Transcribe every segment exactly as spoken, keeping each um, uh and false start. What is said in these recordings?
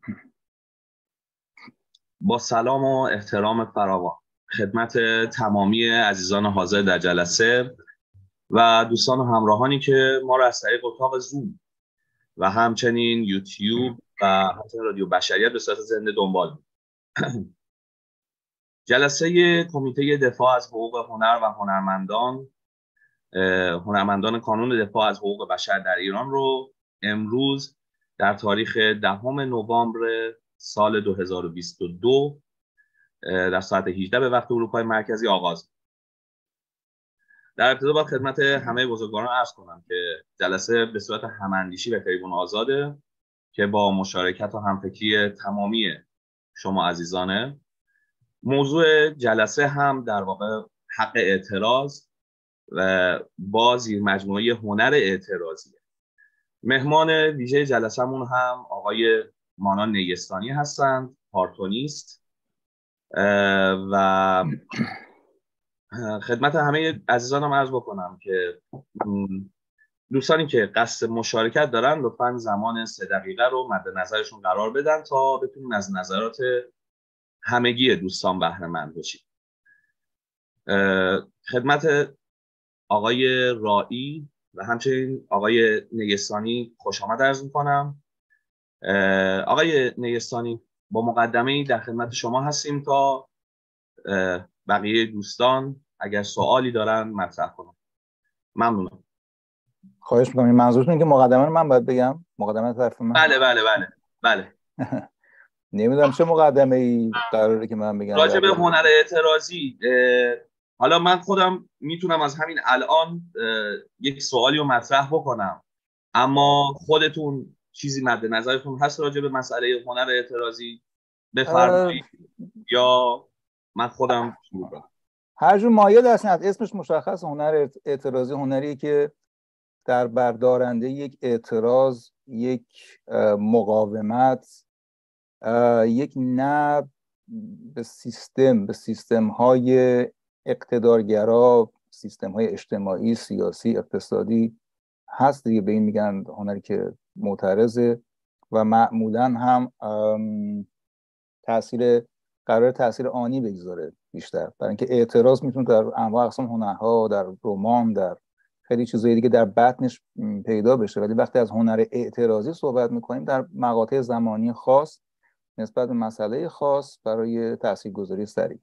با سلام و احترام فراوان خدمت تمامی عزیزان حاضر در جلسه و دوستان و همراهانی که ما را از طریق اتاق زوم و همچنین یوتیوب و حتی رادیو بشریت به صورت زنده دنبال می‌کنید. جلسه کمیته دفاع از حقوق هنر و هنرمندان هنرمندان کانون دفاع از حقوق بشر در ایران رو امروز در تاریخ دهم نوامبر سال دو هزار و بیست و دو در ساعت هجده به وقت اروپای مرکزی آغاز. در ابتدا باید خدمت همه بزرگواران عرض کنم که جلسه به صورت هماندیشی و تریبون آزاده که با مشارکت و همفکری تمامی شما عزیزانه. موضوع جلسه هم در واقع حق اعتراض و با زیر مجموعه هنر اعتراضیه. مهمان ویژه جلسه‌مون هم آقای مانا نیستانی هستند، کارتونیست، و خدمت همه عزیزانم عرض بکنم که دوستانی که قصد مشارکت دارن لطفاً زمان سه دقیقه رو مد نظرشون قرار بدن تا بتونن از نظرات همگی دوستان بهره مند بشید. خدمت آقای رایی و همچنین آقای نیستانی خوش آمد عرض میکنم. آقای نیستانی، با مقدمه‌ای در خدمت شما هستیم تا بقیه دوستان اگر سوالی دارن مطرح کنم. ممنونم. خواهش میکنم. این منظورتون که مقدمه رو من باید بگم؟ مقدمه طرف من؟ بله بله بله بله. نمیدونم چه مقدمه ای قراره که من بگم راجع به هنر اعتراضی. حالا من خودم میتونم از همین الان یک سوالی رو مطرح بکنم، اما خودتون چیزی مد نظرتون هست راجع به مسئله هنر اعتراضی بفرمایید یا من خودم شروع کنم؟ هر جور مایل هستین. از اسمش مشخص هنر اعتراضی هنری که در بردارنده یک اعتراض، یک مقاومت، یک نه به سیستم به سیستم های اقتدارگرا، سیستم های اجتماعی، سیاسی، اقتصادی هست دیگه. به این میگن هنری که معترضه و معمولا هم تاثیر قرار تاثیر آنی بگذاره بیشتر، برای اینکه اعتراض میتونه در انواع اقسام هنرها، در رمان، در خیلی چیزای دیگه در بطنش پیدا بشه. ولی وقتی از هنر اعتراضی صحبت میکنیم در مقاطع زمانی خاص نسبت به مسئله خاص برای تاثیرگذاری سریع.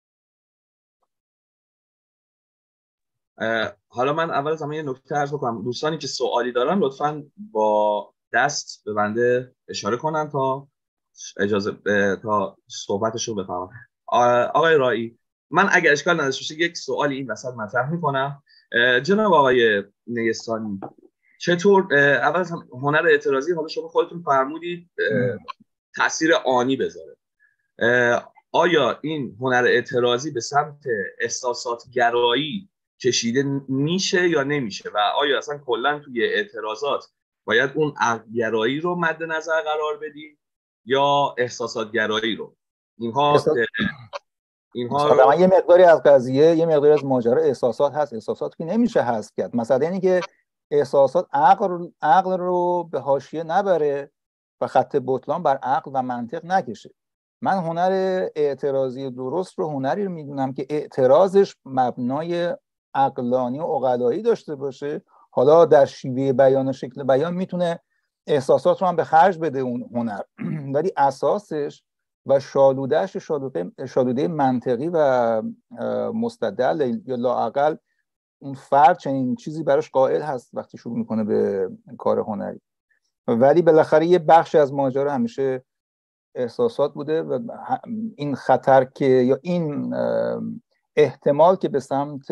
حالا من اول از همه یه نکته عرض بکنم. دوستانی که سوالی دارن لطفاً با دست به بنده اشاره کنن تا اجازه تا صحبتشو بفهمم. آقای رایی، من اگر اشکال نداشته باشه یک سوالی این وسط مطرح میکنم. جناب آقای نیستانی، چطور اول از هم هنر اعتراضی، حالا شما خودتون فرمودید تاثیر آنی بذاره، آیا این هنر اعتراضی به سمت احساسات گرایی کشیده میشه یا نمیشه و آیا اصلا کلا توی اعتراضات باید اون عقل گرایی رو مد نظر قرار بدیم یا احساسات گرایی رو؟ اینها احساس... اینها رو... یه مقداری از قضیه، یه مقداری از ماجرا احساسات هست. احساسات که نمیشه حذف کرد. مثلا اینی که احساسات عقل عقل رو به حاشیه نبره و خط بطلان بر عقل و منطق نکشه. من هنر اعتراضی درست رو هنری رو میدونم که اعتراضش مبنای عقلانی و عقلایی داشته باشه. حالا در شیوه بیان و شکل بیان میتونه احساسات رو هم به خرج بده اون هنر، ولی اساسش و شالودهش شالوده شالوده منطقی و مستدل یا لااقل اون فرد چنین چیزی براش قائل هست وقتی شروع میکنه به کار هنری. ولی بالاخره یه بخشی از ماجرا همیشه احساسات بوده و این خطر که یا این احتمال که به سمت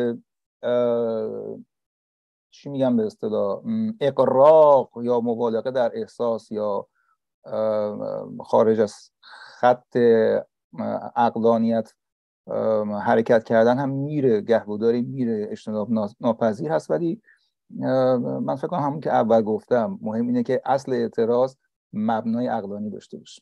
چی میگم به اصطلاح اقراق یا مبالغه در احساس یا خارج از خط عقلانیت حرکت کردن هم میره، گهوداری میره، اجتناب ناپذیر هست. ولی من فکر کنم همون که اول گفتم مهم اینه که اصل اعتراض مبنای عقلانی داشته باشه.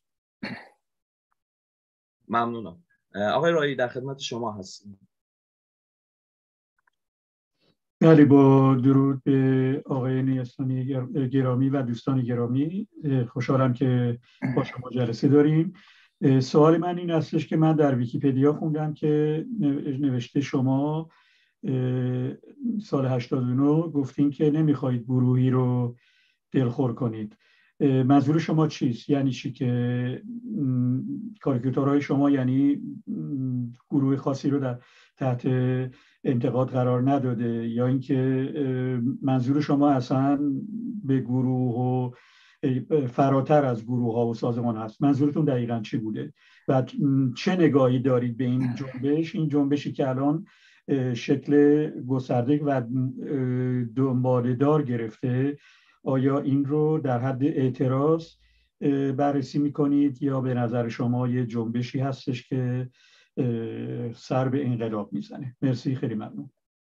ممنونم. آقای رایی در خدمت شما هستیم. بله، با درود به آقای نیستانی گرامی و دوستان گرامی، خوشحالم که با شما جلسه داریم. سوال من این هستش که من در ویکی‌پدیا خوندم که نوشته شما سال هشتاد و نه گفتین که نمیخواید گروهی رو دلخور کنید. منظور شما چیست؟ یعنی چی که کاریکاتورهای شما یعنی گروه خاصی رو در تحت انتقاد قرار نداده، یا اینکه منظور شما اصلا به گروه و فراتر از گروه ها و سازمان هست؟ منظورتون دقیقاً چی بوده و چه نگاهی دارید به این جنبش این جنبشی که الان شکل گسترده و دنباله‌دار گرفته؟ آیا این رو در حد اعتراض بررسی میکنید یا به نظر شما یه جنبشی هستش که سر به انقلاب میزنه؟ مرسی، خیلی ممنون.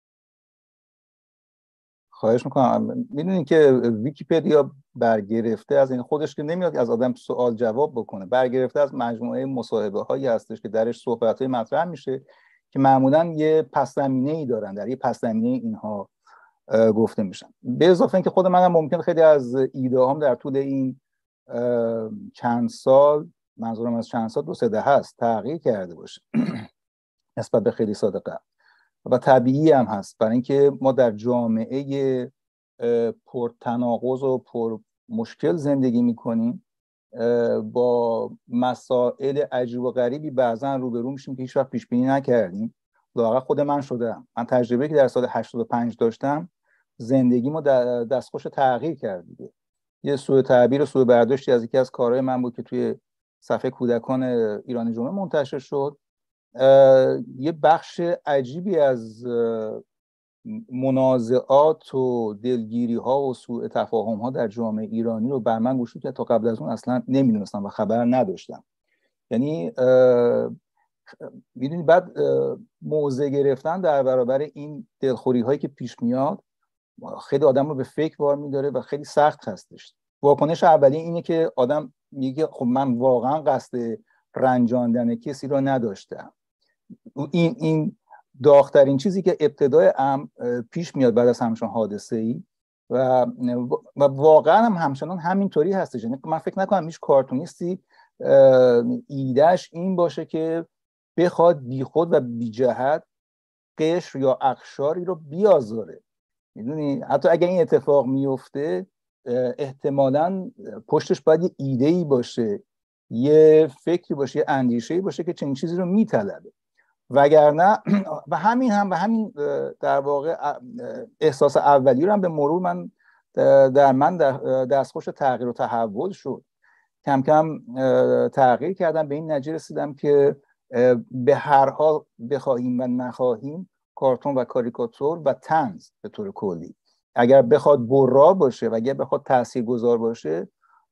خواهش میکنم. میدونید که ویکی‌پدیا برگرفته از این خودش که نمیاد از آدم سوال جواب بکنه، برگرفته از مجموعه مصاحبه هایی هستش که درش صحبت های مطرح میشه که معمولا یه پس زمینه ای دارن، در یه پس زمینه اینها گفته میشن. به اضافه اینکه خود منم ممکن خیلی از ایده هام در طول این چند سال، منظورم از چند سال دو سه دهه هست، تغییر کرده باشه نسبت به خیلی سال قبل و طبیعی هم هست، برای اینکه ما در جامعه پرتناقض و پر مشکل زندگی میکنیم، با مسائل عجیب و غریبی بعضا روبرو میشیم که هیچ وقت پیش بینی نکردیم. واقعا خود من شدم، من تجربه که در سال هشتاد و پنج داشتم زندگیمو دستخوش تغییر کرد دیگه. یه سوء تعبیر و سوء برداشتی از یکی از کارهای من بود که توی صفحه کودکان ایران جمعه منتشر شد. یه بخش عجیبی از منازعات و دلگیری ها و سوء تفاهم ها در جامعه ایرانی رو بر من گشود که تا قبل از اون اصلا نمیدونستم و خبر نداشتم. یعنی میدونی بعد موضع گرفتن در برابر این دلخوری هایی که پیش میاد خیلی آدم رو به فکر وار میداره و خیلی سخت هستش. واکنش اولی اینه که آدم میگه خب من واقعا قصد رنجاندن کسی رو نداشتم. این این داغ‌ترین چیزی که ابتدای امر پیش میاد بعد از همچون حادثه‌ای و و واقعا هم همچنان همینطوری هستش. یعنی من فکر نکنم هیچ کارتونیستی ایدهش این باشه که بخواد بیخود و بی جهت قشر یا اقشاری رو بیازاره. میدونی حتی اگر این اتفاق میفته احتمالاً پشتش باید یه ایده‌ای باشه، یه فکری باشه، یه اندیشه‌ای باشه که چنین چیزی رو میطلبه. وگرنه و همین هم و همین در واقع احساس اولی رو هم به مرور من در من دستخوش تغییر و تحول شد. کم کم تغییر کردم، به این نتیجه رسیدم که به هر حال بخواهیم و نخواهیم کارتون و کاریکاتور و طنز به طور کلی اگر بخواد برا باشه و اگر بخواد تاثیرگذار باشه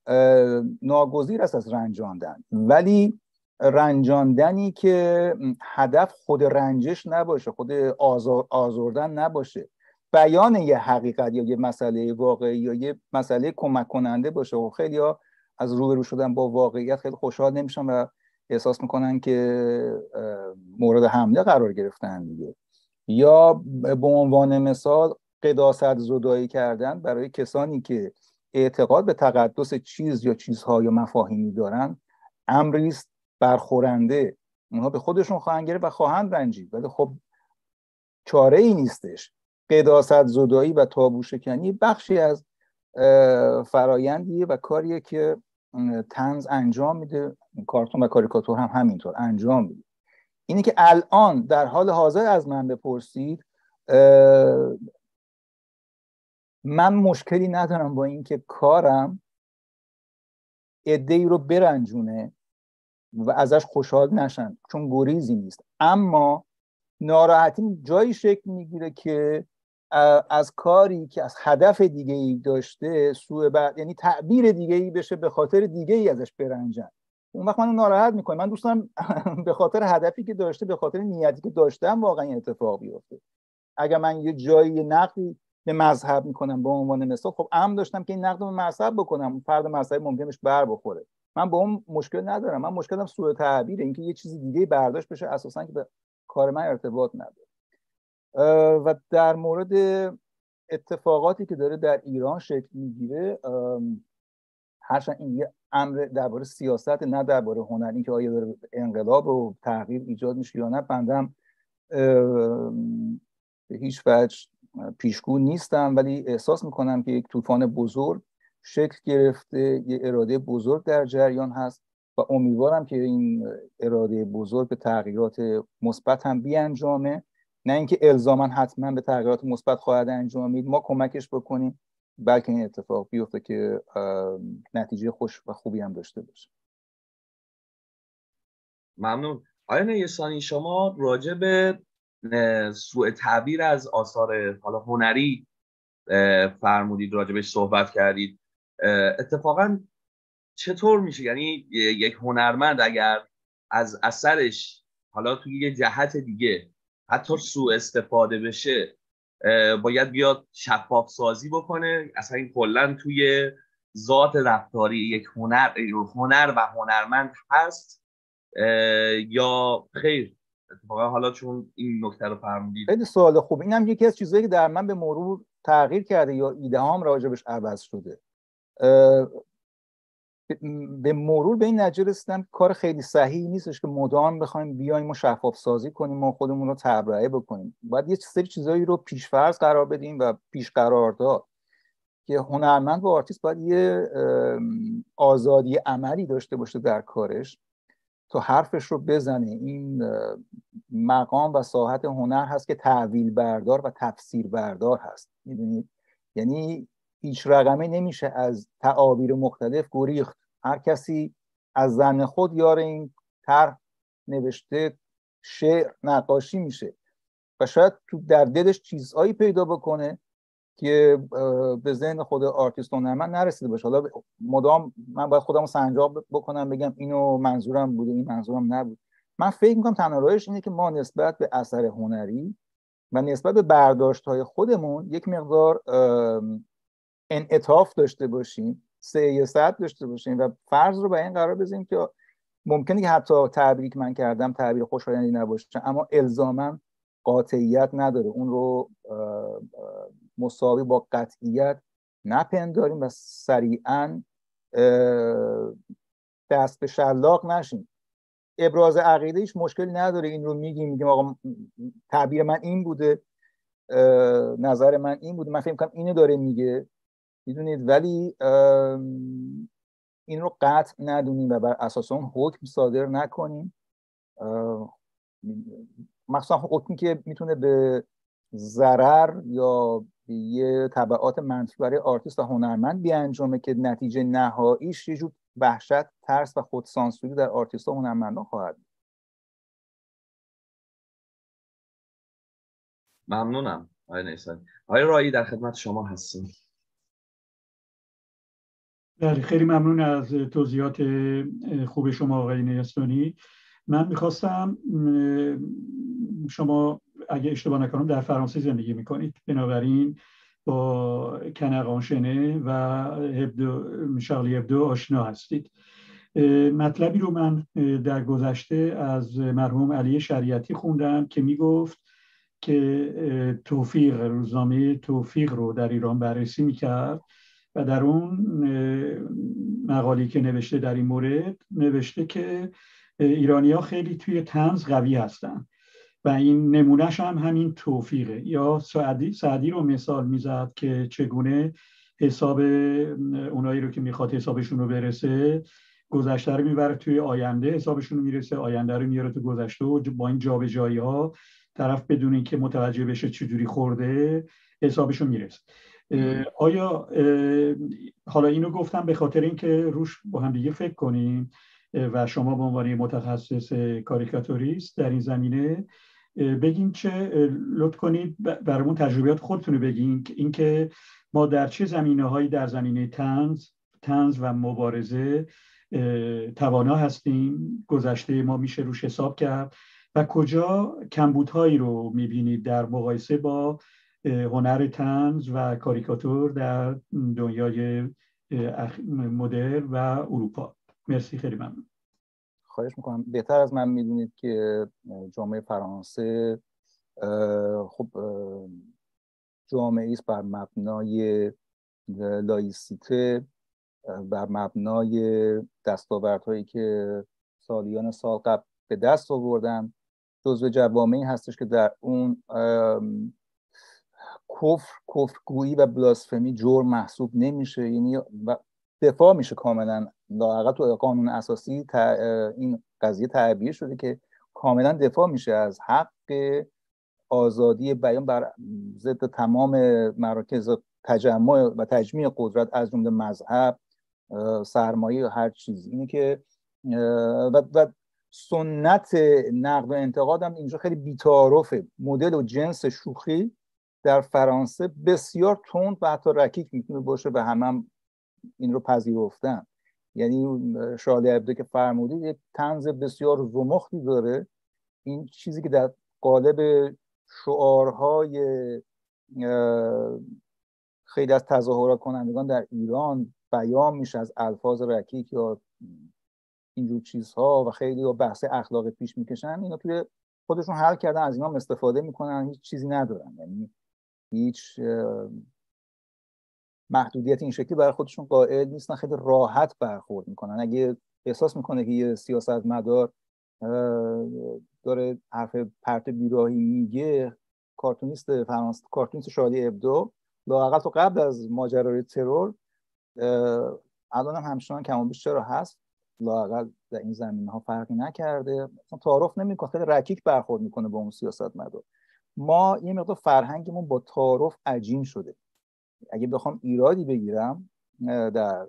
ناگزیر است از رنجاندن، ولی رنجاندنی که هدف خود رنجش نباشه، خود آزار، آزردن نباشه، بیان یه حقیقت یا یه مسئله واقعی یا یه مسئله کمک کننده باشه. و خیلی ها از روبرو شدن با واقعیت خیلی خوشحال نمیشن و احساس میکنن که مورد حمله قرار گرفتن دیگه. یا به عنوان مثال قداست زدایی کردن برای کسانی که اعتقاد به تقدس چیز یا چیزها یا مفاهیمی دارن امری است برخورنده. اونها به خودشون خواهند گرفت و خواهند رنجید، ولی خب چاره ای نیستش. قداست زدایی و تابو شکنی بخشی از فرایندیه و کاریه که طنز انجام میده، کارتون و کاریکاتور هم همینطور انجام میده. اینی که الان در حال حاضر از من بپرسید، من مشکلی ندارم با اینکه کارم عده‌ای رو برنجونه و ازش خوشحال نشن، چون گریزی نیست. اما ناراحتی جایی شکل میگیره که از کاری که از هدف دیگه ای داشته سوء بعد، یعنی تعبیر دیگه ای بشه به خاطر دیگه ای ازش برنجن. اون وقت منو ناراحت میکنه. من دوست دارم به خاطر هدفی که داشته، به خاطر نیتی که داشتم واقعا این اتفاق بیفته. اگر من یه جایی نقدی به مذهب میکنم به عنوان مثال، خب عمد داشتم که این نقد به مذهب بکنم، فرد مذهبی ممکنه بر بخوره، من با اون مشکل ندارم. من مشکلم سوء تعبیره، اینکه یه چیزی دیگه برداشت بشه اساسا که به کار من ارتباط نداره. و در مورد اتفاقاتی که داره در ایران شکل میگیره، هرچند این یه امر درباره سیاست نه درباره هنر، این که آیا داره انقلاب و تغییر ایجاد میشه یا نه، بندم به هیچ وجه پیشگو نیستم، ولی احساس میکنم که یک طوفان بزرگ شکل گرفته، یه اراده بزرگ در جریان هست و امیدوارم که این اراده بزرگ به تغییرات مثبت هم بیانجامه، نه اینکه الزاما حتما به تغییرات مثبت خواهد انجامید، ما کمکش بکنیم بلکه این اتفاق بیفته که نتیجه خوش و خوبی هم داشته باشه. ممنون. آقای نیستانی، شما راجع به سوء تعبیر از آثار حالا هنری فرمودید، راجع بهش صحبت کردید. اتفاقا چطور میشه، یعنی یک هنرمند اگر از اثرش حالا توی یه جهت دیگه حتی سوء استفاده بشه، باید بیاد شفاف سازی بکنه؟ اصلا این کلا توی ذات رفتاری یک هنر هنر و هنرمند هست یا خیر؟ اتفاقا حالا چون این نکته رو فرمودید خیلی سوال خوب. اینم یکی از چیزایی که در من به مرور تغییر کرده یا ایده‌هام راجبش عوض شده. به مرور به این نتیجه رسیدم کار خیلی صحیحی نیستش که مدام بخوایم بیایم و شفاف سازی کنیم و خودمون رو تبرئه بکنیم. باید یه سری چیزایی رو پیش‌فرض قرار بدیم و پیش قرار داد که هنرمند و آرتیست باید یه آزادی عملی داشته باشه در کارش تا حرفش رو بزنه. این مقام و ساحت هنر هست که تعویل بردار و تفسیر بردار هست، میدونید؟ یعنی هیچ رقمه نمیشه از تعابیر مختلف گریخت. هر کسی از ذهن خود یار این طرح نوشته شعر نقاشی میشه و شاید تو در دلش چیزهایی پیدا بکنه که به ذهن خود آرتیست هنرمند نرسیده باشه. حالا مدام من باید خودمو سنجاب بکنم بگم اینو منظورم بوده این منظورم نبود. من فکر میکنم تنها راهش اینه که ما نسبت به اثر هنری و نسبت به برداشت‌های خودمون یک مقدار انعطاف داشته باشیم، سیاست داشته باشیم و فرض رو به این قرار بذاریم که ممکنه که حتی تعبیری که من کردم تعبیر خوشایندی نباشه، اما الزاما قاطعیت نداره. اون رو مساوی با قطعیت نپنداریم و سریعا دست به شلاق نشیم. ابراز عقیده هیچ مشکلی نداره، این رو میگیم میگیم آقا تعبیر من این بوده، نظر من این بوده، من فکر می‌کنم اینو داره میگه، میدونید؟ ولی این رو قطع ندونیم و بر اساس اون حکم صادر نکنیم، مخصوصا حکمی که میتونه به ضرر یا به یه تبعات منفی برای آرتیست و هنرمند بیانجامه که نتیجه نهاییش یه جور وحشت، ترس و خودسانسوری در آرتیست و هنرمندان خواهد بود. ممنونم آقای نیستانی. آقای رایی در خدمت شما هستیم. بله، خیلی ممنون از توضیحات خوب شما آقای نیستانی. من میخواستم، شما اگه اشتباه نکنم در فرانسه زندگی میکنید، بنابراین با کنقانشنه و هبدو شارلی هبدو آشنا هستید. مطلبی رو من در گذشته از مرحوم علی شریعتی خوندم که میگفت که توفیق، روزنامه توفیق رو در ایران بررسی میکرد و در اون مقالی که نوشته در این مورد نوشته که ایرانی‌ها خیلی توی طنز قوی هستن و این نمونهش هم همین توفیقه. یا سعدی, سعدی رو مثال میزد که چگونه حساب اونایی رو که میخواد حسابشون رو برسه، گذشته رو میبره توی آینده، حسابشون رو میرسه آینده رو میاره تو گذشته و با این جابجایی ها طرف بدون اینکه متوجه بشه چجوری خورده حسابشون میرسه. آیا حالا اینو گفتم به خاطر اینکه روش با هم دیگه فکر کنیم و شما به عنوان متخصص کاریکاتوریست در این زمینه بگین، چه لطف کنید برامون تجربیات خودتون رو بگین، اینکه ما در چه زمینه‌هایی در زمینه طنز طنز و مبارزه توانا هستیم، گذشته ما میشه روش حساب کرد و کجا کمبودهایی رو میبینید در مقایسه با هنر طنز و کاریکاتور در دنیای مدرن و اروپا. مرسی، خیلی ممنون. خواهش میکنم. بهتر از من میدونید که جامعه فرانسه خب جامعه است بر مبنای لایسیته، بر مبنای دستاوردهایی که سالیان سال قبل به دست آوردن، جزو جوامعی هستش که در اون کفر کفرگویی و بلاسفمی جرم محسوب نمیشه، یعنی دفاع میشه کاملا. لااقل تو قانون اساسی این قضیه تعبیه شده که کاملا دفاع میشه از حق آزادی بیان بر ضد تمام مراکز تجمع و تجمیع قدرت از جمله مذهب، سرمایه و هر چیزی. اینه که و, و سنت نقد و انتقاد هم اینجا خیلی بی‌تعارفه. مدل و جنس شوخی در فرانسه بسیار تند و حتی رکیک میتونه باشه و همه هم این رو پذیرفتن. یعنی شارلی ابدو که فرمودید یک طنز بسیار زمختی داره. این چیزی که در قالب شعارهای خیلی از تظاهرات کنندگان در ایران بیان میشه از الفاظ رکیک یا اینجور چیزها و خیلی با بحث اخلاق پیش میکشن، اینا توی خودشون حل کردن، از اینا هم استفاده میکنن، هیچ چیزی ندارن، یعنی هیچ محدودیت این شکلی برای خودشون قائل نیستن، خیلی راحت برخورد میکنن. اگه احساس میکنه که یه سیاستمدار داره حرف پرت بیراهی میگه، کارتونیست فرانسه، کارتونیست شارلی ابدو، لااقل تو قبل از ماجرای ترور، الان هم همچنان کم و بیش چرا هست، لااقل در این زمینه ها فرقی نکرده، مثلا تعارف نمیکنه، خیلی رکیک برخورد میکنه با اون سیاستمدار. ما یه مقدار فرهنگمون با تعارف عجین شده. اگه بخوام ایرادی بگیرم در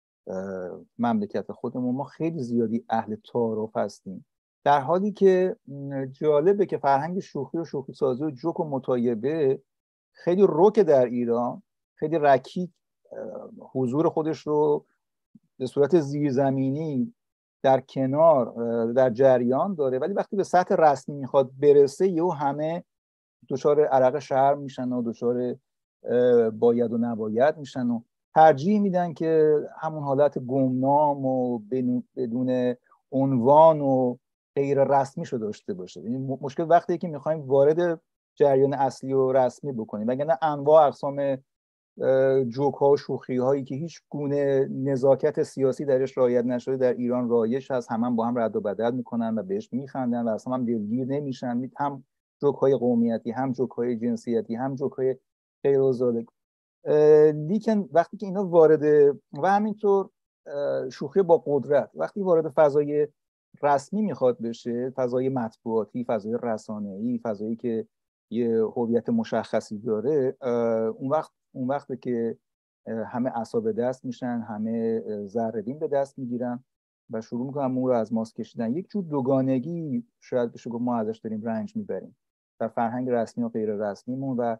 مملکت خودمون، ما خیلی زیادی اهل تعارف هستیم، در حالی که جالبه که فرهنگ شوخی و شوخی سازی و جوک و مطایبه خیلی رک در ایران، خیلی رکیک حضور خودش رو به صورت زیرزمینی در کنار در جریان داره، ولی وقتی به سطح رسمی میخواد برسه یهو همه دچار عرق شرم میشن و دچار باید و نباید میشن و ترجیح میدن که همون حالت گمنام و بدون عنوان و غیر رسمی شو داشته باشه. یعنی مشکل وقتی که میخوایم وارد جریان اصلی و رسمی بکنیم، وگرنه انواع اقسام جوک ها و شوخی هایی که هیچ گونه نزاکت سیاسی درش رعایت نشده در ایران رایج هست، هم, هم با هم رد و بدل میکنن و بهش میخندن و اصلا هم دلگیر نمیشن، هم جوک های قومیتی، هم جوک های جنسیتی، هم جوک های غیر ذالک. لیکن وقتی که اینا وارد، و همینطور شوخی با قدرت وقتی وارد فضای رسمی میخواد بشه، فضای مطبوعاتی، فضای رسانه‌ای، فضایی که یه هویت مشخصی داره، اون وقت اون وقته که همه اعصاب دست میشن، همه ذره‌بین به دست میگیرن و شروع میکنن اون رو از ماست کشیدن. یک جور دوگانگی شاید بشه گفت ما ازش داریم رنج میبریم در فرهنگ رسمی و غیر رسمیمون. و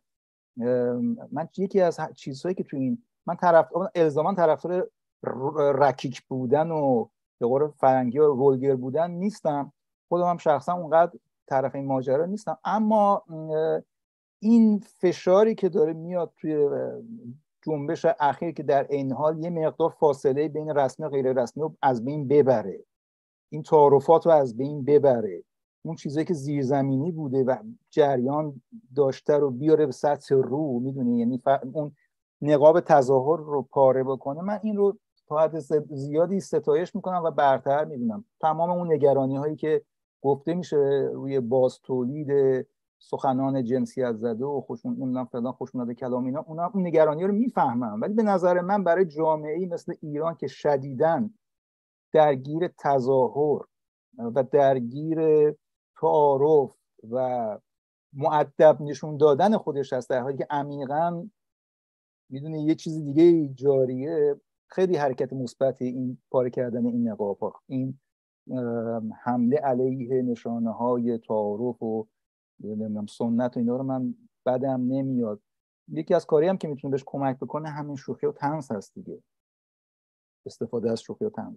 من یکی از چیزهایی که تو این من طرف الزاما طرفدار رکیک بودن و به قول فرنگی ها ولگر بودن نیستم، خودم هم شخصا اونقدر طرف این ماجرا نیستم، اما این فشاری که داره میاد توی جنبش اخیر که در این حال یه مقدار فاصله بین رسمی و غیر رسمی رو از بین ببره، این تعارفات رو از بین ببره، اون چیزایی که زیرزمینی بوده و جریان داشته رو بیاره به سطح رو، میدونی، یعنی اون نقاب تظاهر رو پاره بکنه. من این رو تا حد زیادی ستایش میکنم و برتر میدونم. تمام اون نگرانی هایی که گفته میشه روی باز تولید سخنان جنسیت زده و خوشون نمیدونم فلان خوشونت کلام، اینا اونا اون نگرانی رو میفهمم، ولی به نظر من برای جامعه‌ای مثل ایران که شدیداً درگیر تظاهر و درگیر تعارف و مؤدب نشون دادن خودش هست، در حالی که عمیقاً میدونی یه چیز دیگه جاریه، خیلی حرکت مثبتی این پاره کردن این نقاب‌ها، این حمله علیه نشانه های تعارف و نمیدونم سنت و اینا رو من بدم نمیاد. یکی از کاری هم که میتونه بهش کمک بکنه همین شوخی و طنز هست دیگه، استفاده از شوخی و طنز.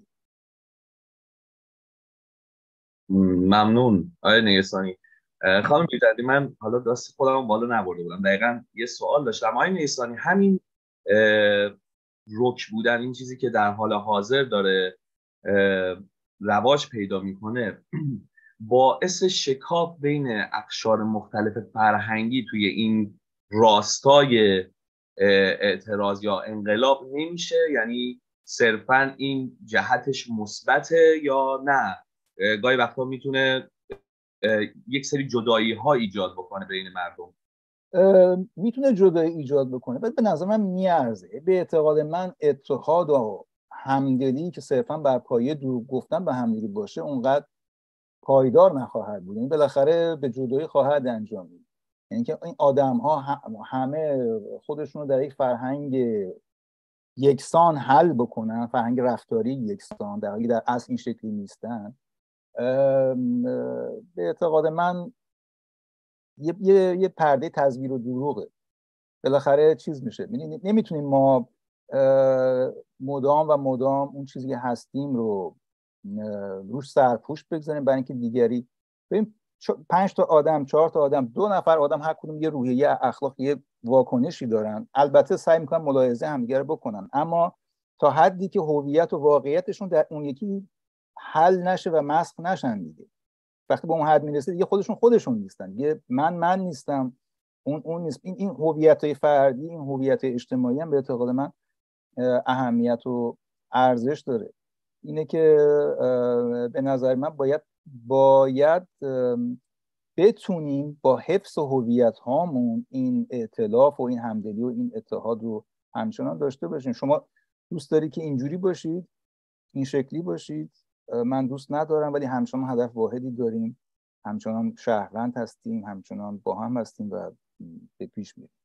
ممنون آقای نیستانی. خانم بی‌دردی، من حالا دست خودم بالا نبرده بودم، دقیقاً یه سوال داشتم. آقای نیستانی، همین رک بودن، این چیزی که در حال حاضر داره رواج پیدا میکنه، باعث شکاف بین اقشار مختلف فرهنگی توی این راستای اعتراض یا انقلاب نمیشه؟ یعنی صرفا این جهتش مثبته یا نه گاهی وقتا میتونه یک سری جدایی ها ایجاد بکنه بین مردم؟ میتونه جدایی ایجاد بکنه، ولی به نظر من میارزه. به اعتقاد من اتحاد و همدلی که صرفا بر پایه دروغ گفتن به همدلی باشه اونقدر پایدار نخواهد بود. یعنی بالاخره به جدایی خواهد انجامید. یعنی که این آدم ها همه خودشون رو در یک فرهنگ یکسان حل بکنن، فرهنگ رفتاری یکسان، در حالی در اصل این شکلی نیستن، به اعتقاد من یه, یه،, یه پرده تزویر و دروغه. بالاخره چیز میشه، نمیتونیم ما مدام و مدام اون چیزی که هستیم رو روش سرپوش بگذاریم برای اینکه دیگری. ببین پنج تا آدم، چهار تا آدم، دو نفر آدم هر کدوم یه روحیه، یه اخلاق، یه واکنشی دارن، البته سعی میکنن ملاحظه همدیگه رو بکنن، اما تا حدی که هویت و واقعیتشون در اون یکی حل نشه و مسخ نشن دیگه. وقتی به اون حد میرسه دیگه خودشون خودشون نیستن، دیگه من من نیستم، اون اون نیست. این این هویت‌های فردی، این هویت‌های اجتماعی هم به اعتقاد من اهمیت و ارزش داره. اینه که به نظر من باید باید بتونیم با حفظ هویت هامون این ائتلاف و این همدلی و این اتحاد رو همچنان داشته باشیم. شما دوست داری که اینجوری باشید، این شکلی باشید، من دوست ندارم، ولی همچنان هدف واحدی داریم، همچنان شهروند هستیم، همچنان با هم هستیم و به پیش میریم.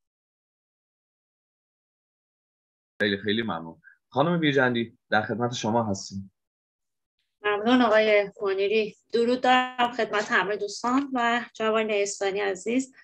خیلی خیلی ممنون. خانم بیرجندی در خدمت شما هستیم. ممنون آقای منیری. درود دارم خدمت همه دوستان و جناب نیستانی عزیز.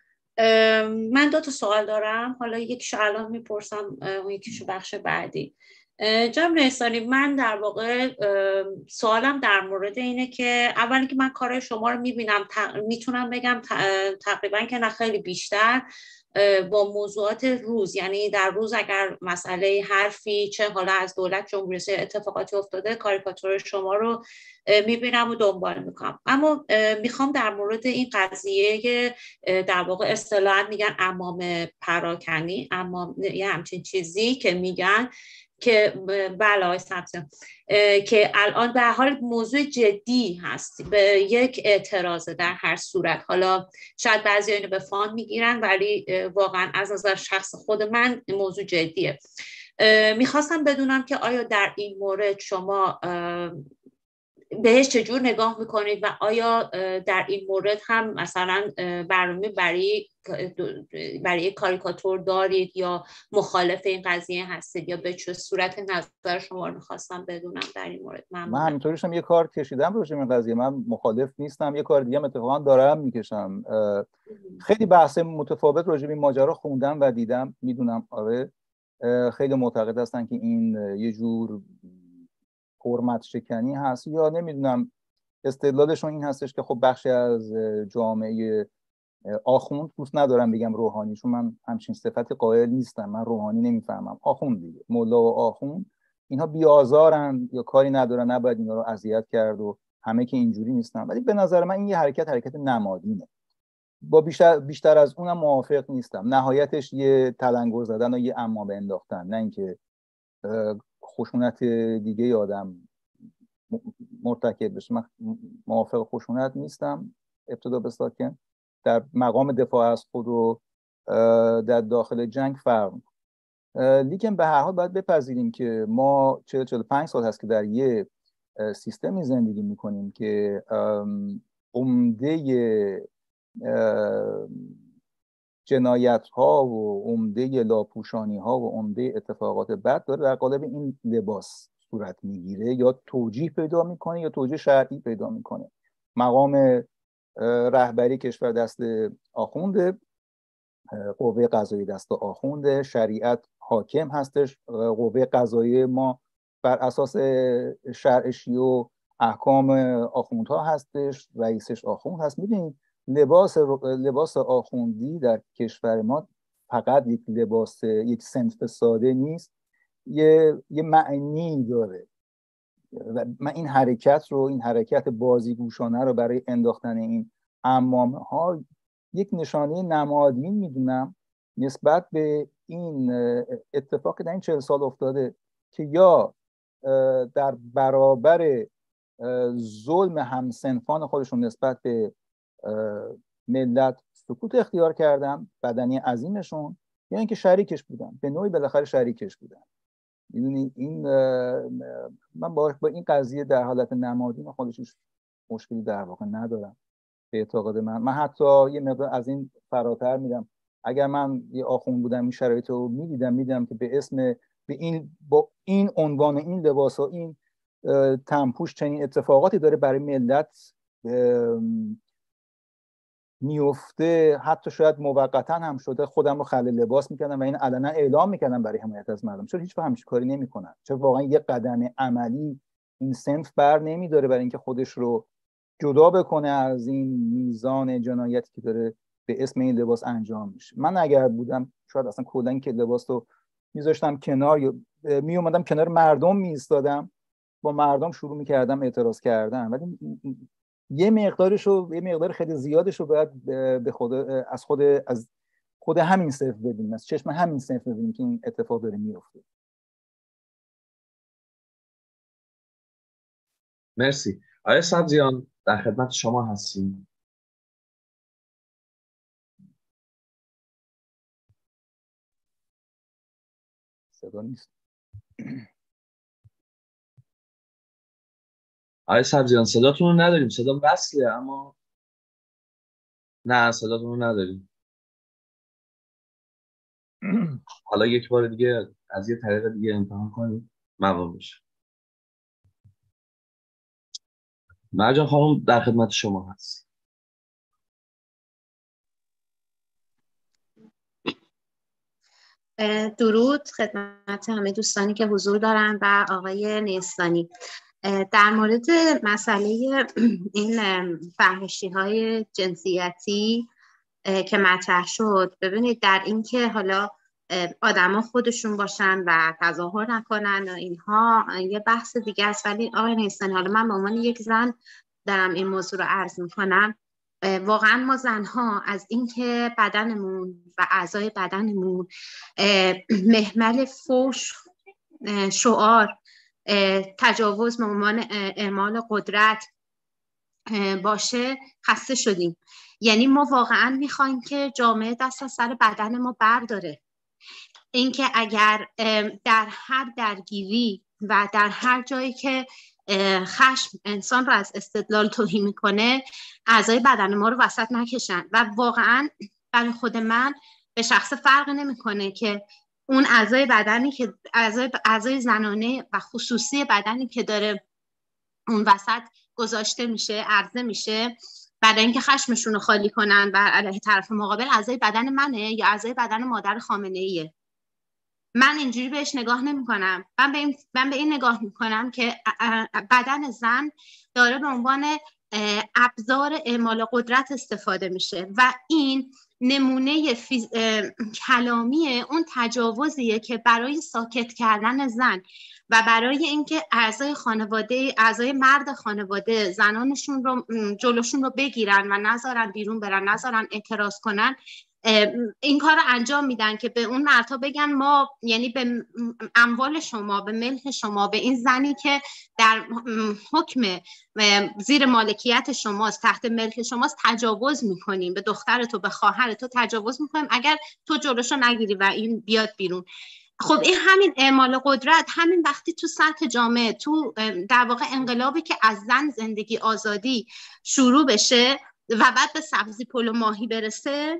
من دو تا سوال دارم، حالا یکیشو الان میپرسم، اون یکیشو بخش بعدی. جناب نیستانی، من در واقع سوالم در مورد اینه که اولی که من کار شما رو میبینم، میتونم بگم تقریبا که نه خیلی بیشتر با موضوعات روز، یعنی در روز اگر مسئله حرفی چه حالا از دولت جمهوری اسلامی اتفاقاتی افتاده، کاریکاتور شما رو میبینم و دنبال میکنم. اما میخوام در مورد این قضیه در واقع اصطلاحاً میگن عمام پراکنی، عمام یه همچین چیزی که میگن که بله آقای سمسم، که الان به حال موضوع جدی هست، به یک اعتراض در هر صورت. حالا شاید بعضی اینو به فان میگیرن، ولی واقعا از نظر شخص خود من موضوع جدیه. میخواستم بدونم که آیا در این مورد شما بهش چجور نگاه میکنید و آیا در این مورد هم مثلا برنامه برای برای کاریکاتور دارید یا مخالف این قضیه هستید، یا به چه صورت نظر شما رو میخواستم بدونم در این مورد. ممنونم. من همینطوریش هم یه کار کشیدم راجع به این قضیه، من مخالف نیستم، یه کار دیگه هم اتفاقا دارم میکشم. خیلی بحث متفاوت راجع به این ماجرا خوندم و دیدم، میدونم آره خیلی معتقد هستن که این یه جور حرمت شکنی هست، یا نمیدونم استدلالشون این هستش که خب بخشی از جامعه آخوند، دوست ندارم بگم روحانی چون من همچین صفت قائل نیستم، من روحانی نمیفهمم، آخوند دیگه، مولا و آخوند اینها بیازارن یا کاری ندارن، نباید اینا رو اذیت کرد و همه که اینجوری نیستن. ولی به نظر من این یه حرکت حرکت نمادینه، با بیشتر بیشتر از اونم موافق نیستم. نهایتش یه تلنگر زدن و یه عمامه انداختن، نه اینکه خشونت دیگه آدم مرتکب بشه. من موافق خشونت نیستم ابتدا به ساکن، در مقام دفاع از خود و در داخل جنگ فرق میکنه. لیکن به هر حال باید بپذیریم که ما چهل چهل و پنج سال هست که در یه سیستمی زندگی میکنیم که عمده جنایت ها و عمده لاپوشانی ها و عمده اتفاقات بد داره در قالب این لباس صورت میگیره، یا توجیه پیدا میکنه یا توجیه شرعی پیدا میکنه. مقام رهبری کشور دست آخونده، قوه قضایی دست آخونده، شریعت حاکم هستش، قوه قضایی ما بر اساس شرع شیعه و احکام آخوندها هستش، رئیسش آخوند هست. میدونید لباس لباس آخوندی در کشور ما فقط یک لباس یک صنف ساده نیست، یه یه معنی داره. من این حرکت رو این حرکت بازیگوشانه رو برای انداختن این عمامه ها یک نشانه نمادین میدونم نسبت به این اتفاقی در این چهل سال افتاده که یا در برابر ظلم همسنفان خودشون نسبت به ملت سکوت اختیار کردن، بدنی عظیمشون، یا اینکه شریکش بودن، به نوعی بالاخره شریکش بودن. میدونی این من با این قضیه در حالت نمادین خودش مشکلی در واقع ندارم به اعتقاد من. من حتی یه مقدار از این فراتر میرم. اگر من یه آخوند بودم این شرایط رو میدیدم میدیدم که به اسم به این با این عنوان این لباس ها این تنپوش چنین اتفاقاتی داره برای ملت میفته، حتی شاید موقتا هم شده، خودم رو خلع لباس میکردم و این علنا اعلام میکردم برای حمایت از مردم. چرا هیچ وقت همچین کاری نمیکنن؟ چرا واقعا یه قدم عملی این صنف بر نمیداره برای اینکه خودش رو جدا بکنه از این میزان جنایتی که داره به اسم این لباس انجام میشه؟ من اگر بودم شاید اصلا کلا که لباس رو میذاشتم کنار یا می اومدم کنار مردم میایستادم، با مردم شروع میکردم اعتراض کردن. ولی یه مقدارشو یه مقدار خیلی زیادشو باید به خود از خود از خود همین صنف ببینیم، از چشم همین صنف ببینیم که این اتفاق داره میفته. مرسی. آقای سبزیان در خدمت شما هستیم. صدا نیست. آقای سبزیان صداتون رو نداریم، صدا وصله اما نه صداتون رو نداریم. حالا یک بار دیگه از یه طریق دیگه امتحان کنیم ممنون میشه. مرجان خانم در خدمت شما هست. درود خدمت همه دوستانی که حضور دارن و آقای نیستانی. در مورد مسئله این فحاشی های جنسیتی که مطرح شد، ببینید در این که حالا آدما خودشون باشن و تظاهر نکنن و اینها یه بحث دیگه است، ولی آقای نیستانی حالا من به عنوان یک زن دارم این موضوع رو عرض میکنم. واقعا ما زنها از اینکه بدنمون و اعضای بدنمون محمل فحش، شعار، تجاوز به عنوان اعمال قدرت باشه خسته شدیم. یعنی ما واقعا میخوایم که جامعه دست از سر بدن ما برداره. اینکه اگر در هر درگیری و در هر جایی که خشم انسان رو از استدلال توهی میکنه اعضای بدن ما رو وسط نکشن. و واقعا برای خود من به شخص فرق نمیکنه که اون اعضای بدنی که اعضای اعضای زنانه و خصوصی بدنی که داره اون وسط گذاشته میشه، عرضه میشه برای اینکه خشمشون رو خالی کنن بر علیه طرف مقابل، اعضای بدن منه یا اعضای بدن مادر خامنه ایه. من اینجوری بهش نگاه نمی کنم. من به این من به این نگاه می کنم که بدن زن داره به عنوان ابزار اعمال قدرت استفاده میشه و این نمونه فیز... کلامی اون تجاوزیه که برای ساکت کردن زن و برای اینکه اعضای خانواده اعضای مرد خانواده زنانشون رو جلوشون رو بگیرن و نذارن بیرون برن، نذارن اعتراض کنن، این کار رو انجام میدن که به اون مردها بگن ما یعنی به اموال شما، به ملک شما، به این زنی که در حکم زیر مالکیت شماست، تحت ملک شماست تجاوز میکنیم، به دختر تو به خواهر تو تجاوز میکنیم اگر تو جلوشو نگیری و این بیاد بیرون. خب این همین اعمال قدرت، همین وقتی تو سطح جامعه، تو در واقع انقلابی که از زن زندگی آزادی شروع بشه و بعد به سبزی پلو ماهی برسه،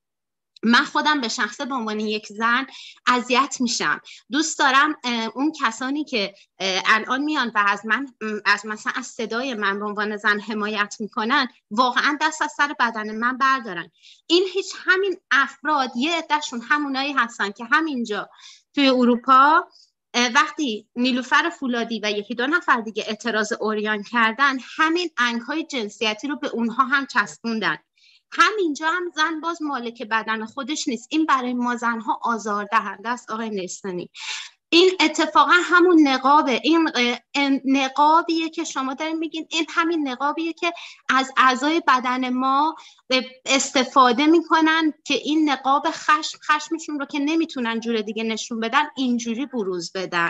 من خودم به شخصه به عنوان یک زن اذیت میشم. دوست دارم اون کسانی که الان میان و از من از مثلا از صدای من به عنوان زن حمایت میکنن واقعا دست از سر بدن من بردارن. این هیچ همین افراد یه عدهشون همونایی هستن که همینجا توی اروپا وقتی نیلوفر فولادی و یکی دو نفر دیگه اعتراض عریان کردن، همین انگ‌های جنسیتی رو به اونها هم چسبوندن. همینجا هم زن باز مالک بدن خودش نیست. این برای ما زنها آزاردهنده است آقای نیستانی. این اتفاقا همون نقابه، این نقابیه که شما دارین میگین، این همین نقابیه که از اعضای بدن ما استفاده میکنن که این نقاب خشم خشمشون رو که نمیتونن جور دیگه نشون بدن اینجوری بروز بدن.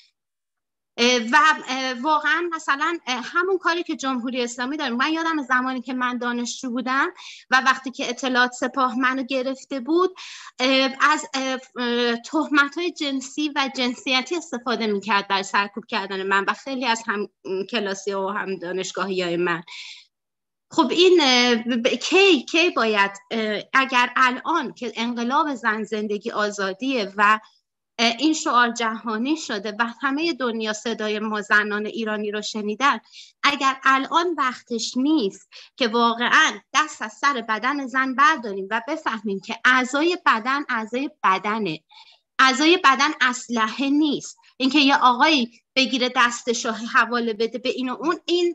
و واقعا مثلا همون کاری که جمهوری اسلامی داره، من یادم زمانی که من دانشجو بودم و وقتی که اطلاعات سپاه منو گرفته بود از تهمت‌های جنسی و جنسیتی استفاده میکرد در سرکوب کردن من و خیلی از هم کلاسی و هم دانشگاهیای من. خب این کی کی باید، اگر الان که انقلاب زن زندگی آزادیه و این شعار جهانی شده و همه دنیا صدای ما زنان ایرانی رو شنیدن، اگر الان وقتش نیست که واقعا دست از سر بدن زن برداریم و بفهمیم که اعضای بدن اعضای بدنه، اعضای بدن اسلحه نیست، اینکه یه آقایی بگیره دستش رو حواله بده به این و اون، این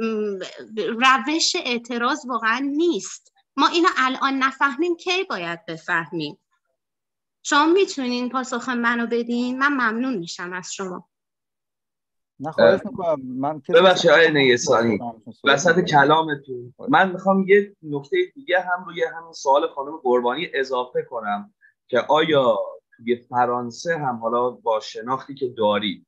روش اعتراض واقعا نیست. ما اینو الان نفهمیم کی باید بفهمیم؟ شما میتونین پاسخ منو بدین؟ من ممنون میشم از شما. نه خواهش میکنم. من ببخشید آقای نیستانی وسط کلامتون من میخوام یه نکته دیگه هم روی همین سوال خانم قربانی اضافه کنم که آیا توی فرانسه هم حالا با شناختی که دارید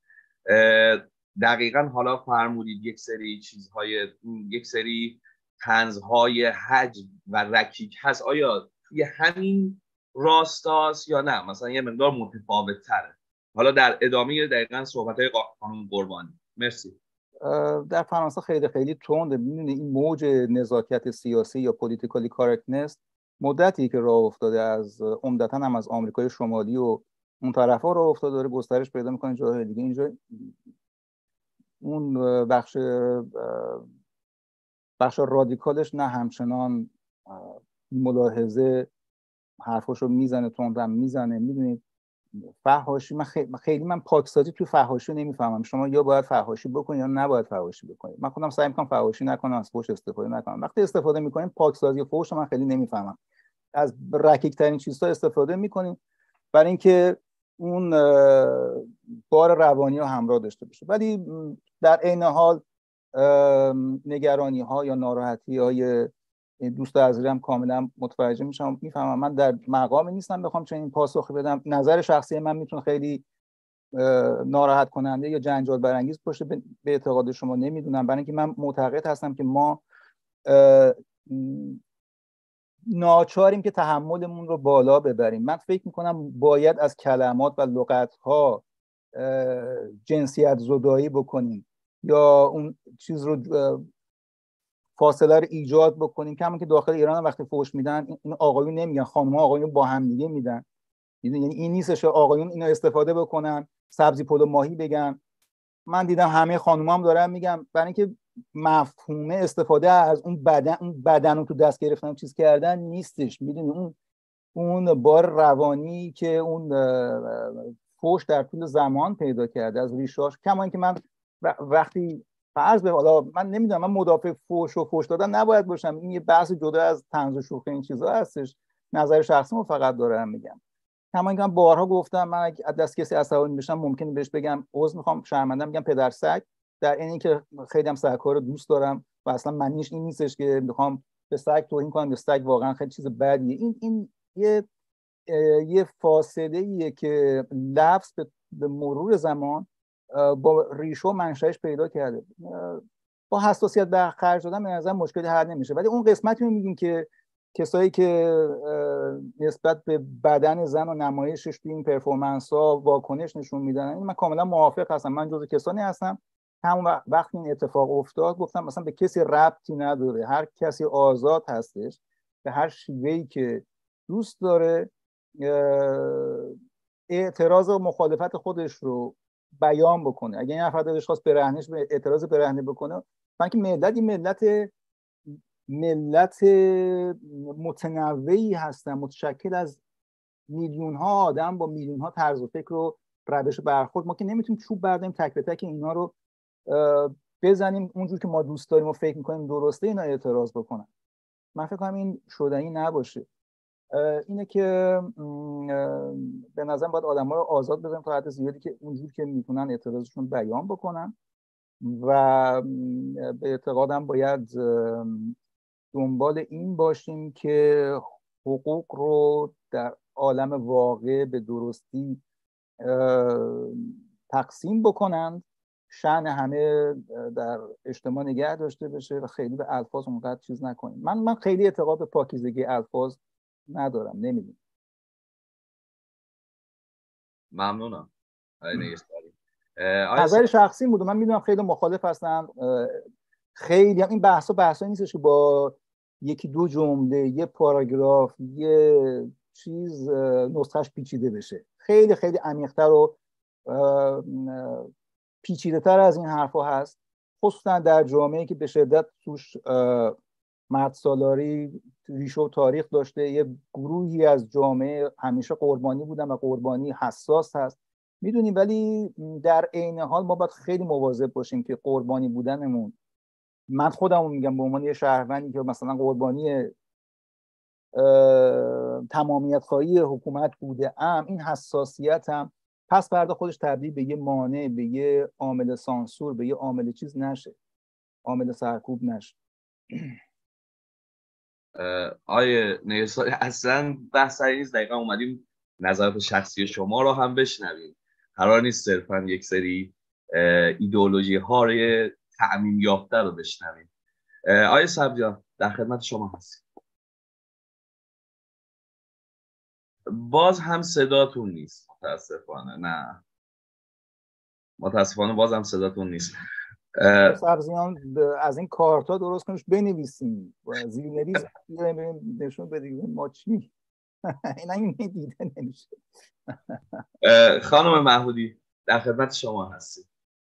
دقیقاً حالا فرمودید یک سری چیزهای، یک سری طنزهای حج و رکیک هست، آیا توی همین راستاست یا نه مثلا یه مقدار متفاوت تره؟ حالا در ادامه دقیقاً صحبت‌های خانم قربانی. مرسی. در فرانسه خیلی خیلی تنده. می‌دونید این موج نزاکت سیاسی یا پولیتیکالی کارکتنس مدتی که راه افتاده، از عمدتاً هم از آمریکای شمالی و اون طرفا راه افتاده، داره گسترش پیدا می‌کنه جاهای دیگه. اینجا اون بخش بخش رادیکالش نه همچنان ملاحظه حرفاشو میزنه، تندم میزنه. میدونید فحاشی، من خیلی, خیلی من پاکسازی توی فحاشی نمیفهمم. شما یا باید فحاشی بکنید یا نباید فحاشی بکنید. من خودم سعی میکنم فحاشی نکنم، از فحش استفاده نکنم. وقتی استفاده میکنیم پاکسازی و فحش من خیلی نمیفهمم. از رکیک ترین چیزها استفاده میکنیم برای اینکه اون بار روانی رو همراه داشته باشه، ولی در عین حال نگرانی ها یا ناراحتی های دوست عزیزم کاملا متوجه میشم، میفهمم. من در مقامی نیستم بخوام چنین پاسخی بدم. نظر شخصی من میتونه خیلی ناراحت کننده یا جنجال برانگیز باشه، به اعتقاد شما نمیدونم، برای اینکه من معتقد هستم که ما ناچاریم که تحملمون رو بالا ببریم. من فکر میکنم باید از کلمات و لغت‌ها جنسیت زدایی بکنیم یا اون چیز رو فاصله رو ایجاد بکنیم. کما که داخل ایران وقتی فحش میدن این آقایون نمیگن، خانم‌ها آقایون با هم دیگه میدن. یعنی این نیستش آقایون اینو استفاده بکنن سبزی پلو ماهی بگن. من دیدم همه خانم‌ها هم دارن میگن، برای اینکه مفهومه استفاده از اون بدن، اون بدن رو تو دست گرفتن چیز کردن نیستش. میدونی اون اون بار روانی که اون فحش در طول زمان پیدا کرده از ریشاش، کما اینکه من وقتی فرض به حالا من نمیدونم، من مدافع فحش و فحش دادن نباید باشم، این یه بحث جدا از طنز و شوخی این چیزا هستش، نظر شخصیمو فقط دارم میگم. کما اینکه من بارها گفتم من اگه از دست کسی عصبانی بشم ممکنه بهش بگم عذر میخوام، شرمنده، میگم پدر سگ، در این که خیلی هم سگ‌ها رو دوست دارم و اصلا معنیش این نیستش که میخوام به سگ توهین کنم. به سگ واقعا خیلی چیز بدیه. این این یه یه فاصله ایه که لفظ به مرور زمان با ریشه و منشأش پیدا کرده. با حساسیت به خرج دادن به نظر مشکلی حل نمیشه، ولی اون قسمتی رو میگیم که کسایی که نسبت به بدن زن و نمایشش توی این پرفورمنس ها واکنش نشون میدن، این من کاملا موافق هستم. من جزو کسانی هستم همون وقتی این اتفاق افتاد گفتم مثلا به کسی ربطی نداره، هر کسی آزاد هستش به هر شیوهی که دوست داره اعتراض و مخالفت خودش رو بیان بکنه. اگه این نفر دلش خواست برهنهش به اعتراض برهنه بکنه، بلکه ملت این ملت ملت متنوعی هستن، متشکل از میلیون ها آدم با میلیون ها طرز و فکر و روش برخورد. ما که نمیتونیم چوب برداریم تک به تک اینا رو بزنیم اونجور که ما دوست داریم و فکر میکنیم درسته اینا اعتراض بکنن. من فکر کنم این شدنی نباشه. اینه که به به نظرم باید آدم‌ها رو آزاد بذاریم تا حد زیادی که اونجوری که میتونن اعتراضشون بیان بکنن و به اعتقادم باید دنبال این باشیم که حقوق رو در عالم واقع به درستی تقسیم بکنند، شأن همه در اجتماع نگه داشته بشه و خیلی به الفاظ اونقدر چیز نکنیم. من من خیلی اعتقاد به پاکیزگی الفاظ ندارم، نمیدونم. ممنونم. نظر شخصی بود، من میدونم خیلی مخالف هستن، خیلی هم این بحثا بحثایی نیستش که با یکی دو جمله، یه پاراگراف، یه چیز نسخش پیچیده بشه. خیلی خیلی عمیق‌تر و پیچیده تر از این حرفا هست، خصوصا در جامعه‌ای که به شدت توش مرد سالاری ریشه و تاریخ داشته. یه گروهی از جامعه همیشه قربانی بودن و قربانی حساس هست، میدونیم، ولی در عین حال ما باید خیلی مواظب باشیم که قربانی بودنمون، من خودمو میگم به عنوان یه شهروندی که مثلا قربانی تمامیت خواهی حکومت بوده ام، این حساسیت هم پس فردا خودش تبدیل به یه مانع، به یه عامل سانسور، به یه عامل چیز نشه، عامل سرکوب نشه. آیه نیسانی اصلا بحث نیست، دقیقا اومدیم نظرات شخصی شما رو هم بشنویم، قرار نیست صرفا یک سری ایدئولوژی ها رو تعمیم یافته رو بشنویم. آیه سبزیان در خدمت شما هستیم. باز هم صداتون نیست متاسفانه. نه متاسفانه باز هم صداتون نیست. سبزیان از این کارتا درست کنش بنویسیم، زیرنویس نشون بدیم ما چی اینا این دیده نمیشه. خانم محمودی در خدمت شما هستیم.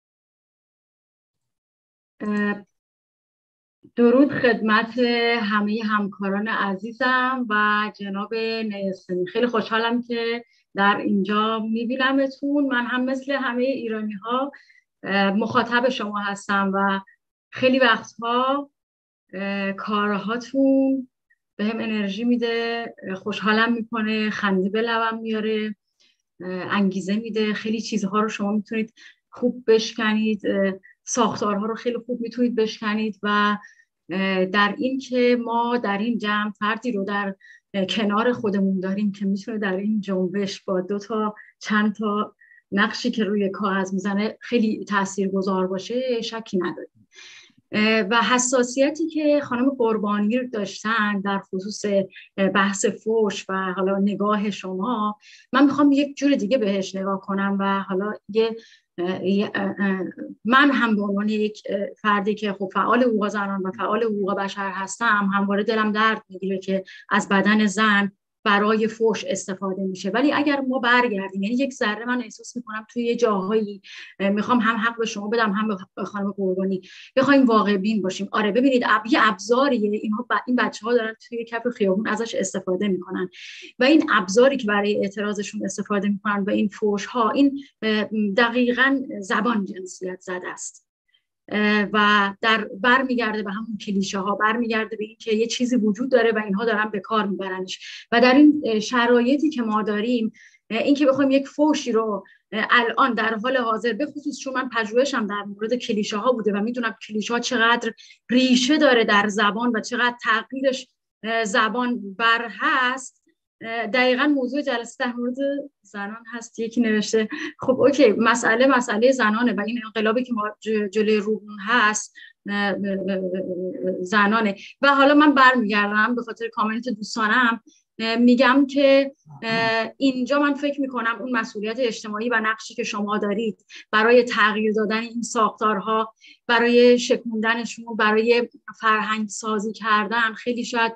درود خدمت همه همکاران عزیزم و جناب نیستانی. خیلی خوشحالم که در اینجا میبینمتون. من هم مثل همه ایرانی ها مخاطب شما هستم و خیلی وقتها کارهاتون به هم انرژی میده، خوشحالم میکنه، خنده به لبم میاره، انگیزه میده. خیلی چیزها رو شما میتونید خوب بشکنید، ساختارها رو خیلی خوب میتونید بشکنید و در این که ما در این جمع فردی رو در کنار خودمون داریم که میتونه در این جنبش با دو تا چند تا نقشی که روی کاغذ میزنه خیلی تاثیرگذار باشه، شکی نداریم. و حساسیتی که خانم قربانی رو داشتن در خصوص بحث فحش و حالا نگاه شما، من میخوام یک جور دیگه بهش نگاه کنم و حالا یه من هم به عنوان یک فردی که خب فعال حقوق زنان و فعال حقوق بشر هستم، همواره دلم درد میگیره که از بدن زن برای فحش استفاده میشه. ولی اگر ما برگردیم، یعنی یک ذره من احساس میکنم توی یه جاهایی میخوام هم حق به شما بدم هم به خانم قربانی، بخوایم واقع بین باشیم. آره ببینید یه ابزاریه، اینها ب... این بچه‌ها دارن توی کف خیابون ازش استفاده میکنن و این ابزاری که برای اعتراضشون استفاده میکنن و این فحش ها، این دقیقاً زبان جنسیت زده است و در برمیگرده به همون کلیشه ها، برمیگرده به این که یه چیزی وجود داره و اینها دارن به کار میبرنش. و در این شرایطی که ما داریم، این که بخوایم یک فحشی رو الان در حال حاضر، به خصوص چون من پژوهشم در مورد کلیشه ها بوده و میدونم کلیشه ها چقدر ریشه داره در زبان و چقدر تغییرش زبان بر هست. دقیقاً موضوع جلسه در مورد زنان هست. یکی نوشته خب اوکی، مسئله مسئله زنانه و این انقلابی که ما جلوی روحون هست زنانه. و حالا من برمیگردم به خاطر کامنت دوستانم، میگم که اینجا من فکر میکنم اون مسئولیت اجتماعی و نقشی که شما دارید برای تغییر دادن این ساختارها، برای شکوندنشون، برای فرهنگ سازی کردن خیلی شاید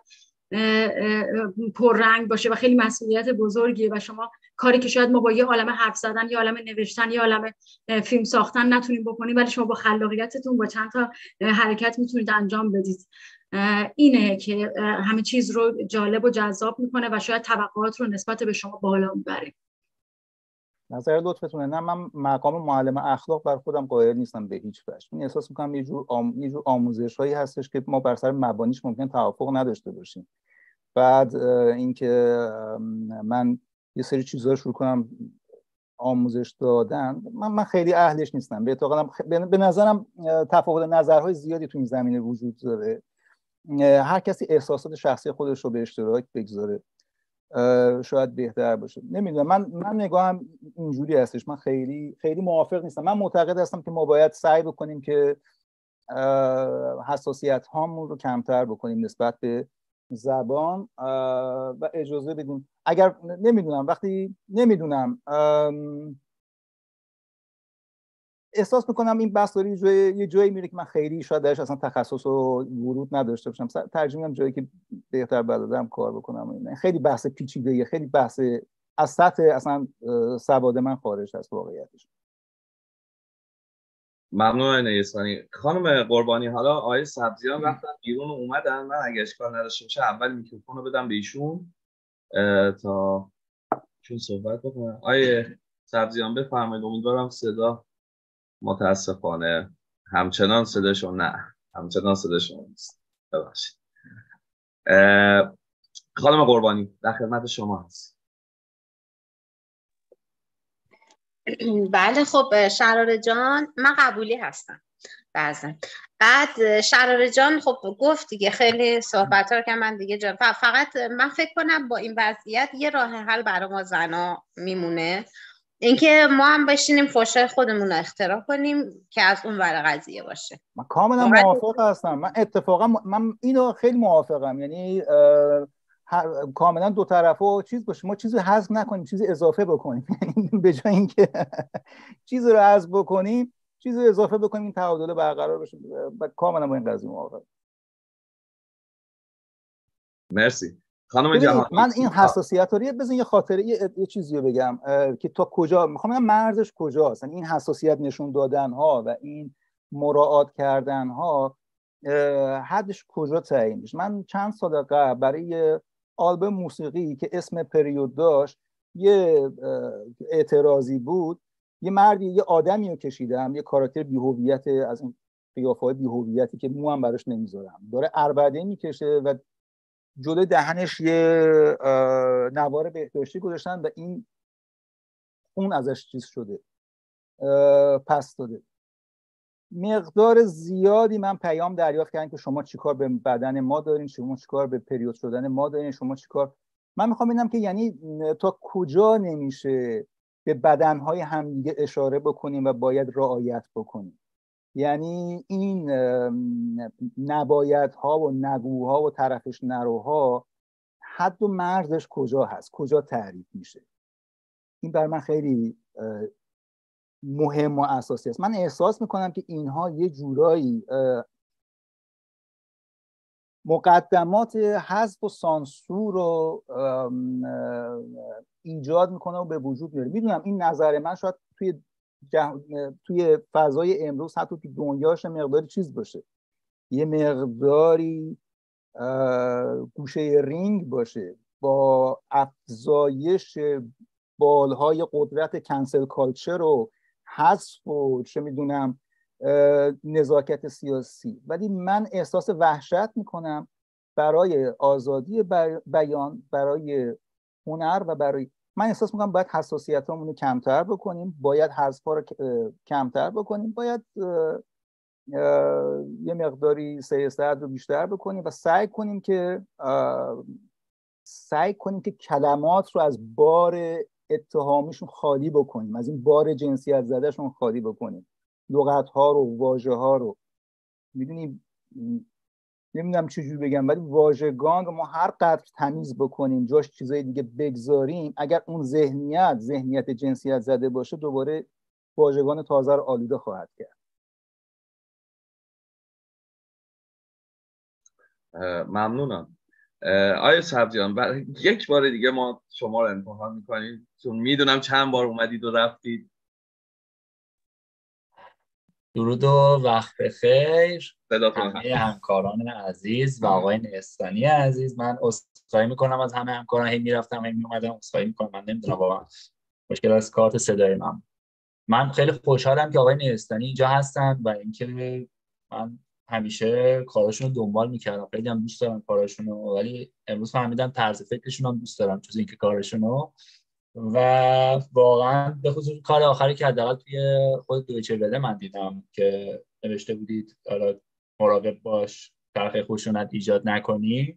پررنگ باشه و خیلی مسئولیت بزرگیه و شما کاری که شاید ما با یه عالمه حرف زدن، یه عالمه نوشتن، یه عالمه فیلم ساختن نتونیم بکنیم، ولی شما با خلاقیتتون با چند تا حرکت میتونید انجام بدید. اینه که همه چیز رو جالب و جذاب میکنه و شاید توقعات رو نسبت به شما بالا میبره. نظر لطفتونه. نه من مقام معلم اخلاق بر خودم قائل نیستم به هیچ وجه. من احساس میکنم یه جور آم... یه جور آموزش‌هایی هستش که ما بر سر مبانیش ممکن توافق نداشته باشیم. بعد اینکه من یه سری چیزا شروع کنم آموزش دادن، من من خیلی اهلش نیستم. به اعتقادم خ... به نظرم تفاوت نظرهای زیادی تو این زمینه وجود داره. هر کسی احساسات شخصی خودش رو به اشتراک بگذاره شاید بهتر باشه. نمیدونم، من من نگاهم اینجوری هستش. من خیلی خیلی موافق نیستم. من معتقد هستم که ما باید سعی بکنیم که حساسیت هامون رو کمتر بکنیم نسبت به زبان و اجازه بدیم. اگر نمیدونم وقتی نمیدونم احساس میکنم این بحث داره جای یه جایی میره که من خیلی شاید درش اصلا تخصص و ورود نداشته باشم، ترجیح میدم جایی که بهتر بلدم کار بکنم. خیلی بحث پیچیده، خیلی بحث از سطح اصلا سواد من خارج هست واقعیتش. ممنون نیستانی. خانم قربانی، حالا آقای سبزیان رفتن بیرون و اومدن، من اگه اشکال نداشته باشه اول میکروفون رو بدم به ایشون تا چون صحبت بکنم. آقای سبزیان بفرمایید. امیدوارم صدا متاسفانه همچنان صداشون نه همچنان صداشون نیست. ببخشید. خانم قربانی در خدمت شما هست. بله خب شراره جان، من قبولی هستم بعضا. بعد شراره جان خب گفت دیگه خیلی صحبت ها رو که من دیگه جان فقط من فکر کنم با این وضعیت یه راه حل برای ما زنا میمونه، اینکه ما هم بشینیم فوشای خودمون رو اختراع کنیم که از اون ور قضیه باشه. من کاملا موافق هستم. من اتفاقا من اینو خیلی موافقم. یعنی کاملا دو طرفه و چیز باشه، ما چیزی حذف نکنیم چیزی اضافه بکنیم. به جای اینکه چیزی رو حذف بکنیم چیزی اضافه بکنیم این تعادل برقرار بشه. کاملا با این قضیه موافقم. مرسی. خانم جهانی، من این حساسیت رو بزن یه خاطره یه, یه چیزی رو بگم که تا کجا میخوام بگم مرزش کجاست. این حساسیت نشون دادن ها و این مراعات کردن ها حدش کجا تعیین میشه. من چند سال قبل برای آلبوم موسیقی که اسم پریود داشت یه اعتراضی بود، یه مردی یه آدمی رو کشیدم، یه کاراکتر بی‌هویت از این قیافه‌های بی‌هویتی که مو هم براش نمیذارم، داره عربده میکشه و جلوی دهنش یه نوار بهداشتی گذاشتن و این خون ازش چیز شده پس داده. مقدار زیادی من پیام دریافت کردم که شما چیکار به بدن ما دارین، شما چیکار به پریود شدن ما دارین، شما چیکار. من میخوام ببینم که یعنی تا کجا نمیشه به بدنهای همدیگه اشاره بکنیم و باید رعایت بکنیم. یعنی این نبایدها و نگوها و طرفش نروها حد و مرزش کجا هست، کجا تعریف میشه. این بر من خیلی مهم و اساسی است. من احساس میکنم که اینها یه جورایی مقدمات حذف و سانسور رو ایجاد میکنه و به وجود میاره. میدونم این نظر من شاید توی جه... توی فضای امروز حتی توی دنیاش مقداری چیز باشه، یه مقداری گوشه رینگ باشه با افزایش بالهای قدرت کنسل کالچر و حذف و چه میدونم نزاکت سیاسی. ولی من احساس وحشت میکنم برای آزادی بیان، برای هنر و برای من احساس میکنم باید حساسیتامون رو کمتر بکنیم، باید حذف‌ها رو کمتر بکنیم، باید یه مقداری سیاست رو بیشتر بکنیم و سعی کنیم که سعی کنیم که کلمات رو از بار اتهامیشون خالی بکنیم، از این بار جنسیت زدهشون خالی بکنیم. لغت ها رو، واژه ها رو، میدونیم نمیدونم چجوری بگم، ولی واژگان رو ما هر قدر تمیز بکنیم جاش چیزای دیگه بگذاریم، اگر اون ذهنیت ذهنیت جنسیت زده باشه دوباره واژگان تازه رو آلوده خواهد کرد. ممنونم. آیا سبزیان برای یک بار دیگه ما شما رو امتحان میکنیم چون میدونم چند بار اومدید و رفتید. درود و وقت بخیر همه همکاران عزیز و آقای نیستانی عزیز. من عذرخواهی میکنم از همه همکاران، هی میرفتم هی میومدم، عذرخواهی میکنم. من نمیدونم واقعا مشکل از کارت صدای من. من خیلی خوشحالم که آقای نیستانی اینجا هستن و اینکه من همیشه کاراشون رو دنبال میکردم، خیلی هم دوست دارم کاراشون رو، ولی امروز فهمیدم طرز فکرشون هم دوست دارم، چون اینکه کاراشون رو و واقعا به خصوص کار آخری که حداقل توی خود دویچه وله من دیدم که نوشته بودید حالا مراقب باش چرخه خشونت ایجاد نکنی،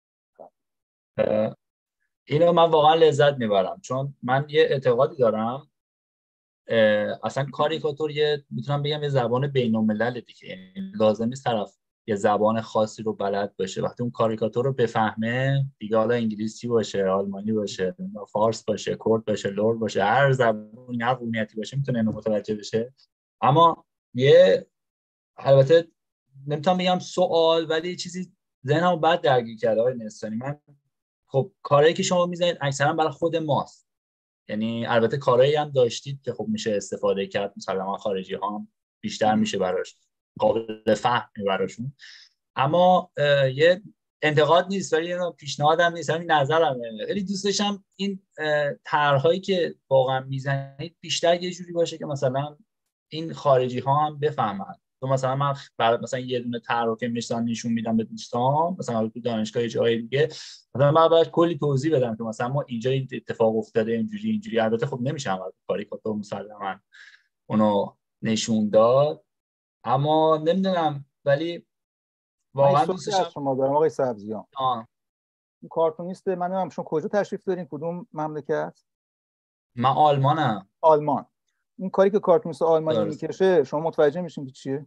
اینو من واقعا لذت میبرم، چون من یه اعتقادی دارم اصلا کاریکاتور یه میتونم بگم یه زبان بین الملل دیگه، یعنی لازم نیست طرف یه زبان خاصی رو بلد باشه، وقتی اون کاریکاتور رو بفهمه دیگه، حالا انگلیسی باشه، آلمانی باشه، فارس باشه، کرد باشه، لور باشه، هر زبانی هر قومیتی باشه میتونه اینو متوجه بشه. اما یه البته نمیتونم بگم سوال، ولی چیزی ذهنمو بعد درگیر کرده آقای نستانی. من خب کارهایی که شما میزنید اکثرا برای خود ماست، یعنی البته کارهایی هم داشتید که خب میشه استفاده کرد، مثلا خارجی ها هم بیشتر میشه براش قابل فهمی براشون، اما یه انتقاد نیست ولی یه پیشنهادم نیست، همین نظرمه. خیلی دوست داشتم این طرح‌هایی که واقعا میزنید بیشتر یه جوری باشه که مثلا این خارجی ها هم بفهمن. تو مثلا من برای مثلا یه دونه طرح رو که مثلا نشون میدم به دوستان، مثلا تو دانشگاه جای دیگه، مثلا من باید کلی توضیح بدم که مثلا ما اینجا این اتفاق افتاده اینجوری اینجوری. البته خب نمیشه عمل کاریکاتور مسلماً اونو نشون داد، اما نمیدونم، ولی واقعا دوست داشتم. شما دارم آقای سبزیان، آه این کارتونیست من نمیدونم شما کجا تشریف دارین، کدوم مملکت؟ من آلمانم. آلمان. این کاری که کارتونیست آلمانی درست. میکشه شما متوجه میشین که چیه؟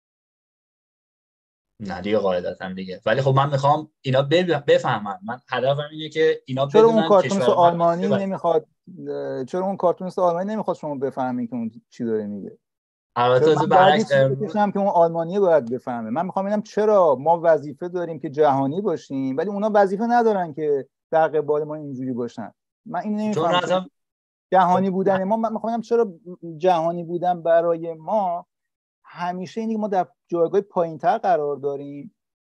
نه دیگه قاعدتا دیگه، ولی خب من میخوام اینا بفهمن. من هدفم اینه که اینا بدونن. چرا اون کارتونیست آلمانی من نمیخواد چرا اون کارتونیست آلمانی نمیخواد شما بفهمین که اون چی داره میگه؟ البته از برعکس بکشم که اون آلمانی باید بفهمه. من میخوام ببینم چرا ما وظیفه داریم که جهانی باشیم ولی اونا وظیفه ندارن که در قبال ما اینجوری باشن. من این نمیفهمم. جهانی بودن ما، من میخوام ببینم چرا جهانی بودن برای ما همیشه اینه که ما در جایگاه پایین‌تر قرار داریم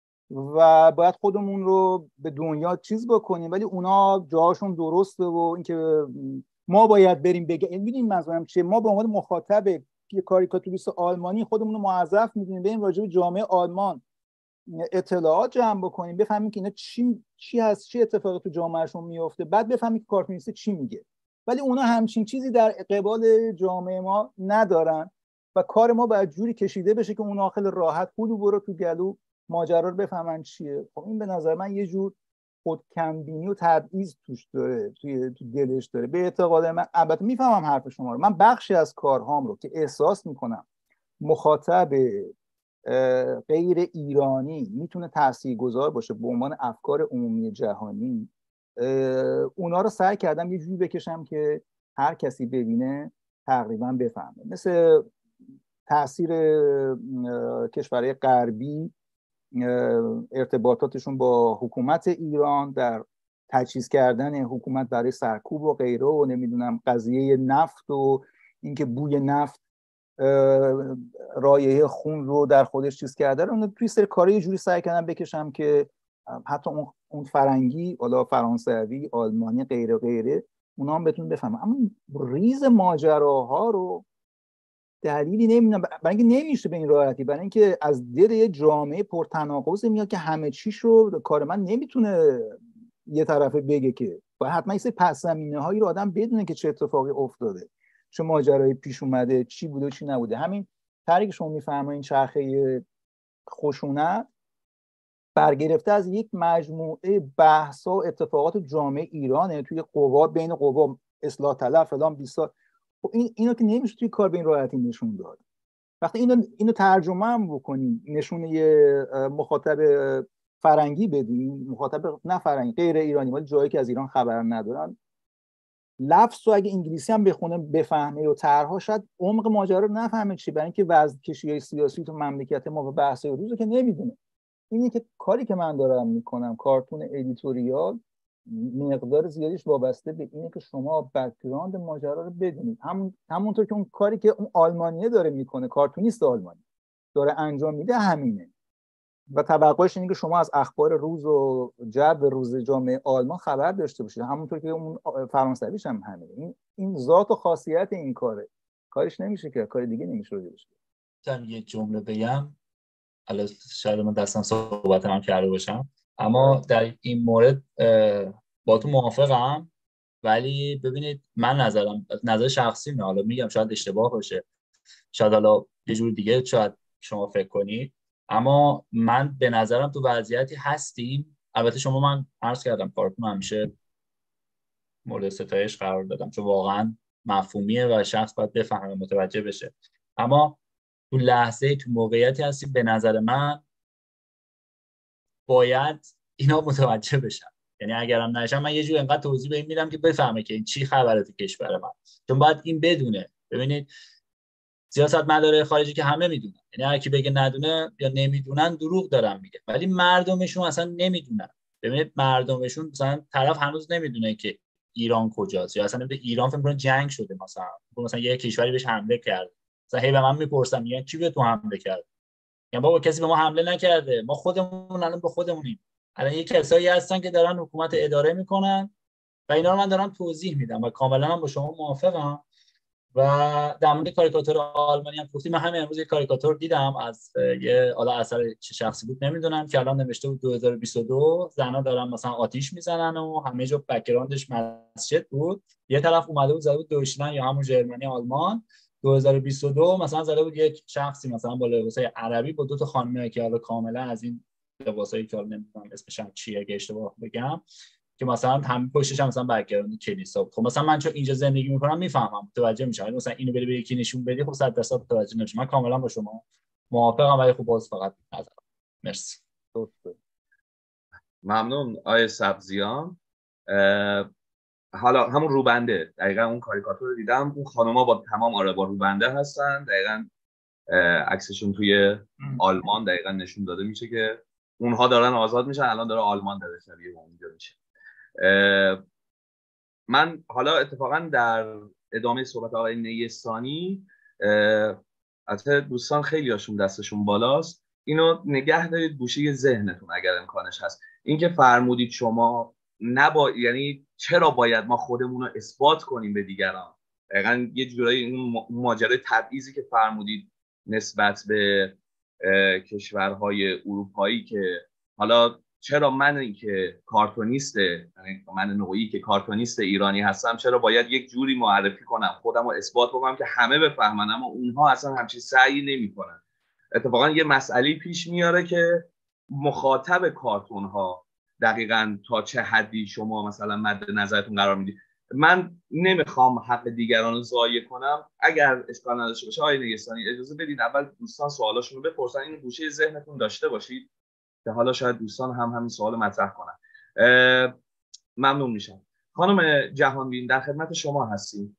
و باید خودمون رو به دنیا چیز بکنیم ولی اونا جاهاشون درسته و اینکه ما باید بریم بگیم. میدونین منظورم چیه؟ ما به عنوان مخاطب یه کاریکاتوریست آلمانی خودمون رو موظف می‌دونیم بریم راجع به جامعه آلمان اطلاعات جمع بکنیم، بفهمیم که اینا چی چی هست، چی اتفاقی تو جامعهشون میفته، بعد بفهمیم که کارتونیست چی میگه. ولی اونا همچین چیزی در قبال جامعه ما ندارن و کار ما باید جوری کشیده بشه که اون خیلی راحت پولو برو تو گلو ماجرا رو بفهمن چیه. خب این به نظر من یه جور خودکمبینی و تبعیض توش داره، توی تو دلش داره. به اعتقاد من، البته میفهمم حرف شما رو، من بخشی از کارهام رو که احساس میکنم مخاطب غیر ایرانی میتونه تاثیرگذار باشه به عنوان افکار عمومی جهانی، اونا رو سعی کردم یه جوری بکشم که هر کسی ببینه تقریبا بفهمه. مثل تاثیر کشورهای غربی، ارتباطاتشون با حکومت ایران در تجهیز کردن حکومت برای سرکوب و غیره و نمیدونم قضیه نفت و اینکه بوی نفت رایحه خون رو در خودش چیز کرده رو توی سر کاری یه جوری سعی کردم بکشم که حتی اون فرنگی، حالا فرانسوی، آلمانی، غیره غیره، اونا هم بتون بفهمن. اما ریز ماجراها رو دلیلی نمیدونم، برای اینکه نمیشه به این راحتی، برای اینکه از دل یه جامعه پرتناقض میاد که همه چیش رو کار من نمیتونه یه طرفه بگه، که باید حتما یه سری پس زمینه هایی رو آدم بدونه که چه اتفاقی افتاده، چه ماجرایی پیش اومده، چی بوده و چی نبوده. همین طریقی که شما میفهمین چرخه خشونت برگرفته از یک مجموعه بحث‌ها و اتفاقات جامعه ایرانه توی قوا، بین قوا، اصلاح طلب فلان بیسار. خب این اینو که نمیشه توی کار به این راحتی نشون داد. وقتی اینو اینو ترجمه هم بکنیم، نشون یه مخاطب فرنگی بدیم، مخاطب نه فرنگی، غیر ایرانی، ولی جایی که از ایران خبر ندارن، لفظ رو اگه انگلیسی هم بخونه بفهمه و طرح‌ها، شاید عمق ماجرا رو نفهمه چی، برای اینکه وضع کشی‌های سیاسی تو مملکت ما و بحث‌های روزو که نمیدونه. اینه که کاری که من دارم میکنم، کارتون ادیتوریال، مقدار زیادیش وابسته به اینه که شما بک‌گراند ماجرا رو بدونید. همون همونطور که اون کاری که اون آلمانیه داره میکنه، کارتونیست آلمانی داره انجام میده، همینه. و توقعش اینه که شما از اخبار روز و جو روز جامعه آلمان خبر داشته باشید، همونطور که اون فرانسویش هم همینه. این این ذات و خاصیت این کاره، کارش نمیشه که کار دیگه نمیشه رو بشه. من یه جمله بگم، حالا شاید من دستم صحبت هم کرده باشم، اما در این مورد با تو موافقم. ولی ببینید من نظرم نظر شخصی نه، حالا میگم شاید اشتباه باشه، شاید حالا یه جور دیگه شاید شما فکر کنید، اما من به نظرم تو وضعیتی هستیم. البته شما من عرض کردم کارتون همیشه مورد ستایش قرار دادم چون واقعا مفهومیه و شخص باید بفهمه متوجه بشه، اما تو لحظه تو موقعیتی هستیم به نظر من باید اینا متوجه بشن. یعنی اگرم نشم من یه جور انقدر توضیح به این میدم که بفهمه که این چی خبره تو کشور من، چون باید این بدونه. ببینید سیاستمدارای خارجی که همه میدونن، یعنی هر کی بگه ندونه یا نمیدونن دروغ دارن میگه، ولی مردمشون اصلا نمیدونن. ببینید مردمشون مثلا طرف هنوز نمیدونه که ایران کجاست، یا اصلا نمیدونه ایران فکر کنه جنگ شده، مثلا مثلا یه کشوری بهش حمله کرده، مثلا هی به من میپرسن میگن کی به تو حمله کرد؟ یعنی بابا کسی به ما حمله نکرده، ما خودمون الان به خودمونیم. الان یه کسایی هستن که دارن حکومت اداره میکنن و اینا رو من دارم توضیح میدم و کاملا هم با شما موافقم. و در مورد کاریکاتور آلمانی هم گفتیم، من همین امروز یه کاریکاتور دیدم از یه حالا اثر چه شخصی بود نمیدونم که الان نوشته بود دو هزار و بیست و دو زنا دارن مثلا آتیش میزنن و همه جا بک‌گراندش مسجد بود، یه طرف اومده بود زده بود دویچلند یا همون ژرمنی آلمان. دو هزار و بیست و دو مثلا زده بود یک شخصی مثلا با لباسای عربی با دو تا خانمی که حالا کاملا از این لباسایی که حالا نمیدونم اسمش هم چیه اگه اشتباه بگم، که مثلا هم پشتش هم مثلا بک‌گراند کلیسا بود. خب مثلا من چون اینجا زندگی میکنم میفهمم متوجه میشم، مثلا اینو بری به یکی نشون بدی خب صد درصد متوجه نمیشه. من کاملا با شما موافقم ولی خب باز فقط نظرم. مرسی. ممنون آیه سبزیان. حالا همون روبنده دقیقاً اون کاریکاتور رو دیدم، اون خانوما با تمام آره با روبنده هستن، دقیقاً عکسشون توی آلمان دقیقاً نشون داده میشه که اونها دارن آزاد میشن، الان داره آلمان داره شبیه اونجا میشه. من حالا اتفاقا در ادامه صحبت آقای نیستانی، البته دوستان خیلی هاشون دستشون بالاست، اینو نگه دارید گوشه ذهنتون اگر امکانش هست. اینکه فرمودید شما نبا یعنی چرا باید ما خودمون رو اثبات کنیم به دیگران، دقیقاً یه جورایی این ماجرای تبعیضی که فرمودید نسبت به کشورهای اروپایی که حالا چرا من که کارتونیست، یعنی من نوعی که کارتونیست ایرانی هستم چرا باید یک جوری معرفی کنم خودم رو اثبات بکنم که همه بفهمن، اما اونها اصلا همچین سعی نمی‌کنن. اتفاقا یه مسئله پیش میاره که مخاطب کارتون ها دقیقاً تا چه حدی شما مثلا مد نظرتون قرار میدید. من نمیخوام حق دیگران رو ضایع کنم، اگر اشکال نداشته باشه آقای نیستانی اجازه بدید اول دوستان سوالاشون رو بپرسن، این گوشه ذهنتون داشته باشید که حالا شاید دوستان هم همین سوال مطرح کنن. ممنون میشم. خانم جهانبین در خدمت شما هستیم.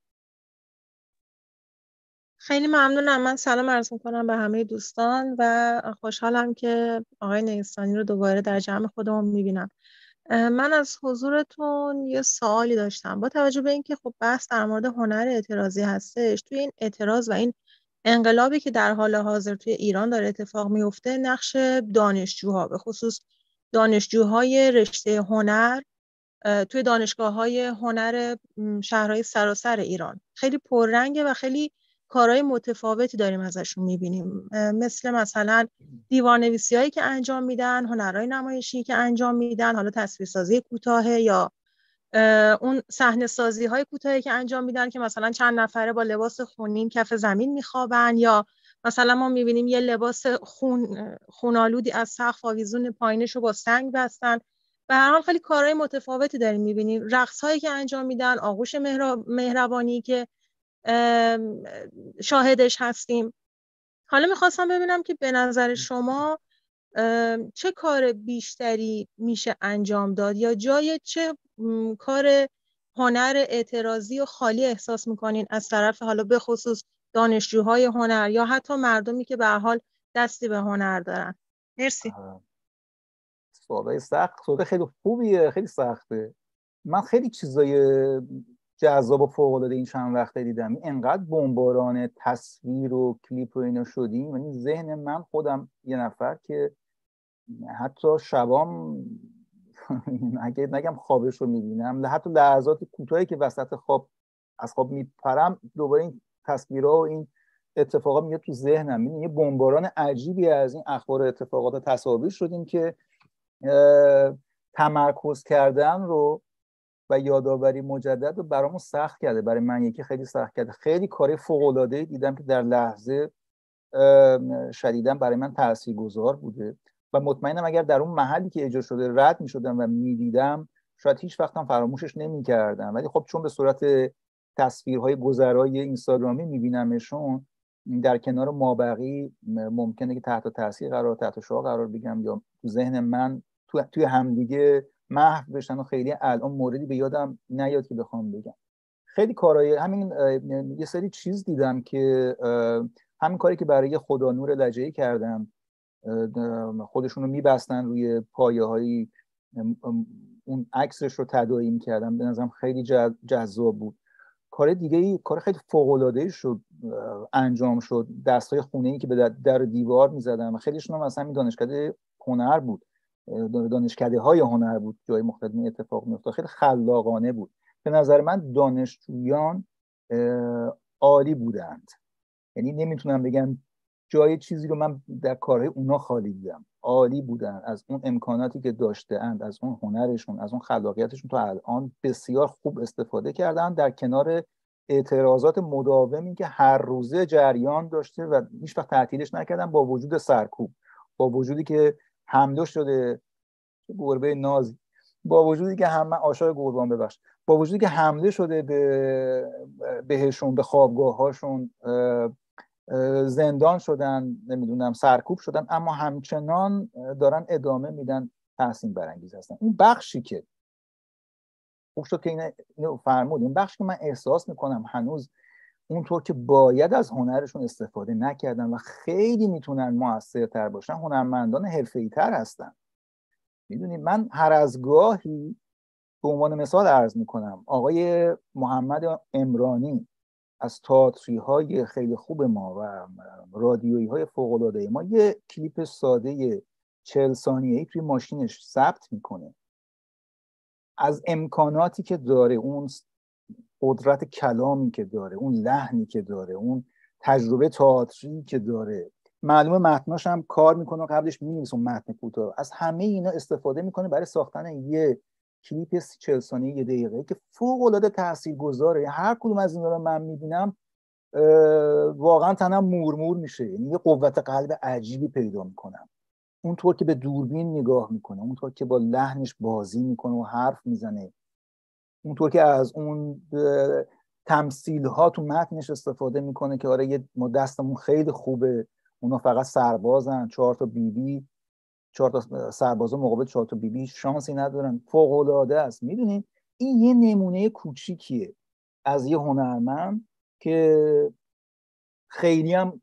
خیلی ممنونم. من سلام عرض میکنم به همه دوستان و خوشحالم که آقای نیستانی رو دوباره در جمع خودمون میبینم. من از حضورتون یه سوالی داشتم. با توجه به اینکه خب بحث در مورد هنر اعتراضی هستش، توی این اعتراض و این انقلابی که در حال حاضر توی ایران داره اتفاق میفته، نقش دانشجوها به خصوص دانشجوهای رشته هنر توی دانشگاه‌های هنر شهرهای سراسر ایران خیلی پررنگه و خیلی کارهای متفاوتی داریم ازشون می‌بینیم، مثل مثلا دیوارنویسی‌هایی که انجام میدن، هنرهای نمایشی که انجام میدن، حالا تصویرسازی کوتاه یا اون صحنه‌سازی‌های کوتاهی که انجام میدن که مثلا چند نفره با لباس خونین کف زمین میخوابن، یا مثلا ما می‌بینیم یه لباس خون خونالودی از سقف آویزون پایینش رو با سنگ بستن. به هر حال خیلی کارهای متفاوتی داریم می‌بینیم، رقص‌هایی که انجام میدن، آغوش مهربانی که شاهدش هستیم. حالا میخواستم ببینم که به نظر شما چه کار بیشتری میشه انجام داد یا جای چه کار هنر اعتراضی و خالی احساس میکنین از طرف حالا به خصوص دانشجوهای هنر یا حتی مردمی که به هر حال دستی به هنر دارن؟ مرسی. سوالای سخت، سوال خیلی خوبیه، خیلی سخته. من خیلی چیزای جذاب و فوق‌العاده این چند وقته دیدم. اینقدر بمباران تصویر و کلیپ و اینا شدیم، یعنی ذهن من خودم یه نفر که حتی شبام اگه نگم خوابش رو میبینم، حتی لحظات کوتاهی که وسط خواب از خواب میپرم دوباره این تصویرها و این اتفاقات میاد تو ذهنم. یعنی یه بمباران عجیبی از این اخبار اتفاقات تصاویر شدیم که تمرکز کردن رو و یادآوری مجدد رو برامون سخت کرده. برای من یکی خیلی سخت کرده. خیلی کار فوق‌العاده‌ای دیدم که در لحظه شدیداً برای من تاثیرگذار بوده و مطمئنم اگر در اون محلی که اجرا شده رد می‌شدم و می‌دیدم شاید هیچ وقتم فراموشش نمی‌کردم، ولی خب چون به صورت تصویرهای گذرای اینستاگرامی می‌بینمشون، در کنار مابقی ممکنه که تحت تاثیر قرار تحت شعاع قرار بگیرم یا تو ذهن من تو توی همدیگه محو بشن و خیلی الان موردی به یادم نیاد که بخوام بگم. خیلی کارهای همین یه سری چیز دیدم که همین کاری که برای خدا نور لجه‌ای کردم، خودشون رو میبستن روی پایه‌هایی، اون عکسش رو تداعی می‌کردم، به نظرم خیلی جذاب بود. کار دیگه ای، کار خیلی فوق‌العاده‌ای شد انجام شد، دستای خونه‌ای که به در دیوار می‌زدن و خیلیشون هم مثلا دانشکده هنر بود، دانشکده‌های هنر بود، جای مختلف اتفاق می‌افتاد، خیلی خلاقانه بود. به نظر من دانشجویان عالی بودند، یعنی نمیتونم بگم جای چیزی رو من در کارهای اونا خالی دیدم. عالی بودن، از اون امکاناتی که داشته‌اند، از اون هنرشون، از اون خلاقیتشون تا الان بسیار خوب استفاده کردن، در کنار اعتراضات مداومی که هر روزه جریان داشته و هیچ وقت تعطیلش نکردن، با وجود سرکوب، با وجودی که حمله شده گربه ناز، با وجودی که همه عاشق قربان ببخش با وجودی که حمله شده به بهشون، به خوابگاه‌هاشون، زندان شدن، نمیدونم سرکوب شدن، اما همچنان دارن ادامه میدن، تحسین برانگیز هستن. این بخشی که خوب شد که اینو فرمود، این بخشی که من احساس میکنم هنوز اونطور که باید از هنرشون استفاده نکردن و خیلی میتونن موثرتر باشن، هنرمندان حرفه‌ای تر هستن. میدونید من هر از گاهی به عنوان مثال عرض میکنم، آقای محمد امرانی از تئاتری های خیلی خوب ما و رادیویی های فوق العاده ما یه کلیپ ساده چهل ثانیه‌ای توی ماشینش ثبت میکنه، از امکاناتی که داره، اون قدرت کلامی که داره، اون لحنی که داره، اون تجربه تئاتری که داره، معلومه متناش هم کار میکنه، قبلش می‌نویسه اون متن کوتاه، از همه اینا استفاده میکنه برای ساختن یه کلیپ چهل ثانیه یه دقیقه که فوق العاده تاثیرگذاره. هر کدوم از اینا رو من میبینم واقعا تنم مورمور میشه، یعنی یه قوت قلب عجیبی پیدا میکنم. اونطور که به دوربین نگاه میکنه، اونطور که با لحنش بازی میکنه و حرف میزنه، اونطور که از اون تمثیل ها تو متنش استفاده میکنه که آره یه ما دستمون خیلی خوبه، اونا فقط سربازن، چهار تا بیبی، چهار تا سربازا مقابل چهار تا بیبی شانسی ندارن، فوق العاده است. میدونید این یه نمونه کوچیکیه از یه هنرمند که خیلی هم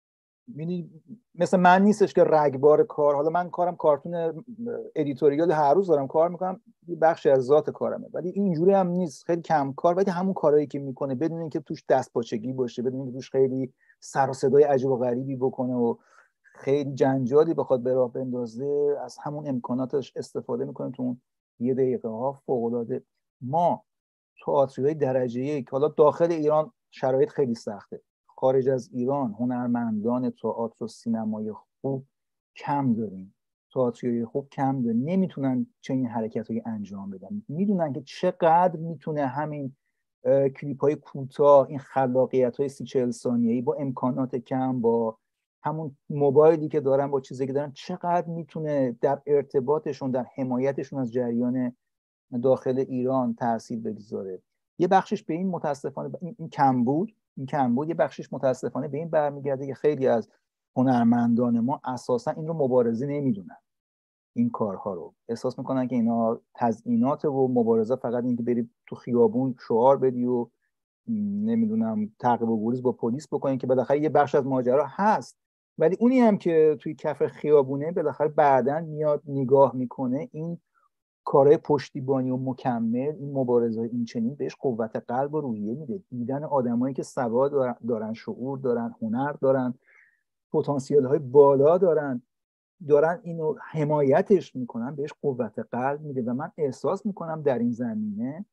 مثل من نیستش که رگبار کار، حالا من کارم کارتون ادیتوریال هر روز دارم کار میکنم، یه بخشی از ذات کارمه، ولی اینجوری هم نیست، خیلی کم کار، ولی همون کارهایی که میکنه بدون اینکه توش دستپاچگی باشه، بدون اینکه توش خیلی سر و صدای عجیب و غریبی بکنه و خیلی جنجالی بخواد به راه بندازه، از همون امکاناتش استفاده میکنه تو اون یه دقیقه ها. فوق العاده. ما تئاترهای درجه یک، حالا داخل ایران شرایط خیلی سخته، خارج از ایران هنرمندان تئاتر و سینمای خوب کم داریم، تئاتری خوب کم داریم، نمیتونن چنین حرکتایی انجام بدن، میدونن که چقدر میتونه همین کلیپ های کوتاه، این خلاقیت های سی چهل ثانیه‌ای با امکانات کم، با همون موبایلی که دارن، با چیزی که دارن، چقدر میتونه در ارتباطشون، در حمایتشون از جریان داخل ایران تاثیر بگذاره. یه بخشش به این متاسفانه این کم بود این کم بود یه بخشش متاسفانه به این برمیگرده که خیلی از هنرمندان ما اساسا این رو مبارزه نمیدونن، این کارها رو احساس میکنن که اینا تزیینات و مبارزه فقط این که بری تو خیابون شعار بدی و نمیدونم تعقیب و گریز با پلیس بکنین که بالاخره یه بخش از ماجرا هست، ولی اونی هم که توی کف خیابونه بالاخره بعداً میاد نگاه میکنه، این کارهای پشتیبانی و مکمل، این مبارزه این چنین بهش قوت قلب و روحیه میده. دیدن آدمایی که سواد دارن، شعور دارن، هنر دارن، پتانسیل های بالا دارن، دارن اینو حمایتش میکنن، بهش قوت قلب میده و من احساس میکنم در این زمینه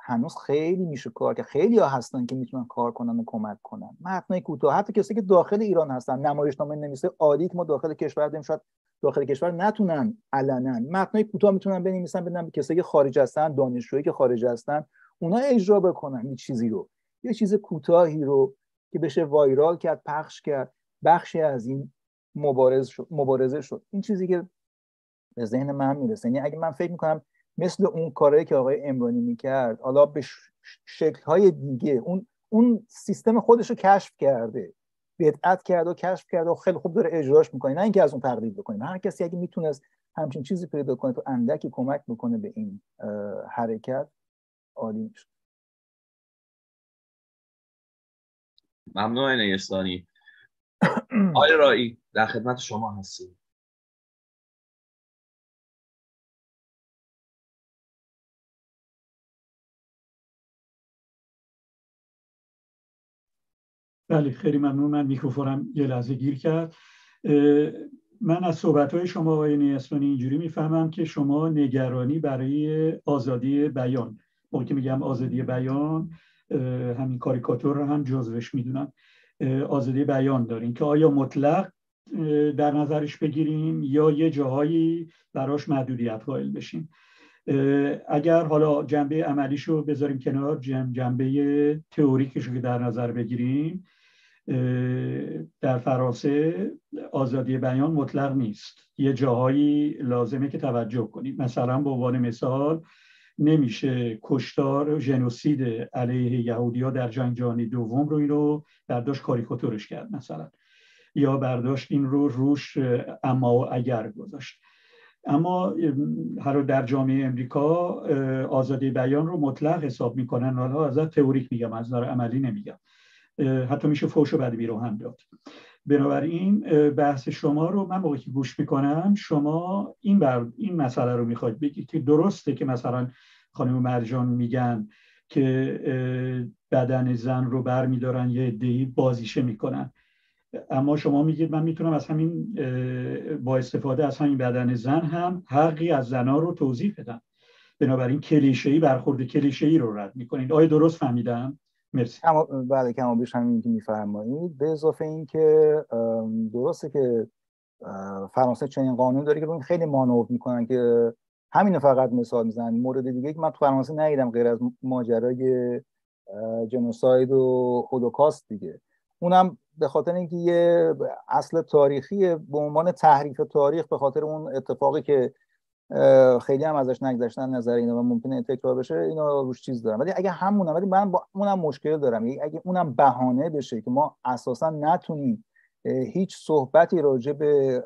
هنوز خیلی میشه کار که خیلی ها هستن که میتونن کار کنن و کمک کنن. متنای کوتاه، حتی کسی که داخل ایران هستن نمایشنامه نویسه عالی که ما داخل کشور داریم، شاید داخل کشور نتونن علنا متنای کوتاه میتونن بنویسن بدن به کسایی که خارج هستن، دانشجویی که خارج هستن، اونا اجرا بکنن یه چیزی رو، یه چیز کوتاهی رو که بشه وایرال کرد، پخش کرد، بخشی از این مبارزه شد مبارزه شد. این چیزی که به ذهن من میرسه. یعنی اگه من فکر میکنم مثل اون کاری که آقای عمرانی میکرد، حالا به شکل‌های دیگه، اون اون سیستم خودش رو کشف کرده، بدعت کرده و کشف کرده و خیلی خوب داره اجراش میکنه، نه اینکه از اون تقلید بکنیم. هر کسی اگه میتونست همچین چیزی پیدا کنه تو اندکی کمک بکنه به این حرکت، عالی میشه. ممنون آقای نیستانی. آقای رایی در خدمت شما هستیم. بله خیلی ممنون. من میکروفونم یه لحظه گیر کرد. من از صحبت‌های شما آقای نیستانی اینجوری میفهمم که شما نگرانی برای آزادی بیان، موقعی که میگم آزادی بیان همین کاریکاتور رو هم جزوش میدونم، آزادی بیان دارین که آیا مطلق در نظرش بگیریم یا یه جاهایی براش محدودیت قائل بشیم؟ اگر حالا جنبه عملیشو بذاریم کنار، جنبه تئوریکشو که در نظر بگیریم، در فرانسه آزادی بیان مطلق نیست، یه جاهایی لازمه که توجه کنیم. مثلا به عنوان مثال نمیشه کشتار ژنوسید علیه یهودی‌ها در جنگ جهانی دوم رو اینو برداشت کاریکاتورش کرد مثلا، یا برداشت این رو روش اما و اگر گذاشت. اما هر در جامعه امریکا آزادی بیان رو مطلق حساب میکنن، حالا از تئوریک میگم، از نظر عملی نمیگم، حتی میشه فوش و بدبی رو هم داد. بنابراین بحث شما رو من موقعی که گوش میکنم، شما این بر این مسئله رو میخواید بگید که درسته که مثلا خانم مرجان میگن که بدن زن رو بر میدارن یه عده‌ای بازیشه میکنن، اما شما میگید من میتونم از همین با استفاده از همین بدن زن هم حقی از زنها رو توضیح بدم. بنابراین کلیشه‌ای برخورد کلیشه‌ای رو رد میکنید. آیا درست فهمیدم؟ مرسی. اما بله کما بیش همین که میفرمایید. به اضافه این که درسته که فرانسه چنین قانون داره که این خیلی مانور میکنن که همینو فقط مثال میزنن. مورد دیگه که من تو فرانسه ندیدم غیر از ماجرای جنوساید و هولوکاست دیگه، اونم به خاطر اینکه یه اصل تاریخی به عنوان تحریف تاریخ، به خاطر اون اتفاقی که خیلی هم ازش نگذشتن نظر اینا و ممکنه تکرار بشه، اینا روش چیز دارم. ولی اگه همونم، ولی من با اونم مشکل دارم، اگه اونم بهانه بشه که ما اساسا نتونیم هیچ صحبتی راجع به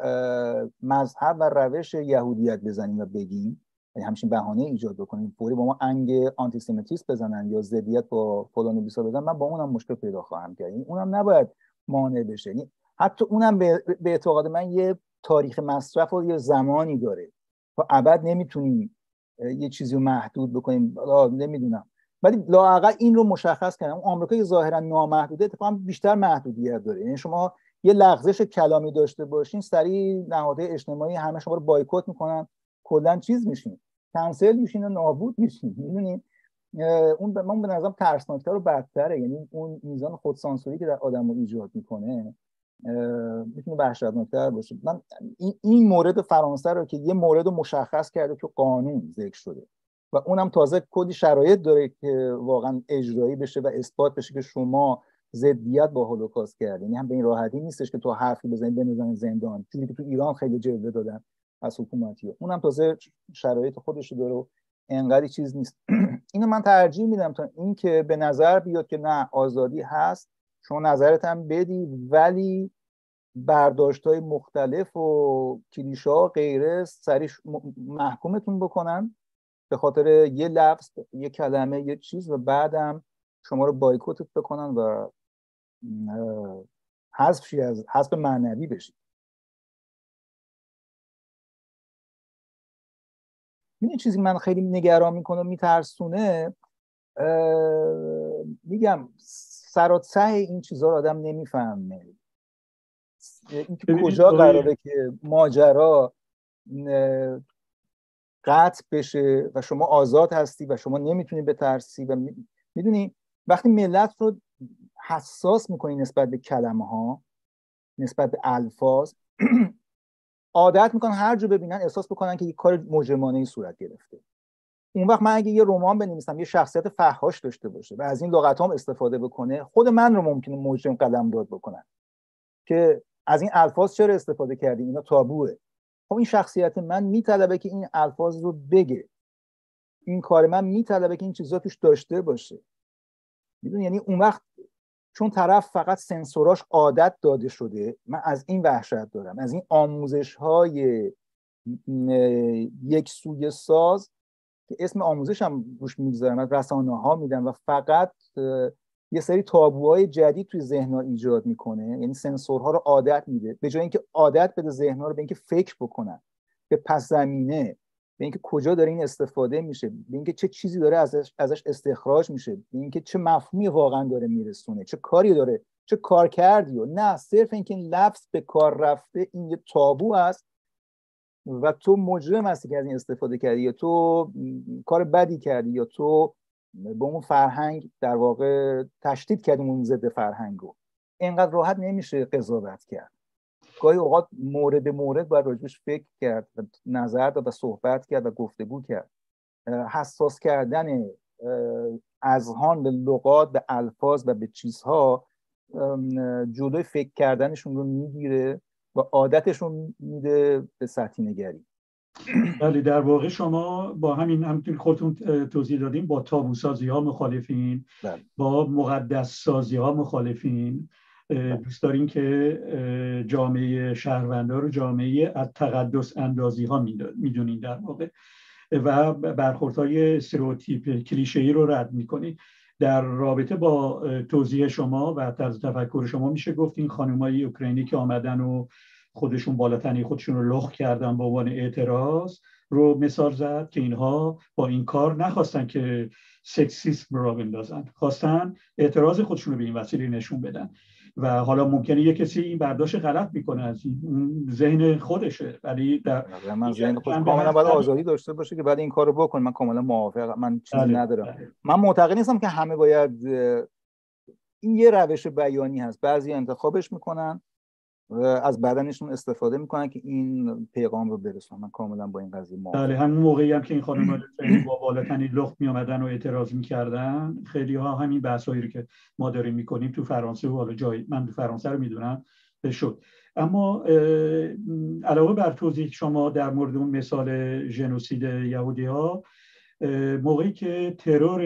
مذهب و روش یهودیت بزنیم و بگیم، یعنی همچین بهانه ایجاد بکنیم، فوری با ما انگ آنتی سمیتیسم بزنن یا ضدیت با فلان و بیسار بزنن، من با اونم مشکل پیدا خواهم کرد. این اونم نباید مانع بشه. یعنی حتی اونم به اعتقاد من یه تاریخ مصرف و یه زمانی داره، تا ابد نمیتونیم یه چیزی رو محدود بکنیم. نمیدونم، ولی لااقل این رو مشخص کردم. اون آمریکا ظاهرا نامحدوده، اتفاقا بیشتر محدودیت داره. یعنی شما یه لغزش کلامی داشته باشین، سریع نهادهای اجتماعی همه شما رو بایکوت میکنن، کلا چیز میشین، کنسل میشین و نابود میشین. میدونید اون به من به نظرم ترسناکتر و بدتره. یعنی اون میزان خودسانسوری که در آدمو ایجاد میکنه میتونه وحشتناکتر باشه. من این مورد فرانسه رو که یه مورد رو مشخص کرده که قانون ذکر شده و اونم تازه کلی شرایط داره که واقعا اجرایی بشه و اثبات بشه که شما ضدیت با هولوکاست کردین. یعنی هم به این راحتی نیستش که تو حرفی بزنید بنوزن زندان، چیزی که تو ایران خیلی جلوه دادن از حکومتی‌ها. اونم تازه شرایط خودش داره و انقدر چیز نیست. اینو من ترجیح میدم تا این که به نظر بیاد که نه آزادی هست، شما نظرت هم بدی، ولی برداشت‌های مختلف و کلیشه‌ها غیره سریع محکومتون بکنن به خاطر یه لفظ، یه کلمه، یه چیز، و بعدم شما رو بایکوتت بکنن و حذف شی، از حذف معنوی بشید. این چیزی من خیلی نگران میکنه، میترسونه. میگم سراتسه این چیزها رو آدم نمیفهمه. اینکه کجا قراره که ماجرا قطع بشه و شما آزاد هستی و شما نمیتونی بترسی. و میدونی وقتی ملت رو حساس میکنی نسبت به کلمه ها، نسبت به الفاظ، عادت میکنن هر جا ببینن احساس بکنن که یک کار مجرمانه‌ای صورت گرفته. اون وقت من اگه یه رمان بنویسم، یه شخصیت فحاش داشته باشه و از این لغتام استفاده بکنه، خود من رو ممکنه مجرم قلمداد بکنن که از این الفاظ چرا استفاده کردی، اینا تابوه. خب این شخصیت من میطلبه که این الفاظ رو بگه، این کار من میطلبه که این چیزا توش داشته باشه. میدونی یعنی اون وقت چون طرف فقط سنسوراش عادت داده شده، من از این وحشت دارم، از این آموزش های یک سویه ساز که اسم آموزش هم روش میگذارن، از رسانه ها میدن و فقط یه سری تابوهای جدید توی ذهن‌ها ایجاد میکنه. یعنی سنسورها رو عادت میده، به جای اینکه عادت بده ذهن‌ها رو به اینکه فکر بکنن، به پس زمینه، به اینکه کجا داره این استفاده میشه، به اینکه چه چیزی داره ازش ازش استخراج میشه، به اینکه چه مفهومی واقعا داره میرسونه، چه کاری داره، چه کار کردی. و نه، صرف اینکه این لفظ به کار رفته، این یه تابو است و تو مجرم هستی که از این استفاده کردی، یا تو کار بدی کردی، یا تو به اون فرهنگ در واقع تشدید کردی، اون ضد فرهنگ رو. اینقدر راحت نمیشه قضاوت کرد. گاهی اوقات مورد به مورد باید راجبش فکر کرد و نظر داد و صحبت کرد و گفتگو کرد. حساس کردن اذهان به لغات، به الفاظ و به چیزها جلوی فکر کردنشون رو میگیره و عادتشون میده به سطحی نگری. ولی در واقع شما با همین همونطور خودتون توضیح دادیم، با تابوسازی ها مخالفین، بله. با مقدس سازی ها مخالفین، بله. دوست دارین که جامعه شهروندان رو جامعه از تقدس اندازی ها میدونین در واقع، و برخوردهای استریوتیپ کلیشه‌ای رو رد میکنین. در رابطه با توضیح شما و طرز تفکر شما میشه گفت این خانمای اوکراینی که آمدن و خودشون بالاتنی خودشون رو لخ کردن به عنوان اعتراض رو مثال زد که اینها با این کار نخواستن که سکسیسم را بندازن، خواستن اعتراض خودشون رو به این وسیله نشون بدن. و حالا ممکنه یک کسی این برداشت غلط میکنه، از این ذهن خودشه، ولی در من ذهن خودم کاملا باید آزادی داشته باشه که بعد این کارو بکنه. من کاملا موافقم، من چیزی بله. ندارم بله. من معتقد نیستم که همه باید، این یه روش بیانی هست، بعضی انتخابش میکنن و از بدنشون استفاده میکنن که این پیغام رو برسونن. من کاملا با این قضیه موافقم. بله، همون موقعی هم که این خانم‌ها با بالاتنی لخت میآمدن و اعتراض میکردن، خیلی ها همین بحثایی رو که ما داریم میکنیم تو فرانسه و حالا جای من تو فرانسه رو میدونم شد. اما علاوه بر توضیح شما در مورد اون مثال ژنوسید یهودی ها، موقعی که ترور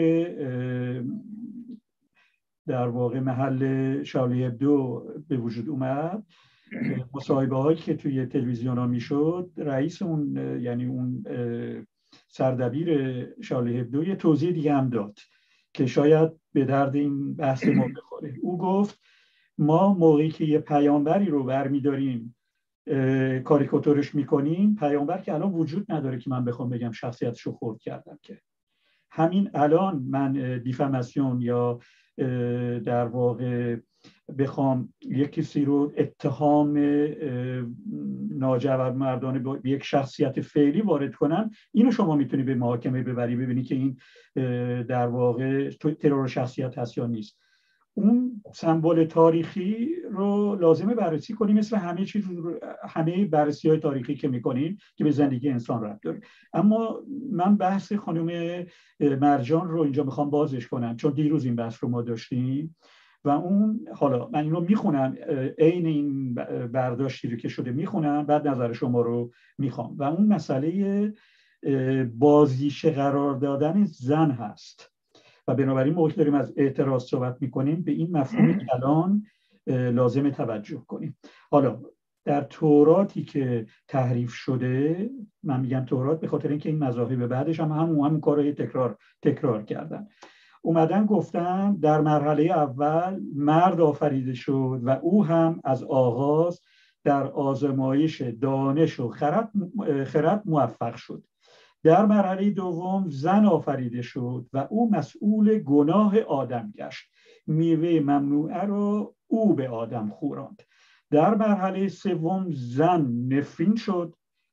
در واقع محل شارلی هبدو به وجود اومد، مصاحبه هایی که توی تلویزیون ها میشد، رئیس اون یعنی اون سردبیر شارلی هبدو یه توضیح دیگه هم داد که شاید به درد این بحث ما بخوره. او گفت ما موقعی که یه پیامبری رو برمیداریم کاریکاتورش میکنیم، پیامبر که الان وجود نداره که من بخوام بگم شخصیتش رو خرد کردم، که همین الان من دیفاماسیون یا در واقع بخوام یک کسی رو اتهام ناجوانمردانه به یک شخصیت فعلی وارد کنم، اینو شما میتونی به محاکمه ببری، ببینی که این در واقع ترور شخصیت هست یا نیست. اون سمبل تاریخی رو لازمه بررسی کنیم، مثل همه چیز، همه بررسی های تاریخی که میکنیم که به زندگی انسان ربط داره. اما من بحث خانم مرجان رو اینجا میخوام بازش کنم، چون دیروز این بحث رو ما داشتیم و اون، حالا من این رو میخونم، عین این برداشتی رو که شده میخونم، بعد نظر شما رو میخوام. و اون مسئله بازیشه قرار دادن زن هست و بنابراین موقعی داریم از اعتراض صحبت میکنیم به این مفهوم کلان لازم توجه کنیم. حالا در توراتی که تحریف شده، من میگم تورات به خاطر اینکه این مذاهب بعدش هم همون همون کارهای تکرار تکرار کردن، اومدن گفتن در مرحله اول مرد آفریده شد و او هم از آغاز در آزمایش دانش و خرد خرد موفق شد. در مرحله دوم زن آفریده شد و او مسئول گناه آدم گشت، میوه ممنوعه رو او به آدم خوراند. در مرحله سوم زن نفرین شد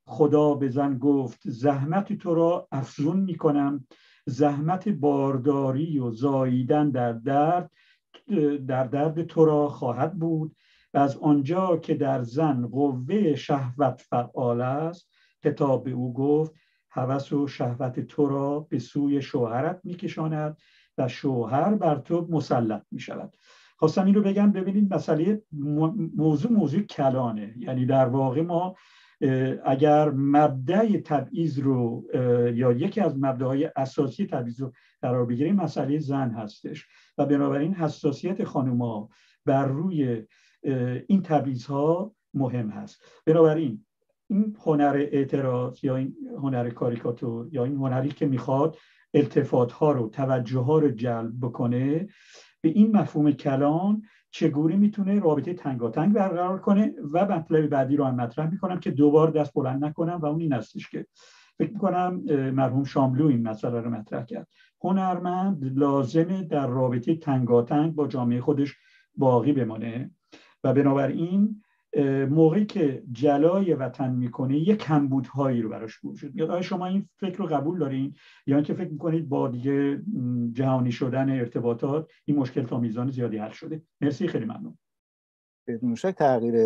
خدا به زن گفت زحمت تو را افزون میکنم، زحمت بارداری و زاییدن در درد در درد تو را خواهد بود. و از آنجا که در زن قوه شهوت فعال است، کتاب به او گفت هوس و شهوت تو را به سوی شوهرت میکشاند و شوهر بر تو مسلط میشود. خواستم این رو بگم. ببینید مسئله موضوع موضوع کلانه، یعنی در واقع ما اگر مبدأ تبعیض رو یا یکی از مبدأهای اساسی تبعیض رو قرار بگیریم، مسئله زن هستش و بنابراین حساسیت خانوما بر روی این تبعیض‌ها مهم هست. بنابراین این هنر اعتراض یا این هنر کاریکاتور یا این هنری که میخواد التفات‌ها رو، توجه‌ها رو جلب بکنه به این مفهوم کلان، چگونه میتونه رابطه تنگاتنگ برقرار کنه. و مطلب بعدی رو هم مطرح میکنم که دوبار دست بلند نکنم و اون این هستش که فکر میکنم مرحوم شاملو این مسئله رو مطرح کرد. هنرمند لازمه در رابطه تنگاتنگ با جامعه خودش باقی بمانه و بنابراین موقعی که جلای وطن میکنه یک کمبودهایی رو براش وجود میاد. آیا شما این فکر رو قبول دارین یا اینکه فکر میکنید با دیگه جهانی شدن ارتباطات این مشکل تا میزان زیادی حل شده؟ مرسی، خیلی ممنون. بدون شک تغییر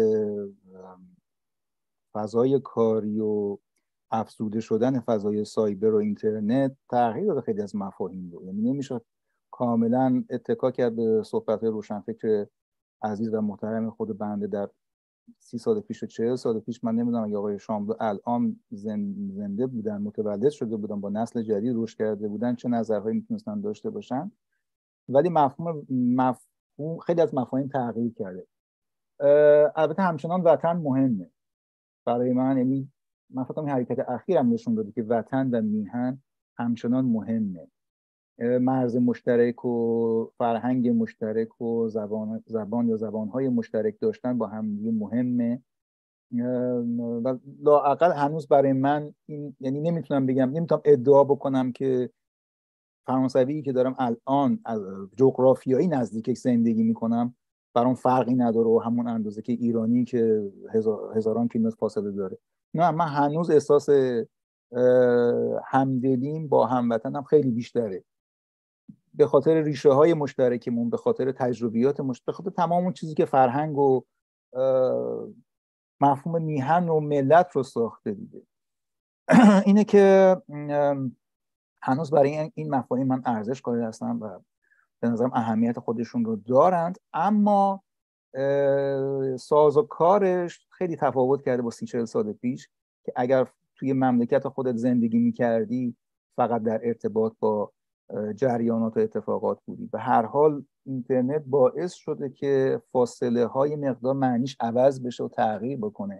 فضای کاری و افزوده شدن فضای سایبر و اینترنت تغییر داده خیلی از مفاهیم رو. یعنی نمیشه کاملا اتکا کرد به صحبت‌های روشنفکر عزیز و محترم خود بنده در سی سال پیش و چهل سال پیش. من نمیدونم اگه آقای شاملو الان زنده بودن، متولد شده بودن، با نسل جدید رشد کرده بودن، چه نظرهایی میتونستن داشته باشن، ولی مفهوم مفهوم خیلی از مفاهیم تغییر کرده. البته همچنان وطن مهمه برای من. یعنی من فکر کنم حرکت اخیرم نشون داده که وطن و میهن همچنان مهمه. مرز مشترک و فرهنگ مشترک و زبان زبان یا زبانهای مشترک داشتن با هم مهمه و لااقل هنوز برای من این، یعنی نمیتونم بگم، نمیتونم ادعا بکنم که فرانسوی که دارم الان از جغرافیایی نزدیک زندگی میکنم برام فرقی نداره و همون اندازه که ایرانی که هزار، هزاران کیلومتر فاصله داره. نه، من هنوز احساس همدلیم با هموطنم خیلی بیشتره، به خاطر ریشه های مشترکمون، به خاطر تجربیات مشترک، به خاطر تمام اون چیزی که فرهنگ و مفهوم میهن و ملت رو ساخته دیگه. اینه که هنوز برای این مفاهیم من ارزش قائل هستم و به نظرم اهمیت خودشون رو دارند، اما ساز و کارش خیلی تفاوت کرده با سی چهل سال پیش که اگر توی مملکت خودت زندگی میکردی فقط در ارتباط با جریانات و اتفاقات بودی. به هر حال اینترنت باعث شده که فاصله های مقدار معنیش عوض بشه و تغییر بکنه.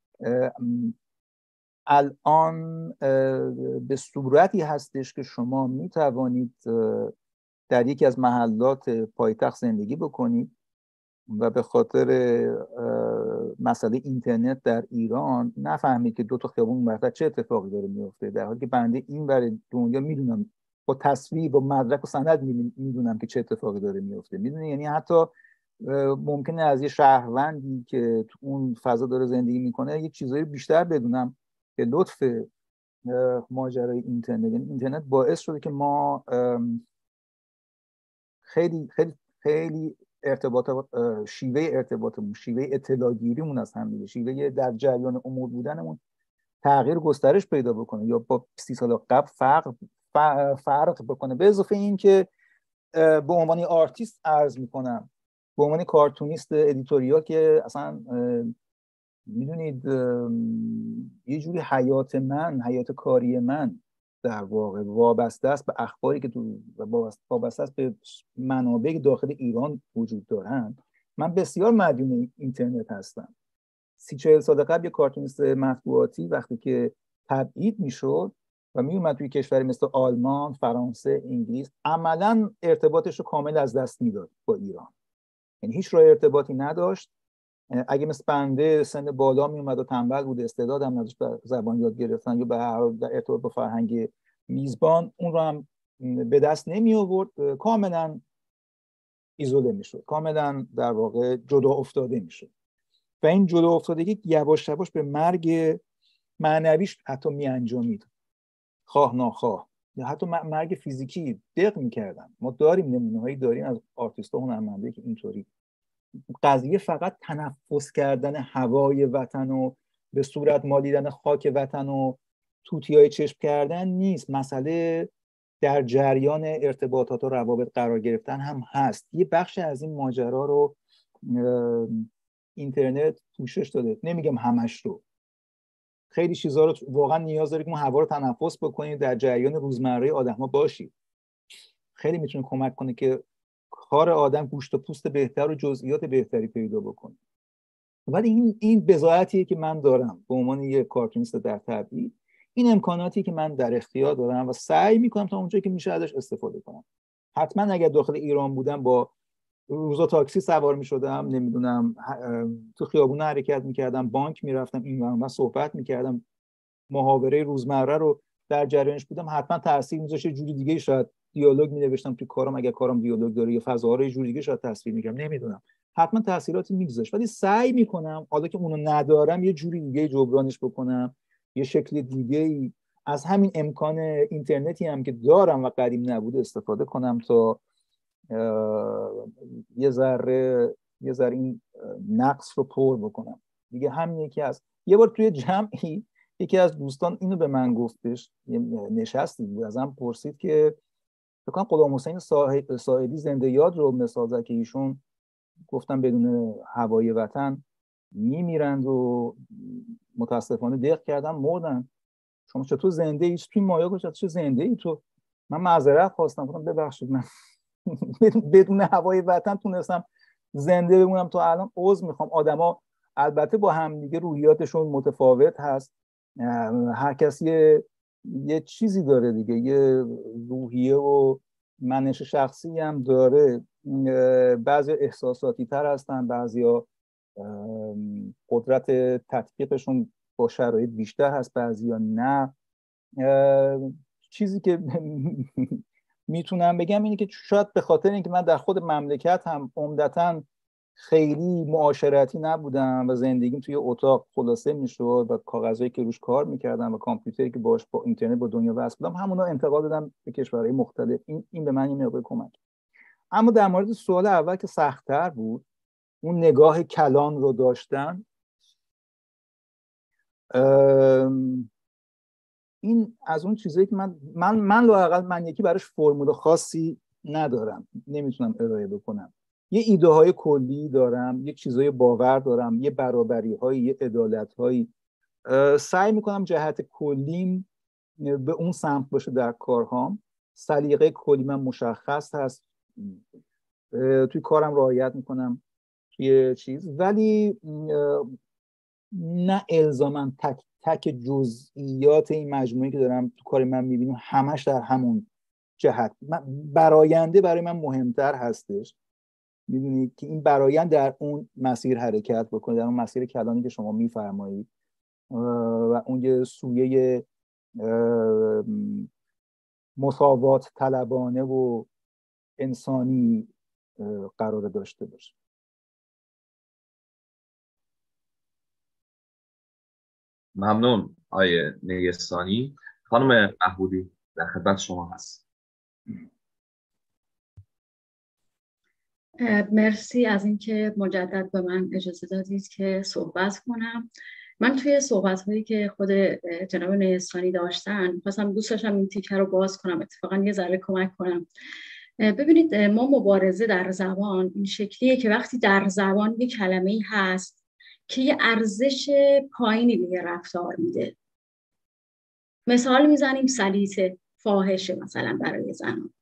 الان به صورتی هستش که شما می توانید در یکی از محلات پایتخت زندگی بکنید و به خاطر مسئله اینترنت در ایران نفهمید که دو تا خیابون برتر چه اتفاقی داره میفته، در حالی که بنده این ور دنیا میدونم، با تصویر، با مدرک و سند میدونم که چه اتفاقی داره میفته. میدونی، یعنی حتی ممکنه از یه شهروندی که تو اون فضا داره زندگی میکنه یک چیزایی بیشتر بدونم که لطف ماجرای اینترنت. یعنی اینترنت باعث شده که ما خیلی خیلی خیلی ارتباط، شیوه ارتباطمون، شیوه اطلاع گیریمون از هم دیگه، شیوه در جریان امور بودنمون تغییر گسترش پیدا بکنه یا با سی سال قبل فرق فرق بکنه. به اضافه این که به عنوان آرتیست عرض میکنم، به عنوان کارتونیست ادیتوریال که اصلا میدونید یه جوری حیات من، حیات کاری من در واقع وابسته است به اخباری که تو وابسته است به منابع داخل ایران وجود دارن. من بسیار مدیون اینترنت هستم. سی چهل سال قبل یه کارتونیست مطبوعاتی وقتی که تبعید میشد و میومد توی کشوری مثل آلمان، فرانسه، انگلیس، عملا ارتباطش رو کامل از دست میداد با ایران. یعنی هیچ راه ارتباطی نداشت. اگه مثل بنده سن بالا میومد و تنبل بود، استعدادم نداشت زبان یاد گرفتن یا به هر حال در ارتباط با فرهنگ میزبان، اون رو هم به دست نمی آورد، کاملا ایزوله میشد، کاملا در واقع جدا افتاده میشد. و این جدا افتادگی یواش یواش به مرگ معنویش حتی می انجامید، خواه ناخواه، یا حتی مرگ فیزیکی دق میکردن. ما داریم نمونه‌هایی داریم از آرتیست‌ها و هنرمندایی که اینطوری. قضیه فقط تنفس کردن هوای وطن و به صورت مالیدن خاک وطن و توتیای چشم کردن نیست. مسئله در جریان ارتباطات و روابط قرار گرفتن هم هست. یه بخش از این ماجرا رو اینترنت پوشش داده، نمیگم همش رو، خیلی چیزا رو واقعا نیاز داره که ما هوا رو تنفس بکنید، در جریان روزمره آدم‌ها باشید. خیلی میتونه کمک کنه که کار آدم گوشت و پوست بهتر و جزئیات بهتری پیدا بکنه. ولی این این بضاعتیه که من دارم به عنوان یک کارتونیست در تبعید، این امکاناتی که من در اختیار دارم و سعی میکنم تا اونجایی که میشه ازش استفاده کنم. حتما اگر داخل ایران بودم با روزا تاکسی سوار میشدم، نمیدونم تو خیابونه حرکت میکردم، بانک میرفتم، این و صحبت میکردم، محاوره روزمره رو در جریانش بودم، حتما تاثیر میذاشت. جوری دیگه شاید دیالوگ مینوشتم توی کارم، اگر کارم دیالوگ داره یا فضاها رو یه جوری دیگه شاید تصویر میگم، نمیدونم، حتما تاثیراتی میگذاشت. ولی سعی میکنم حالا که اونو ندارم یه جوری دیگه جبرانش بکنم، یه شکل دیگه از همین امکان اینترنتی هم که دارم و قدیم نبوده استفاده کنم تا یه ذره یه ذره این نقص رو پر بکنم دیگه. همین یکی از یه بار توی جمعی یکی از دوستان اینو به من گفتش، نشستی بود ازم پرسید که فکر کنم غلام حسین ساعدی زنده یاد رو مثال زد که ایشون گفتم بدون هوای وطن میمیرند و متاسفانه دق کردن مردن، شما چطور زنده ای؟ توی مایا گفت چطور زنده ای تو؟ من معذرت خواستم، گفتم ببخشید من بدون هوای وطن تونستم زنده بمونم تا الان. عذر میخوام. آدما البته با هم دیگه روحیاتشون متفاوت هست، هر کسی یه, یه چیزی داره دیگه، یه روحیه و منش شخصی هم داره. بعضی احساساتی تر هستن، بعضیا قدرت تطبیقشون با شرایط بیشتر هست، بعضیا نه. چیزی که میتونم بگم اینه که شاید به خاطر اینکه من در خود مملکت هم عمدتاً خیلی معاشرتی نبودم و زندگیم توی اتاق خلاصه میشد و کاغذایی که روش کار میکردم و کامپیوتری که باش با اینترنت با دنیا وصل بودم همونا انتقال دادم به کشورهای مختلف. این این به من یه مقدار کمک. اما در مورد سوال اول که سخت‌تر بود، اون نگاه کلان رو داشتن، این از اون چیزایی که من من من لااقل من یکی براش فرمول خاصی ندارم، نمیتونم ارائه بکنم. یه ایده های کلی دارم، یک چیزای باور دارم، یه برابری های، یه عدالت هایی. سعی میکنم جهت کلیم به اون سمت باشه در کارهام. سلیقه کلی من مشخص هست، توی کارم رعایت میکنم توی چیز، ولی نه الزاماً تک تک جزئیات این مجموعه که دارم تو کار من میبینم همش در همون جهت. براینده برای من مهمتر هستش، میدونید که این برایند در اون مسیر حرکت بکنه، در اون مسیر کلانی که شما میفرمایید و اون یه سویه مساوات طلبانه و انسانی قرار داشته باشه. ممنون آیه نیستانی. خانم محبودی در خدمت شما هست. مرسی از اینکه مجدد به من اجازه دادید که صحبت کنم. من توی صحبت‌هایی که خود جناب نیستانی داشتن خواستم دوست داشتم این تیکه رو باز کنم، اتفاقا یه ذره کمک کنم. ببینید ما مبارزه در زبان این شکلیه که وقتی در زبان یه کلمه‌ای هست که یه ارزش پایینی به رفتار میده، مثال میزنیم سلیطه، فاحشه مثلا برای زنان،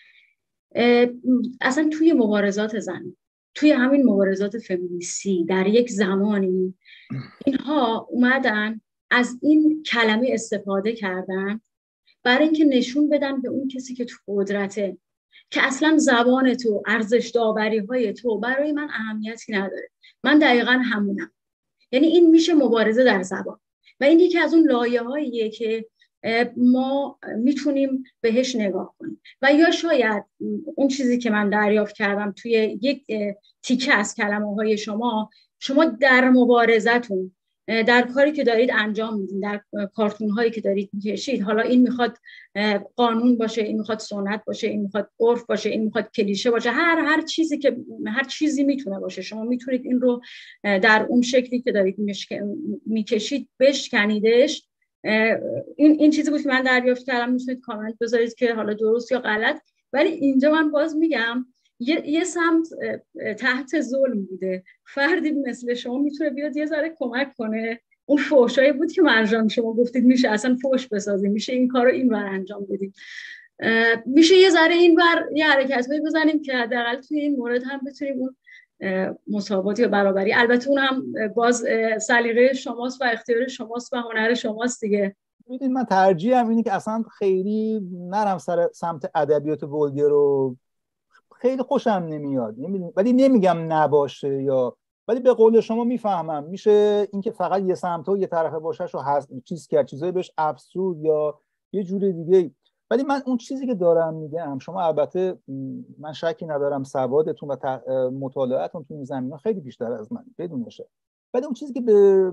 اصلا توی مبارزات زن، توی همین مبارزات فمینیستی در یک زمانی اینها اومدن از این کلمه استفاده کردن برای اینکه نشون بدن به اون کسی که تو قدرته که اصلا زبان تو، ارزش داوری های تو برای من اهمیتی نداره، من دقیقا همونم. یعنی این میشه مبارزه در زبان و این یکی از اون لایه هاییه که ما میتونیم بهش نگاه کنیم. و یا شاید اون چیزی که من دریافت کردم توی یک تیکه از کلمه های شما، شما در مبارزتون در کاری که دارید انجام میدین، در کارتون هایی که دارید میکشید. حالا این میخواد قانون باشه، این میخواد سنت باشه، این میخواد عرف باشه، این میخواد کلیشه باشه، هر هر چیزی که هر چیزی میتونه باشه، شما میتونید این رو در اون شکلی که دارید میکشید بشکنیدش. این این چیزی بود که من دریافت کردم. میتونید کامنت بذارید که حالا درست یا غلط، ولی اینجا من باز میگم یه, یه سمت تحت ظلم بوده. فردی مثل شما میتونه بیاد یه ذره کمک کنه. اون فحشایی بود که مرجان شما گفتید میشه اصلا فحش بسازیم، میشه این کارو اینور انجام بدیم، میشه یه ذره اینور یه حرکتایی بزنیم که حداقل توی این مورد هم بتونیم اون مساوات یا برابری، البته اون هم باز سلیقه شماست و اختیار شماست و هنر شماست دیگه. ببینید من ترجیحم اینه که اصلا خیلی نرم سر سمت ادبیات ولگر رو، خیلی خوشم نمیاد، ولی نمیگم نباشه، یا ولی به قول شما میفهمم میشه اینکه فقط یه سمت و یه طرفه باشهشو هست چیز کرد، چیزایی بهش ابسورد یا یه جور دیگه. ولی من اون چیزی که دارم میگم، شما البته من شکی ندارم سوادتون و مطالعاتتون تو این زمینه خیلی بیشتر از من بدون نشه، ولی اون چیزی که به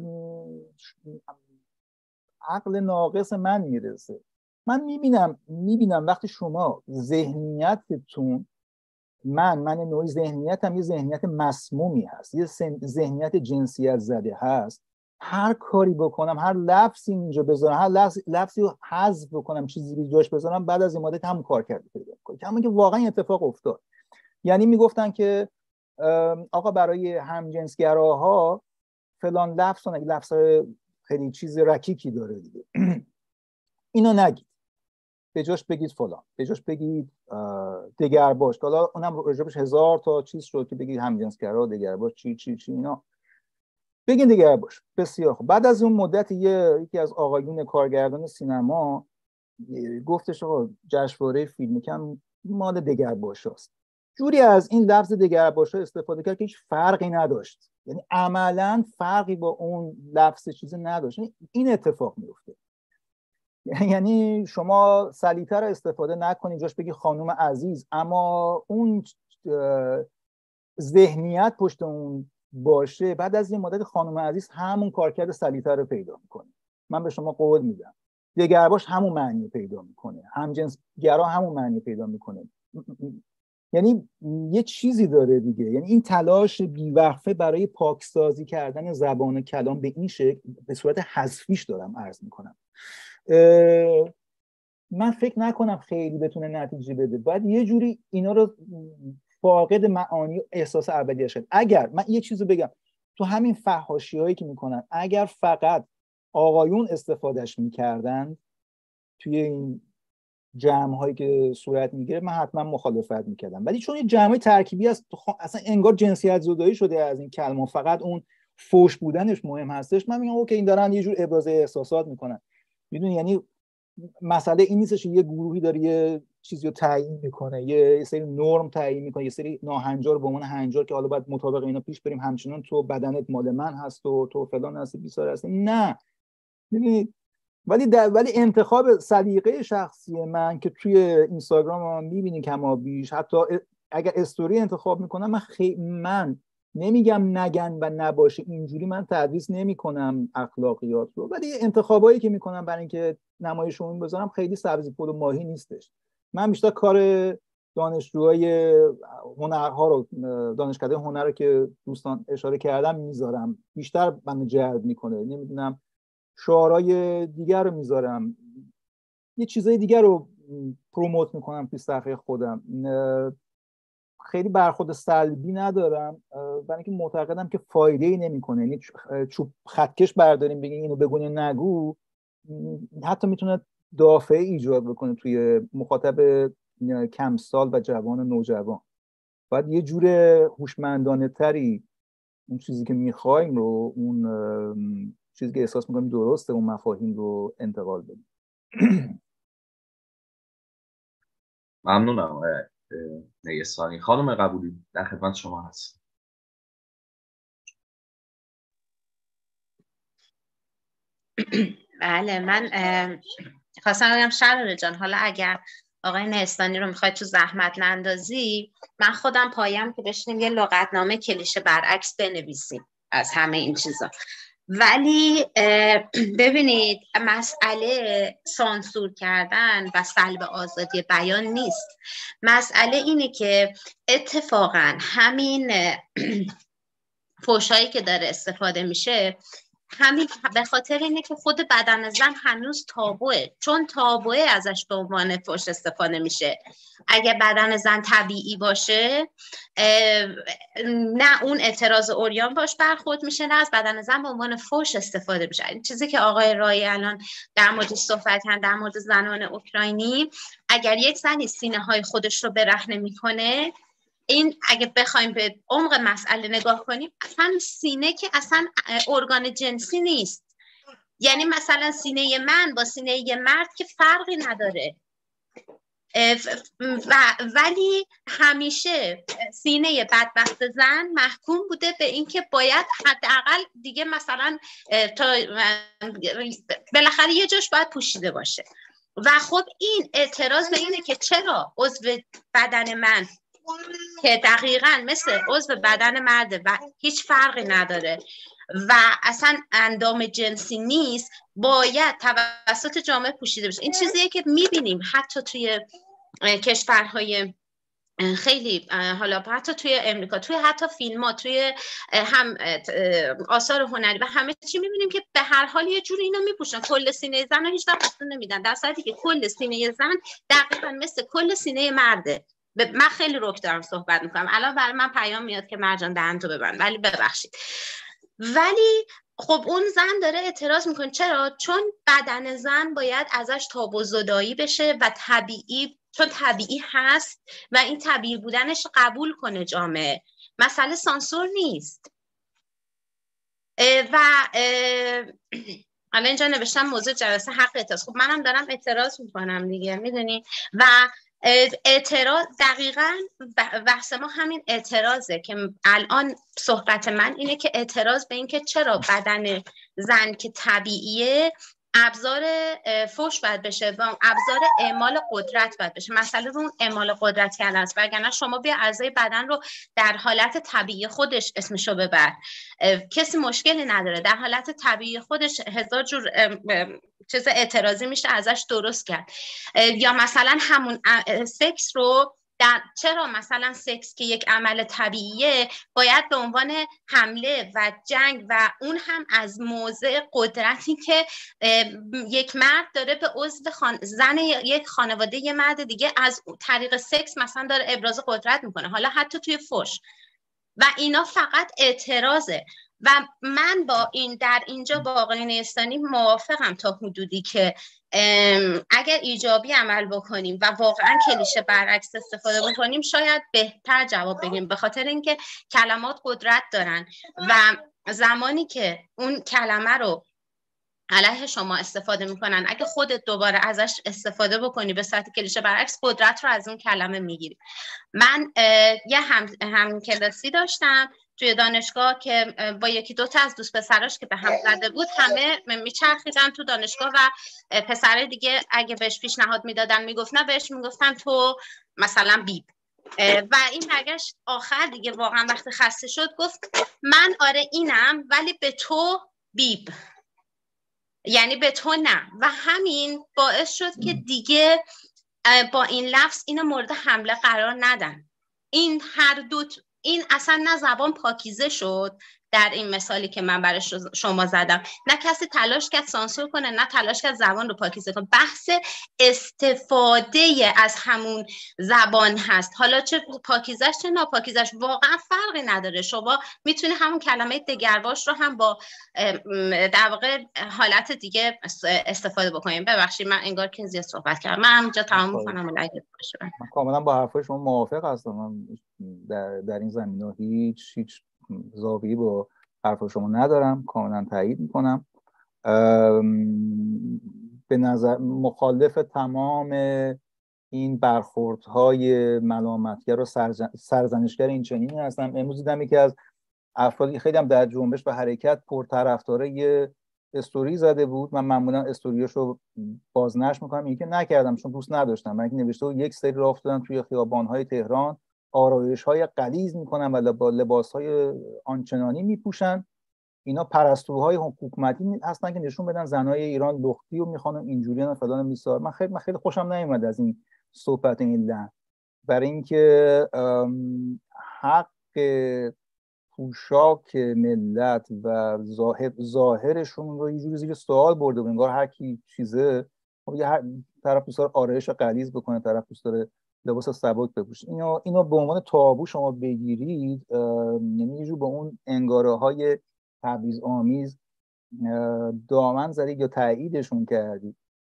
عقل ناقص من میرسه، من میبینم میبینم وقتی شما ذهنیتتون، من من نوعی ذهنیتم یه ذهنیت مسمومی هست، یه ذهنیت جنسیت زده هست، هر کاری بکنم، هر لفظی اینجا بذارم، هر لفظ لفظی رو حذف بکنم، چیزی رو جاش بذارم، بعد از این مدت هم کار کرده پیدا کنم. کما که واقعا اتفاق افتاد. یعنی میگفتن که آقا برای همجنسگراها فلان لفظ اگه لفظ خیلی چیز رکیکی داره دیگه اینو نگید، به جاش بگید فلان، به جاش بگید دگرباش. حالا اونم راجبش هزار تا چیز شد که بگید همجنسگرا، دگرباش، چی چی چی اینا بگین دگرباش. بسیار خوب. بعد از اون مدت یه یکی از آقایون کارگردان سینما گفتش آقا جشنواره فیلم کم مال دگرباشاست. جوری از این لفظ دگرباشا استفاده کرد که هیچ فرقی نداشت، یعنی عملاً فرقی با اون لفظ چیزی نداشت. این اتفاق میفته. یعنی شما سلیطه رو استفاده نکنید، جاش بگی خانم عزیز، اما اون ذهنیت پشت اون باشه، بعد از این مدت خانم عزیز همون کارکرد سلیطه رو پیدا میکنه. من به شما قول میدم دگرباش همون معنی پیدا میکنه، همجنسگرا همون معنی پیدا میکنه. یعنی یه چیزی داره دیگه، یعنی این تلاش بیوقفه برای پاکسازی کردن زبان و کلام به این شکل به صورت حذفیش دارم عرض میکنم. من فکر نکنم خیلی بتونه نتیجه بده. باید یه جوری اینا رو فاقد معانی و احساس ابدیت شد. اگر من یه چیزو بگم، تو همین فحاشی‌هایی که میکنن، اگر فقط آقایون استفادهش میکردن توی این جمع‌هایی که صورت میگیره، من حتما مخالفت میکردم. ولی چون یه جمع‌های ترکیبی است، اصلا انگار جنسیت زدایی شده از این کلمه، فقط اون فوش بودنش مهم هستش، من میگم اوکی این دارن یه جور ابراز احساسات میکنن. میدونی یعنی مسئله این نیستش یه گروهی داره یه چیزی رو تعیین میکنه، یه سری نرم تعیین میکنه، یه سری ناهنجار به عنوان هنجار که حالا باید مطابق اینا پیش بریم، همچنان تو بدنت مال من هست و تو فلان هستی بیسار هستی. نه ببینید، ولی در ولی انتخاب سلیقه شخصی من که توی اینستاگرام میبینی کما بیش، حتی اگر استوری انتخاب میکنم، من خی... من نمیگم نگن و نباشه، اینجوری من تدریس نمیکنم اخلاقیات رو، ولی انتخابایی که میکنم برای اینکه نمایشون بذارم خیلی سبزی پلو ماهی نیستش. من بیشتر کار دانشجوهای هنرها رو، دانشکده هنر رو که دوستان اشاره کردم میذارم، بیشتر منو جلب میکنه. نمیدونم شعارهای دیگر رو میذارم، یه چیزای دیگر رو پروموت میکنم توی صفحه خودم. خیلی برخورد سلبی ندارم، برای اینکه معتقدم که فایده ای نمیکنه. یعنی چوب خطکش برداریم بگیم اینو بگو نگو، حتی میتونه دافعه ایجاد بکنه توی مخاطب کم سال و جوان و نوجوان. باید یه جور هوشمندانه تری اون چیزی که میخوایم رو، اون چیزی که احساس میکنیم درسته، اون مفاهیم رو انتقال بدیم. ممنونم نیستانی. خانم قبولی در خدمت شما هست. بله، من خواستم بگم شراره جان، حالا اگر آقای نیستانی رو میخواید تو زحمت نندازی، من خودم پایم که بشینیم یه لغتنامه کلیشه برعکس بنویسیم از همه این چیزا. ولی ببینید مسئله سانسور کردن و سلب آزادی بیان نیست. مسئله اینه که اتفاقا همین فحشایی که داره استفاده میشه همین به خاطر اینه که خود بدن زن هنوز تابوه، چون تابوه ازش به عنوان فحش استفاده میشه. اگه بدن زن طبیعی باشه نه اون اعتراض عریان باش برخورد میشه، نه از بدن زن به عنوان فحش استفاده میشه. این چیزی که آقای رایی الان در مورد صحبت کردن در مورد زنان اوکراینی، اگر یک زنی سینه های خودش رو برهنه میکنه، این اگه بخوایم به عمق مسئله نگاه کنیم، اصلا سینه که اصلا ارگان جنسی نیست. یعنی مثلا سینه من با سینه یه مرد که فرقی نداره، و ولی همیشه سینه بدبخت زن محکوم بوده به اینکه باید حداقل دیگه مثلا تا بالاخره یه جاش باید پوشیده باشه. و خب این اعتراض به اینه که چرا عضو بدن من که دقیقاً مثل عضو بدن مرده و هیچ فرقی نداره و اصلا اندام جنسی نیست، باید توسط جامعه پوشیده بشه. این چیزیه که میبینیم حتی توی کشورهای خیلی، حالا حتی توی امریکا، توی حتی فیلم ها، توی هم آثار هنری و همه چی میبینیم که به هر حال یه جوری اینا میپوشن. کل سینه زن رو هیچ وقت نشون نمیدن، در صورتی که کل سینه زن دقیقاً مثل کل سینه مرده. من خیلی رک دارم صحبت میکنم، الان برای من پیام میاد که مرجان دهن تو ببند، ولی ببخشید. ولی خب اون زن داره اعتراض میکنه. چرا؟ چون بدن زن باید ازش تاب و زدایی بشه و طبیعی، چون طبیعی هست و این طبیعی بودنش قبول کنه جامعه. مسئله سانسور نیست. و الان اینجا نوشتم موضوع جلسه حق اعتراض. خب منم دارم اعتراض میکنم دیگه، میدونی. و اعتراض دقیقاً بحث ما همین اعتراضه که الان صحبت من اینه که اعتراض به این که چرا بدن زن که طبیعیه ابزار فحش باید بشه و ابزار اعمال قدرت باید بشه. مسئله رو اون اعمال قدرت کردن است، وگرنه شما بیا اعضای بدن رو در حالت طبیعی خودش اسمشو ببر، کسی مشکلی نداره. در حالت طبیعی خودش هزار جور چیز اعتراضی میشه ازش درست کرد. یا مثلا همون سکس رو در چرا مثلا سکس که یک عمل طبیعیه باید به عنوان حمله و جنگ و اون هم از موضع قدرتی که یک مرد داره به عضو خان... زن یک خانواده یه مرد دیگه از طریق سکس مثلا داره ابراز قدرت میکنه، حالا حتی توی فحش، و اینا فقط اعتراضه. و من با این در اینجا با آقای نیستانی موافقم تا حدودی که اگر ایجابی عمل بکنیم و واقعا کلیشه برعکس استفاده بکنیم شاید بهتر جواب بگیریم، به خاطر اینکه کلمات قدرت دارن و زمانی که اون کلمه رو علیه شما استفاده میکنن، اگه خودت دوباره ازش استفاده بکنی به صورت کلیشه برعکس، قدرت رو از اون کلمه میگیری. من یه هم, هم کلاسی داشتم توی دانشگاه که با یکی دو تا از دوست پسراش که به هم زده بود همه میچرخیدن تو دانشگاه و پسرای دیگه اگه بهش پیشنهاد میدادن میگفتن، بهش میگفتن تو مثلا بیب. و این برگشت آخر دیگه واقعا وقتی خسته شد گفت من آره اینم ولی به تو بیب، یعنی به تو نه. و همین باعث شد که دیگه با این لفظ اینو مورد حمله قرار ندن. این هر دو این اصلا نه زبان پاکیزه شد در این مثالی که من برای شما زدم، نه کسی تلاش کرد سانسور کنه، نه تلاش کرد زبان رو پاکیزه کنه. بحث استفاده از همون زبان هست، حالا چه پاکیزش چه ناپاکیزش واقعا فرقی نداره. شما میتونی همون کلمه دگرباش رو هم با در واقع حالت دیگه استفاده بکنیم. ببخشید من انگار که زیاد صحبت کردم، من همینجا تمام می‌کنم. اگه باشه من کاملا با حرفای شما موافق هستم. من در در این زمینه هیچ هیچ زاویه‌ای با حرف شما ندارم، کاملا تایید میکنم. به نظر مخالف تمام این برخوردهای ملامتگر و سرزنشگر این چنینی هستم. امروز دیدم یکی از افرادی خیلی هم در جنبش و حرکت پرطرفداره یه استوری زده بود. من معمولا استوریاشو بازنشر میکنم، این که نکردم چون دوست نداشتم. من نوشته بود یک سری راه افتادن توی خیابان‌های تهران، آرایش‌های غلیظ میکنن و با لباس‌های آنچنانی میپوشن. اینا پرستوهای حکومتی هستن که نشون بدن زنای ایران لختی و میخوان اینجوری و فلان میسار. من خیلی من خیلی خوشم نمیاد از این صحبت این لحن، برای اینکه حق پوشاک ملت و ظاهر ظاهرشون رو یه جوری زیر سوال برده، انگار هر کی چیزه. خب یه هر طرف دوست داره آرایش غلیظ بکنه، طرف دوست داره لباس سبک بپوشه. اینو اینو به عنوان تابو شما بگیرید، یعنی یه جور به اون انگاره های تبعیض آمیز دامن زدید یا تاییدشون کردید.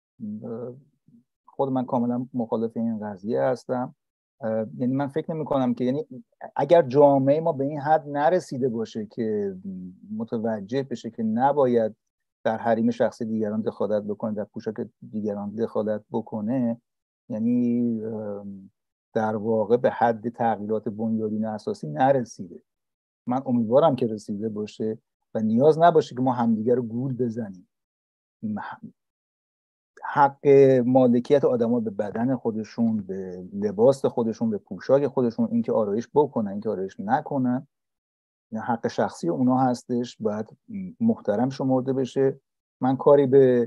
خود من کاملا مخالف این قضیه هستم. یعنی من فکر نمی کنم که، یعنی اگر جامعه ما به این حد نرسیده باشه که متوجه بشه که نباید در حریم شخصی دیگران دخالت بکنه، در پوشاک دیگران دخالت بکنه، یعنی در واقع به حد تغییرات بنیادین اساسی نرسیده. من امیدوارم که رسیده باشه و نیاز نباشه که ما همدیگر رو گول بزنیم. حق مالکیت آدم‌ها به بدن خودشون، به لباس خودشون، به پوشاک خودشون، اینکه آرایش بکنن، اینکه آرایش نکنن، حق شخصی اونا هستش، باید محترم شمرده بشه. من کاری به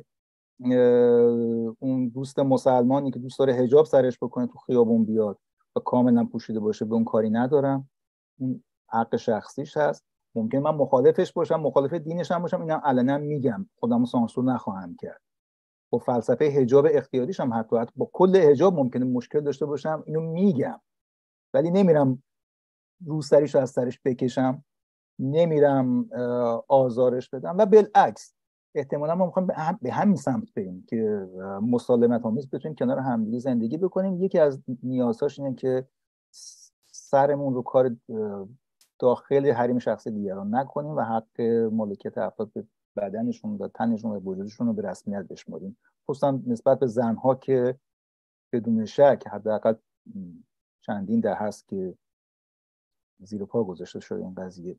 اون دوست مسلمانی که دوست داره حجاب سرش بکنه تو خیابون بیاد و کاملا پوشیده باشه، به اون کاری ندارم. اون حق شخصیش هست. ممکن من مخالفش باشم، مخالف دینش هم باشم، اینم علنا میگم، خودمو سانسور نخواهم کرد. با فلسفه حجاب اختیاریش هم حتی, حتی با کل حجاب ممکنه مشکل داشته باشم، اینو میگم، ولی نمیرم روسریش رو از سرش بکشم، نمیرم آزارش بدم. و بالعکس احتمالا ما میخوایم به همین سمت بریم که مسالمت آمیز بتونیم کنار همدیگه زندگی بکنیم. یکی از نیازهاش اینه که سرمون رو کار داخل حریم شخصی دیگران نکنیم و حق مالکیت افراد به بدنشون و تنشون و وجودشون رو به رسمیت بشماریم، خصوصا نسبت به زنها که بدون شک حداقل چندین ده هست که زیر پا گذاشته شده این قضیه.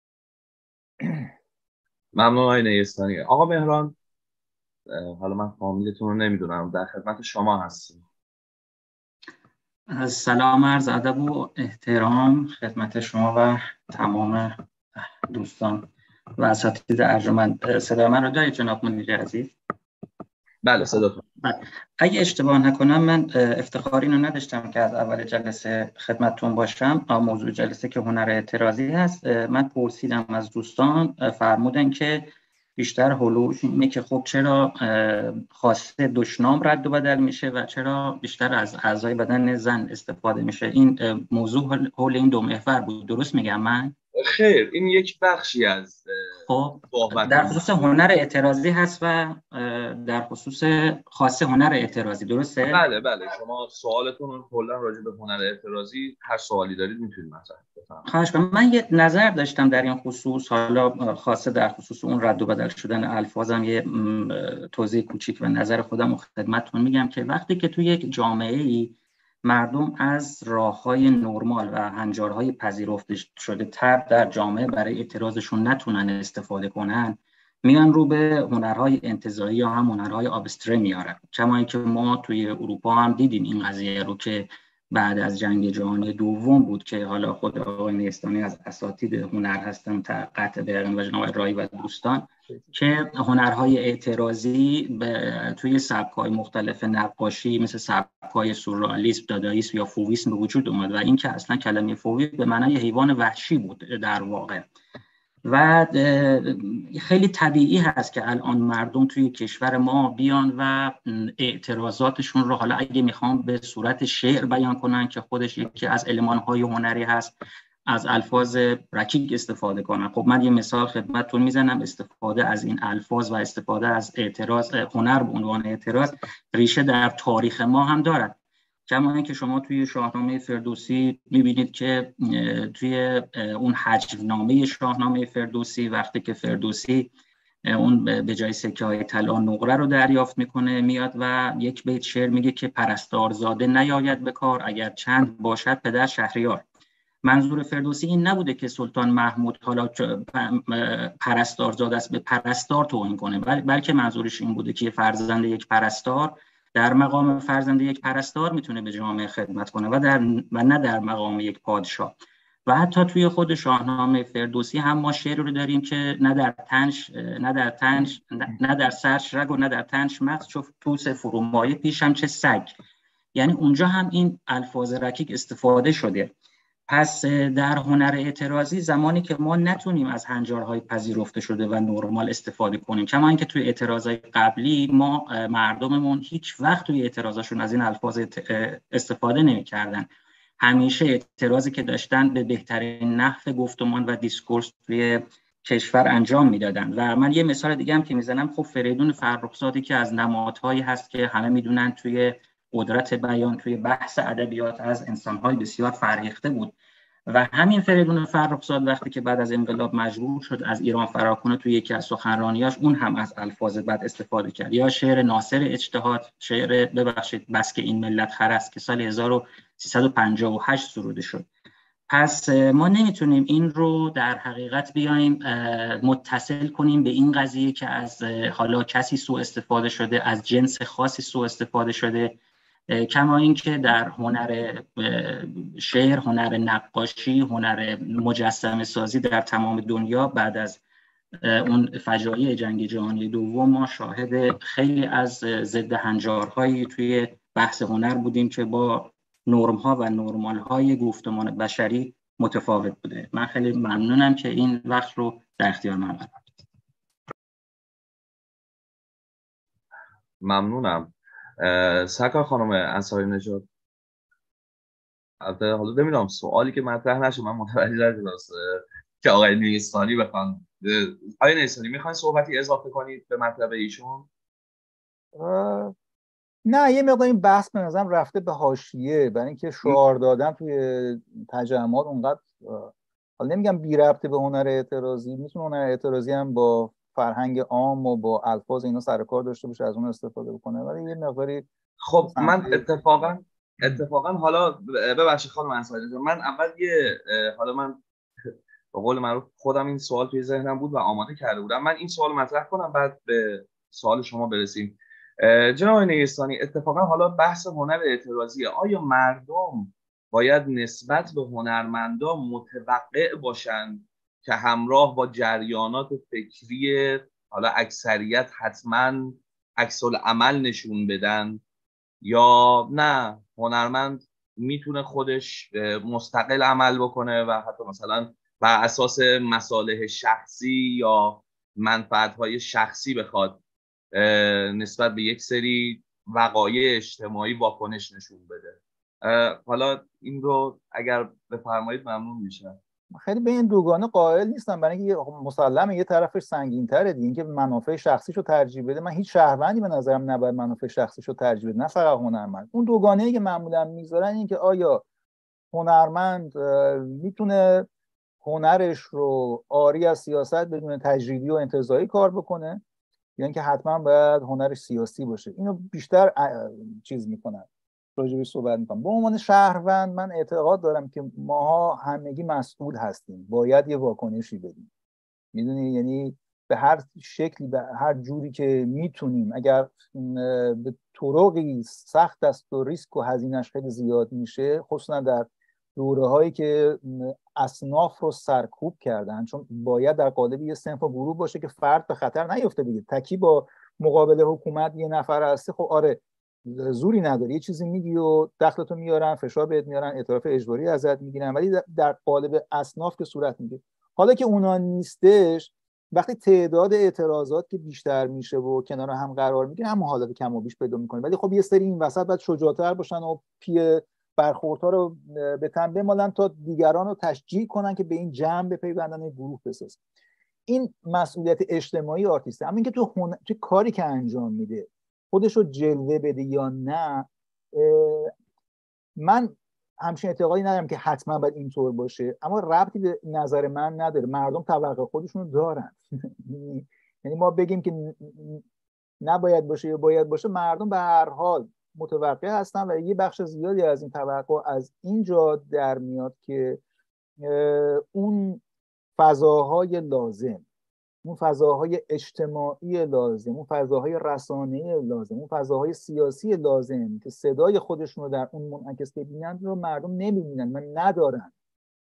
ممنون آقای نیستانی. آقا مهران، حالا من فامیلتون رو نمیدونم، در خدمت شما هستیم. از سلام عرض ادب و احترام خدمت شما و تمام دوستان و اساتید ارجمند. صدا من رو دارید جناب منیر عزیز؟ بله صدا. اگه اشتباه نکنم من افتخار اینو نداشتم که از اول جلسه خدمتتون باشم. موضوع جلسه که هنر اعتراضی هست، من پرسیدم از دوستان، فرمودن که بیشتر هولوش اینه که خب چرا خواسته دشنام رد و بدل میشه و چرا بیشتر از اعضای بدن زن استفاده میشه. این موضوع حول این دو محور بود، درست میگم من؟ خیر، این یک بخشی از خب در خصوص هنر اعتراضی هست و در خصوص خاص هنر اعتراضی، درسته؟ بله بله، شما سوالتون کلا راجع به هنر اعتراضی هر سوالی دارید میتونید مطرح بفرمایید. خواهش کنم. من یه نظر داشتم در این خصوص، حالا خاصه در خصوص اون رد و بدل شدن الفاظم یه توضیح کوچیک و نظر خودم رو خدمتتون میگم که وقتی که توی یک جامعه ای مردم از راه‌های نرمال و هنجارهای پذیرفته شده تر در جامعه برای اعتراضشون نتونن استفاده کنن، میان رو به هنرهای انتزاعی یا هم هنرهای آبستره میارن. کما که ما توی اروپا هم دیدیم این قضیه رو که بعد از جنگ جهانی دوم بود که حالا خود آقای نیستانی از اساتید هنر هستن تا قطع بیرون و جناب رایی و دوستان که هنرهای اعتراضی توی سبک‌های مختلف نقاشی مثل سبک‌های سورئالیسم، داداییسم یا فوویسم به وجود اومد و این که اصلا کلمه فووی به معنای حیوان وحشی بود در واقع. و خیلی طبیعی هست که الان مردم توی کشور ما بیان و اعتراضاتشون رو حالا اگه میخوام به صورت شعر بیان کنن که خودش یکی از المان‌های هنری هست، از الفاظ رکیک استفاده کنن. خب من یه مثال خدمتتون میزنم. استفاده از این الفاظ و استفاده از اعتراض، هنر به عنوان اعتراض، ریشه در تاریخ ما هم دارد. کما اینکه شما توی شاهنامه فردوسی میبینید که توی اون هجونامه شاهنامه فردوسی وقتی که فردوسی اون به جای سکه های طلا نقره رو دریافت میکنه، میاد و یک بیت شعر میگه که پرستارزاده نیاید به کار، اگر چند باشد پدر شهریار. منظور فردوسی این نبوده که سلطان محمود حالا پرستارزاده است به پرستار توهین کنه، بلکه منظورش این بوده که فرزند یک پرستار در مقام فرزند یک پرستار میتونه به جامعه خدمت کنه و در و نه در مقام یک پادشاه. و حتی توی خود شاهنامه فردوسی هم ما شعر رو داریم که نه در تنش نه در تنش نه در سرش رگ و نه در تنش مغز، چو توس فرومایه پیشم چه سگ. یعنی اونجا هم این الفاظ رکیک استفاده شده. پس در هنر اعتراضی زمانی که ما نتونیم از هنجارهای پذیرفته شده و نرمال استفاده کنیم، کما اینکه توی اعتراضای قبلی ما مردممون هیچ وقت توی اعتراضاشون از این الفاظ استفاده نمی‌کردن، همیشه اعتراضی که داشتن به بهترین نحو گفتمان و دیسکورس توی کشور انجام میدادن. و من یه مثال دیگه هم که میزنم، خب فریدون فرخزادی که از نمادهایی هست که همه میدونن توی قدرت بیان، توی بحث ادبیات از انسان‌های بسیار فرهیخته بود و همین فریدون فرخزاد وقتی که بعد از انقلاب مجبور شد از ایران فرار کنه، توی یکی از سخنرانیاش اون هم از الفاظ بد استفاده کرد. یا شعر ناصر اجتهاد، شعر ببخشید بس که این ملت خر است که سال هزار و سیصد و پنجاه و هشت سروده شد. پس ما نمیتونیم این رو در حقیقت بیایم متصل کنیم به این قضیه که از حالا کسی سوء استفاده شده، از جنس خاصی سوء استفاده شده، کما اینکه در هنر شعر، هنر نقاشی، هنر مجسمه سازی در تمام دنیا بعد از اون فجایع جنگ جهانی دوم ما شاهد خیلی از ضد هنجارهایی توی بحث هنر بودیم که با نرم‌ها و نرمال‌های گفتمان بشری متفاوت بوده. من خیلی ممنونم که این وقت رو در اختیار من قرار دادید. ممنونم. سرکار خانم انصاری نژاد، البته حالا نمیدونم سوالی که مطرح نشه من متوجه نشدم که آقای نیستانی بخوان. آقای نیستانی میخواین صحبتی اضافه کنید به مطلب ایشون؟ نه، یه مقدار این بحث به نظرم رفته به حاشیه، برای اینکه شعار دادن توی تجمعات اونقدر حالا نمیگم بی ربطه به هنر اعتراضی، میتونه هنر اعتراضی هم با فرهنگ عام و با الفاظ اینا سر کار داشته باشه، از اون استفاده بکنه، ولی یه مقداری خب من اتفاقا اتفاقا حالا ببخشید خانم انصاری، من اول یه حالا من به قول معروف خودم این سوال توی ذهنم بود و آماده کرده بودم، من این سوال مطرح کنم بعد به سوال شما برسیم. جناب نیستانی، اتفاقا حالا بحث هنر اعتراضی، آیا مردم باید نسبت به هنرمندان متوقع باشند که همراه با جریانات فکری حالا اکثریت حتما عکس العمل نشون بدن، یا نه هنرمند میتونه خودش مستقل عمل بکنه و حتی مثلا بر اساس مصالح شخصی یا منفعت‌های شخصی بخواد نسبت به یک سری وقایع اجتماعی واکنش نشون بده؟ حالا این رو اگر بفرمایید ممنون میشم. خیلی به این دوگانه قائل نیستم، برای اینکه مسلمه یه طرفش سنگین‌تره دیگه، اینکه منافع شخصیشو ترجیح بده. من هیچ شهروندی به نظرم نباید منافع شخصیشو ترجیح بده، نه فقط هنرمند. اون دوگانه‌ای که معمولا میذارن این که آیا هنرمند میتونه هنرش رو عاری از سیاست بدون تجریدی و انتزاعی کار بکنه، یا اینکه حتما باید هنرش سیاسی باشه. اینو بیشتر چیز میکنن، راجبش صحبت میکنم. به عنوان شهروند من اعتقاد دارم که ماها همگی مسئول هستیم، باید یه واکنشی بدیم، میدونی، یعنی به هر شکلی، به هر جوری که میتونیم. اگر به طرقی سخت است و ریسک و هزینه‌اش خیلی زیاد میشه، خصوصا در دوره هایی که اصناف رو سرکوب کردن، چون باید در قالب یه صنف و گروه باشه که فرد به خطر نیفته دیگه. تکی با مقابل حکومت یه نفر هستی، خب آره زوری نداری، یه چیزی میگی و دخلتو میارن، فشار بهت میارن، اعتراف اجباری ازت میگیرن، ولی در قالب اصناف که صورت میگیره. حالا که اونا نیستش، وقتی تعداد اعتراضات که بیشتر میشه و کنار هم قرار میگیره، هم حالت کم و بیش پیدا میکنه. ولی خب یه سری این وسط باید شجاع‌تر باشن و پی برخوردها رو به تن بمالن تا دیگران رو تشجیع کنن که به این جمع بپیوندن، گروه بسازن. این مسئولیت اجتماعی آرتیسته. اما اینکه تو هن... تو کاری که انجام میده خودش رو جلوه بده یا نه، من همچین اعتقادی ندارم که حتما باید اینطور باشه، اما ربطی به نظر من نداره. مردم توقع خودشون رو دارن. یعنی ما بگیم که نباید باشه یا باید باشه، مردم به هر حال متوقع هستن و یه بخش زیادی از این توقع از اینجا در میاد که اون فضاهای لازم، اون فضاهای اجتماعی لازم، اون فضاهای رسانه‌ای لازم، اون فضاهای سیاسی لازم که صدای خودشون رو در اون منعکس ببینن رو مردم نمیبینن و ندارن.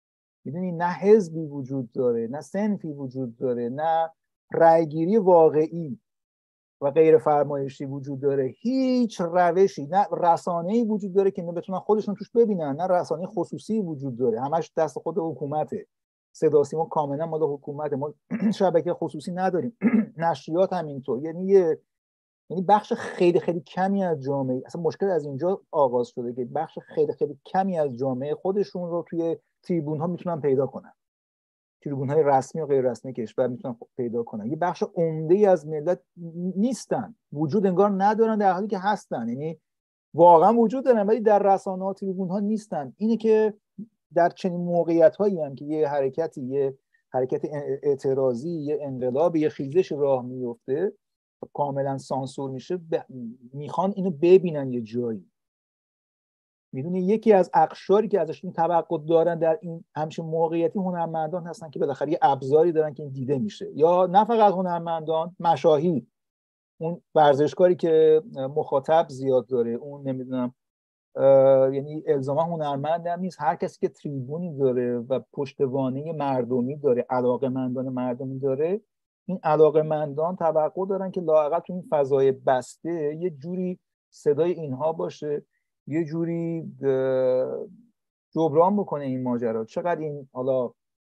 میدونی نه حزبی وجود داره، نه صنفی وجود داره، نه رأیگیری واقعی و غیر فرمایشی وجود داره، هیچ روشی، نه رسانه‌ای وجود داره که بتونن خودشون توش ببینن، نه رسانه خصوصی وجود داره، همش دست خود حکومته. صدا سیما کاملا مال حکومته، ما شبکه خصوصی نداریم. نشریات هم اینطور. یعنی یه یعنی بخش خیلی خیلی کمی از جامعه، اصلا مشکل از اینجا آغاز شده که بخش خیلی خیلی کمی از جامعه خودشون رو توی تریبون ها میتونن پیدا کنن، تریبون های رسمی و غیر رسمی کشور میتونن پیدا کنن. یه بخش عمده‌ای از ملت نیستن، وجود انگار ندارن، در حالی که هستن. یعنی واقعا وجود دارن ولی در رسانه ها، تریبون ها نیستن. اینه که در چنین موقعیت هایی هم که یه حرکتی، یه حرکت اعتراضی، یه انقلاب، یه خیزش راه میفته کاملا سانسور میشه، ب... میخوان اینو ببینن یه جایی. میدونی یکی از اقشاری که ازشون توقع دارن در این همچین موقعیتی هنرمندان هستن که بالاخره یه ابزاری دارن که این دیده میشه. یا نه فقط هنرمندان، مشاهیر، اون ورزشکاری که مخاطب زیاد داره، اون نمیدونم یعنی الزاما هنرمند هم نیست، هر کسی که تریبونی داره و پشتوانه مردمی داره، علاقه‌مندان مردمی داره، این علاقه‌مندان توقع دارن که لااقل تو این فضای بسته یه جوری صدای اینها باشه، یه جوری جبران بکنه این ماجرا. چقدر این حالا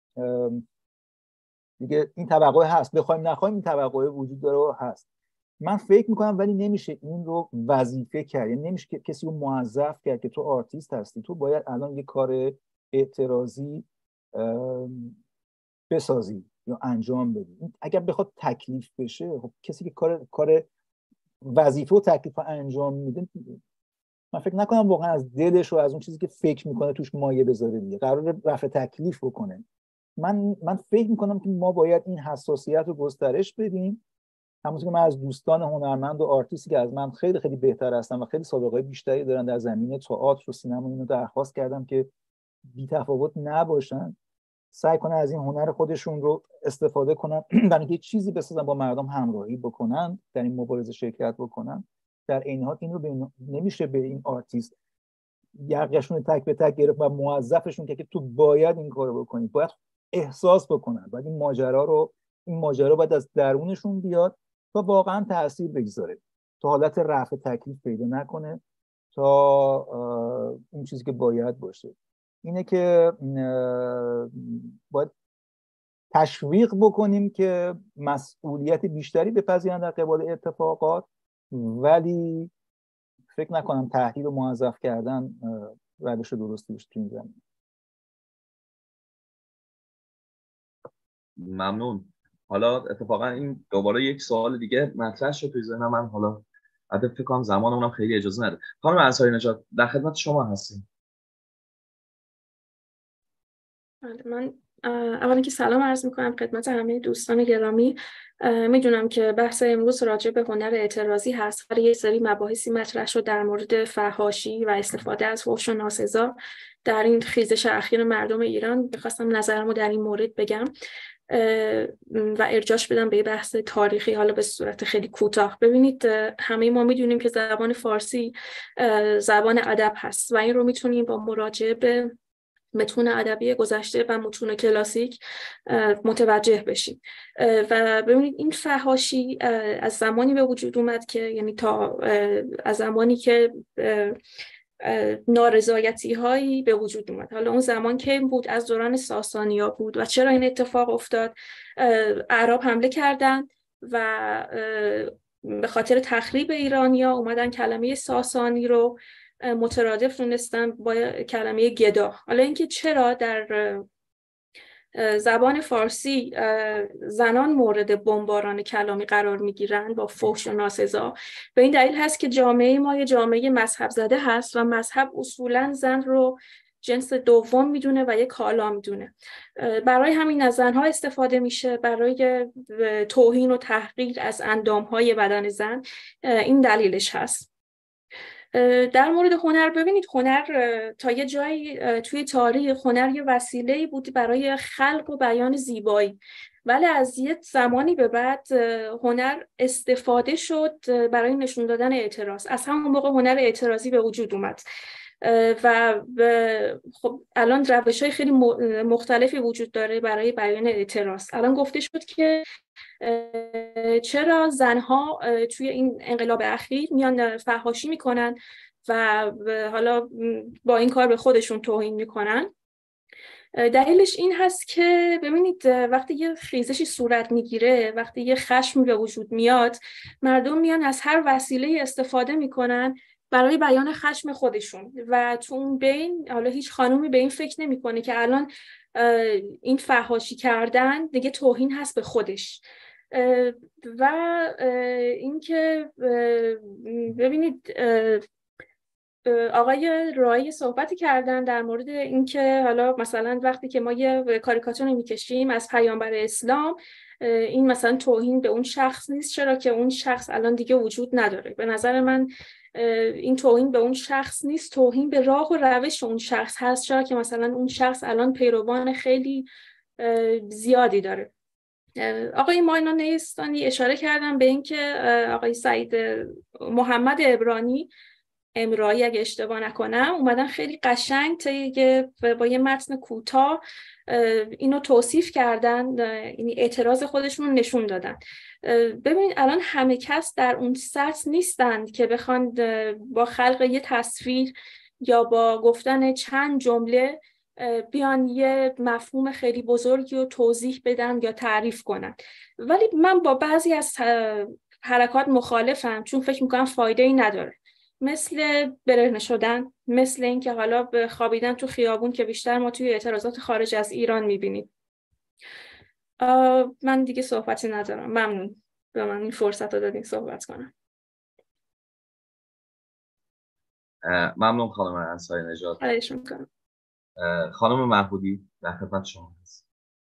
دیگه این توقع هست، بخوایم نخوایم این توقع وجود داره و هست. من فکر میکنم ولی نمیشه این رو وظیفه کرد، یعنی نمیشه کسی رو موظف کرد که تو آرتیست هستی، تو باید الان یه کار اعتراضی بسازی یا انجام بدی. اگر بخواد تکلیف بشه، خب کسی که کار کار وظیفه و تکلیف انجام میده، من فکر نکنم واقعا از دلش و از اون چیزی که فکر میکنه توش مایه بذاره دیگه، قرار رفع تکلیف بکنه. من من فکر میکنم که ما باید این حساسیت رو گسترش بدیم. همونطور که من از دوستان هنرمند و آرتیستی که از من خیلی خیلی بهتر هستن و خیلی سابقه بیشتری دارن در زمینه تئاتر و سینما، اینو درخواست کردم که بی تفاوت نباشن، سعی کنن از این هنر خودشون رو استفاده کنن برای اینکه چیزی بسازن، با مردم همراهی بکنن، در این مبارزه شرکت بکنن. در این حال این رو به نمیشه به این آرتیست یقشون تک به تک گرفت و موظفشون که تو باید این کارو بکنی، باید احساس بکنن، باید این ماجرا رو این ماجرا باید از درونشون بیاد تا واقعا تاثیر بگذاره، تا حالت رفع تکلیف پیدا نکنه، تا اون چیزی که باید باشه. اینه که باید تشویق بکنیم که مسئولیت بیشتری بپذیرن در قبال اتفاقات، ولی فکر نکنم تحلیل و موظف کردن روش درستی باشه تو این زمینه. ممنون. حالا اتفاقا این دوباره یک سوال دیگه مطرح شد توی ذهن من، حالا البته فکر کنم زمانمون خیلی اجازه نده. خانم انصاری نژاد در خدمت شما هستیم. من اولا که سلام عرض میکنم خدمت همه دوستان گرامی. میدونم که بحث امروز راجع به هنر اعتراضی هست، ولی یه سری مباحثی مطرح شد در مورد فحاشی و استفاده از فحش و ناسزا در این خیزش اخیر مردم ایران. می‌خواستم نظرمو در این مورد بگم و ارجاش بدم به بحث تاریخی، حالا به صورت خیلی کوتاه. ببینید همه ما میدونیم که زبان فارسی زبان ادب هست و این رو میتونیم با مراجعه به متون ادبی گذشته و متون کلاسیک متوجه بشیم. و ببینید این فحاشی از زمانی به وجود اومد که یعنی تا از زمانی که نارضایتی هایی به وجود اومد. حالا اون زمان که بود از دوران ساسانیا بود. و چرا این اتفاق افتاد؟ اعراب حمله کردن و به خاطر تخریب ایرانیا اومدن کلمه ساسانی رو مترادف دونستن با کلمه گدا. حالا اینکه چرا در زبان فارسی زنان مورد بمباران کلامی قرار میگیرن با فحش و ناسزا، به این دلیل هست که جامعه ما یه جامعه مذهب زده هست و مذهب اصولا زن رو جنس دوم میدونه و یک کالا میدونه. برای همین از زنها استفاده میشه برای توهین و تحقیر از اندامهای بدن زن. این دلیلش هست. در مورد هنر ببینید، هنر تا یه جایی توی تاریخ هنر یه وسیله‌ای بود برای خلق و بیان زیبایی، ولی از یه زمانی به بعد هنر استفاده شد برای نشون دادن اعتراض. از همون موقع هنر اعتراضی به وجود اومد و خب الان روش‌های خیلی مختلفی وجود داره برای بیان اعتراض. الان گفته شد که چرا زنها توی این انقلاب اخیر میان فحاشی میکنن و حالا با این کار به خودشون توهین میکنن. دلیلش این هست که ببینید وقتی یه خیزشی صورت میگیره، وقتی یه خشم به وجود میاد، مردم میان از هر وسیله استفاده میکنن برای بیان خشم خودشون و تو اون بین حالا هیچ خانومی به این فکر نمیکنه که الان این فحاشی کردن دیگه توهین هست به خودش. و اینکه ببینید آقای رایی صحبتی کردن در مورد اینکه حالا مثلا وقتی که ما یه کاریکاتور میکشیم از پیامبر اسلام، این مثلا توهین به اون شخص نیست چرا که اون شخص الان دیگه وجود نداره. به نظر من این توهین به اون شخص نیست، توهین به راه و روش اون شخص هست چرا که مثلا اون شخص الان پیروان خیلی زیادی داره. آقای ماینا نیستانی اشاره کردن به اینکه آقای سعید محمد ابرانی امرایی اگه اشتباه نکنم اومدن خیلی قشنگ تا با یه متن کوتاه اینو توصیف کردن، یعنی اعتراض خودشون نشون دادن. ببینید الان همه کس در اون سطح نیستند که بخوان با خلق یه تصویر یا با گفتن چند جمله بیان یه مفهوم خیلی بزرگی رو توضیح بدن یا تعریف کنن. ولی من با بعضی از حرکات مخالفم چون فکر میکنم فایده ای نداره، مثل برهنه شدن، مثل این که حالا به خوابیدن تو خیابون که بیشتر ما توی اعتراضات خارج از ایران میبینیم. من دیگه صحبتی ندارم. ممنون به من این فرصت رو دادین صحبت کنم. ممنون خانم انصاری نژاد. خواهش میکنم. خانم محمودی در خدمت شما هست.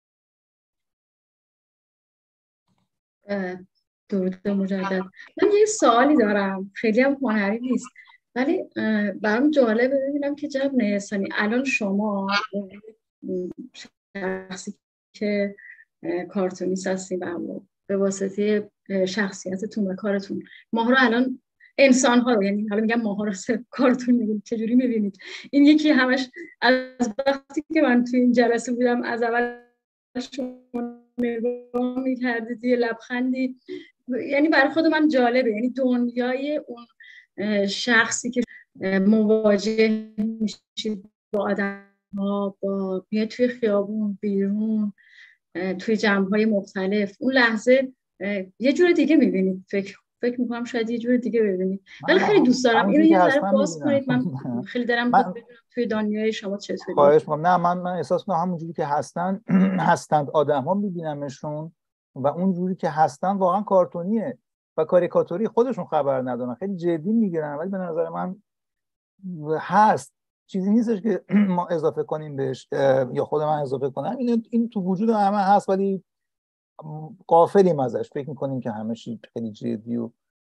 درود مجدد. من یه سوالی دارم، خیلی هم هنری نیست ولی برام جالبه ببینم که جناب نیستانی الان شما شخصی که کارتونیست هستین به واسطه شخصیتتون و کارتون ماها رو الان انسان ها رو، یعنی حالا میگم ماها رو صرف کارتون میگیم، چجوری میبینید؟ این یکی همش از وقتی که من توی این جلسه بودم از اول شما نگاه میکردید یه لبخندی، یعنی برای خود من جالبه، یعنی دنیای اون شخصی که مواجه میشید با آدم ها، با میاد توی خیابون، بیرون، توی جمع‌های مختلف، اون لحظه یه جور دیگه میبینید. فکر فکر میکنم شاید یه جور دیگه ببینید. ولی خیلی دوست دارم اینو یه ذره باز کنید. من خیلی دارم من... بدونم توی دنیای شما چطوری. خواهش میکنم. نه من من احساس میکنم همونجوری که هستن هستند آدم‌ها میبینمشون و اون جوری که هستن واقعا کارتونیه و کاریکاتوری، خودشون خبر ندارن، خیلی جدی میگیرن، ولی به نظر من هست، چیزی نیستش که ما اضافه کنیم بهش یا خود من اضافه کنم. این این تو وجود همه هست ولی غافلیم ازش، فکر میکنیم که همه چی خیلی جدی و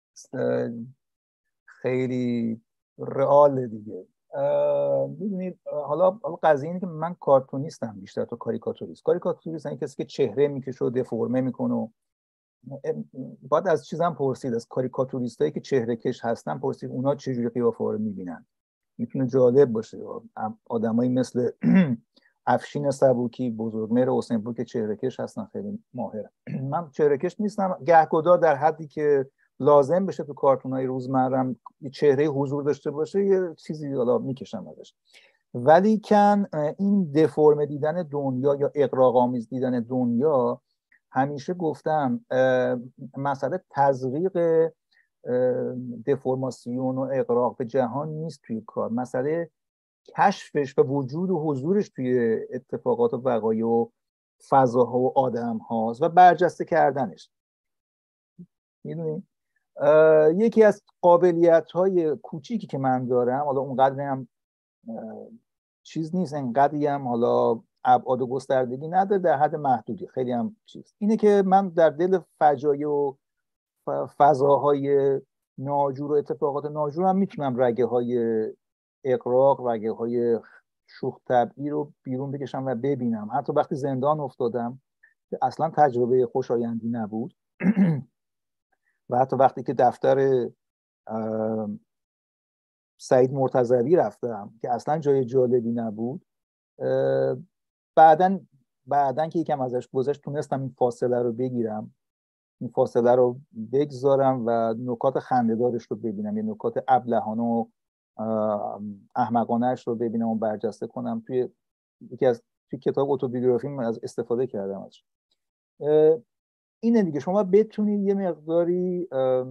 خیلی رئال دیگه. میدونید حالا قضیه اینه که من کارتونیستم بیشتر تا کاریکاتوریست. کاریکاتوریست این کسی که چهره میکشه و دفرمه میکنه و بعد از چیزام پرسید، از کاریکاتوریستایی که چهره کش هستن پرسید اونا چجوری قیافه رو میبینن. میتونه جالب باشه. آدمایی مثل افشین سبوکی، بزرگمهر حسینپور که چهره کش هستن خیلی ماهرن. من چهره کش نیستم، گهگدا در حدی که لازم بشه تو کارتونای روزمرم چهره حضور داشته باشه یه چیزی حالا میکشم ازش. ولی کن این دفرم دیدن دنیا یا اغراق‌آمیز دیدن دنیا، همیشه گفتم مسئله تزریق دفرماسیون و اغراق به جهان نیست توی کار، مسئله کشفش و وجود و حضورش توی اتفاقات و وقایع و فضاها و آدم هاست و برجسته کردنش. میدونی یکی از قابلیت های کوچیکی که من دارم، حالا اونقدر هم چیز نیست، انقدری هم حالا ابعاد و گستردگی نداره، در حد محدودی، خیلی هم چیز، اینه که من در دل فجایع و فضاهای ناجور و اتفاقات ناجور هم میتونم رگه های اغراق، رگه های شوخ طبعی رو بیرون بکشم و ببینم. حتی وقتی زندان افتادم که اصلا تجربه خوشایندی نبود و حتی وقتی که دفتر سعید مرتضوی رفتم که اصلا جای جالبی نبود. بعدن بعدن که یکم ازش گذشت تونستم این فاصله رو بگیرم، این فاصله رو بگذارم و نکات خنده‌دارش رو ببینم، یه نکات ابلهانه و احمقانه‌اش رو ببینم و برجسته کنم. توی یکی از توی کتاب اتوبیوگرافی من از استفاده کردم ازش. اینه دیگه، شما بتونید یه مقداری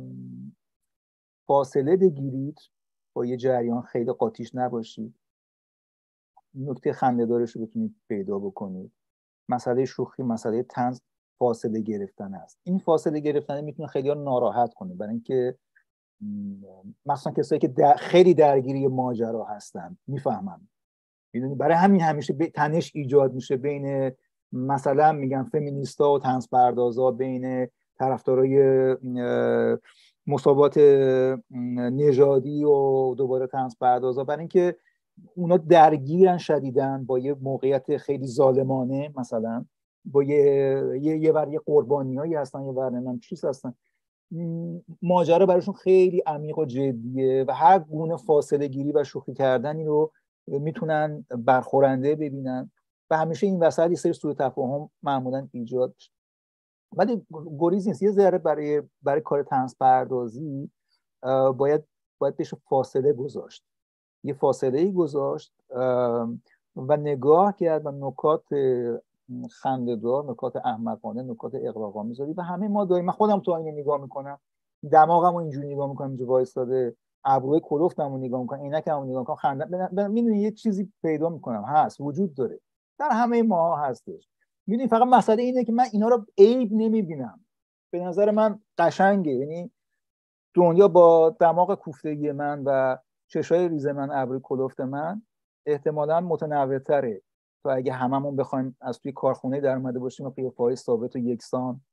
فاصله بگیرید با یه جریان، خیلی قاطیش نباشید، نکته خنده‌دارش رو بتونید پیدا بکنید. مسئله شوخی، مسئله طنز فاصله گرفتن است. این فاصله گرفتن میتونه خیلی ها ناراحت کنه، برای اینکه مثلا کسایی که در خیلی درگیری ماجرا هستن میفهمن، میدونی، برای همین همیشه تنش ایجاد میشه بین مثلا میگن فمینیستا و طنز پردازا، بین طرفدارای مساوات نژادی و دوباره طنز پردازا، برای اینکه اونا درگیرن شدیدن با یه موقعیت خیلی ظالمانه، مثلا با یه یه یه ور یه قربانیایی هستن، یه ور نمیدونم چیز هستن. ماجرا براشون خیلی عمیق و جدیه و هر گونه فاصله گیری و شوخی کردنی رو میتونن برخورنده ببینن و همیشه این وسط یه سری سوء تفاهم معمولا ایجاد میشه. ولی گریز نیست، یه ذره برای برای کار طنز پردازی باید باید بهش فاصله گذاشت، یه فاصله ای گذاشت و نگاه کرد و نکات خنده‌دار، نکات احمقانه، نکات اغراق‌آمیز و همه ما داریم. من خودم تو آینه نگاه میکنم، دماغمو اینجوری نگاه میکنم، اینجوری وایساده، ابروی کلفتمو نگاه میکنم، عینکمو نگاه میکنم، خنده میدونی یه چیزی پیدا میکنم، هست، وجود داره، در همه ما هستش. میدونی فقط مسئله اینه که من اینا رو عیب نمیبینم، به نظر من قشنگه. یعنی دنیا با دماغ کوفتگی من و چشای ریز من، ابروی کلفت من احتمالاً متنوع‌تره تو اگه هممون بخوایم از توی کارخونه در اومده باشیم و قیافه‌های ثابت و یکسان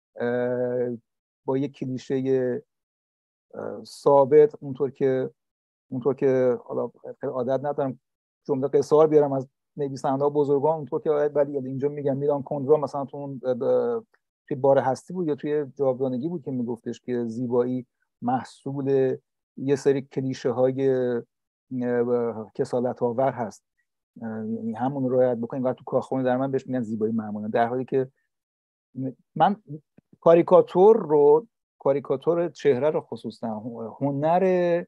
با یک کلیشه ثابت، اونطور که اونطور که حالا عادت ندارم جمله قصار بیارم از نویسنده‌ها بزرگان، اونطور که ولی اینجا میگم میلان کندرا مثلا تو اون توی بار هستی بود یا توی جاودانگی بود که میگفتش که زیبایی محصول یه سری کلیشه های کسالت آور هست، یعنی همون رو رعایت بکنیم و تو کارخونه در من بهش میگن زیبایی معمولا، در حالی که من کاریکاتور رو کاریکاتور چهره رو خصوصا هنر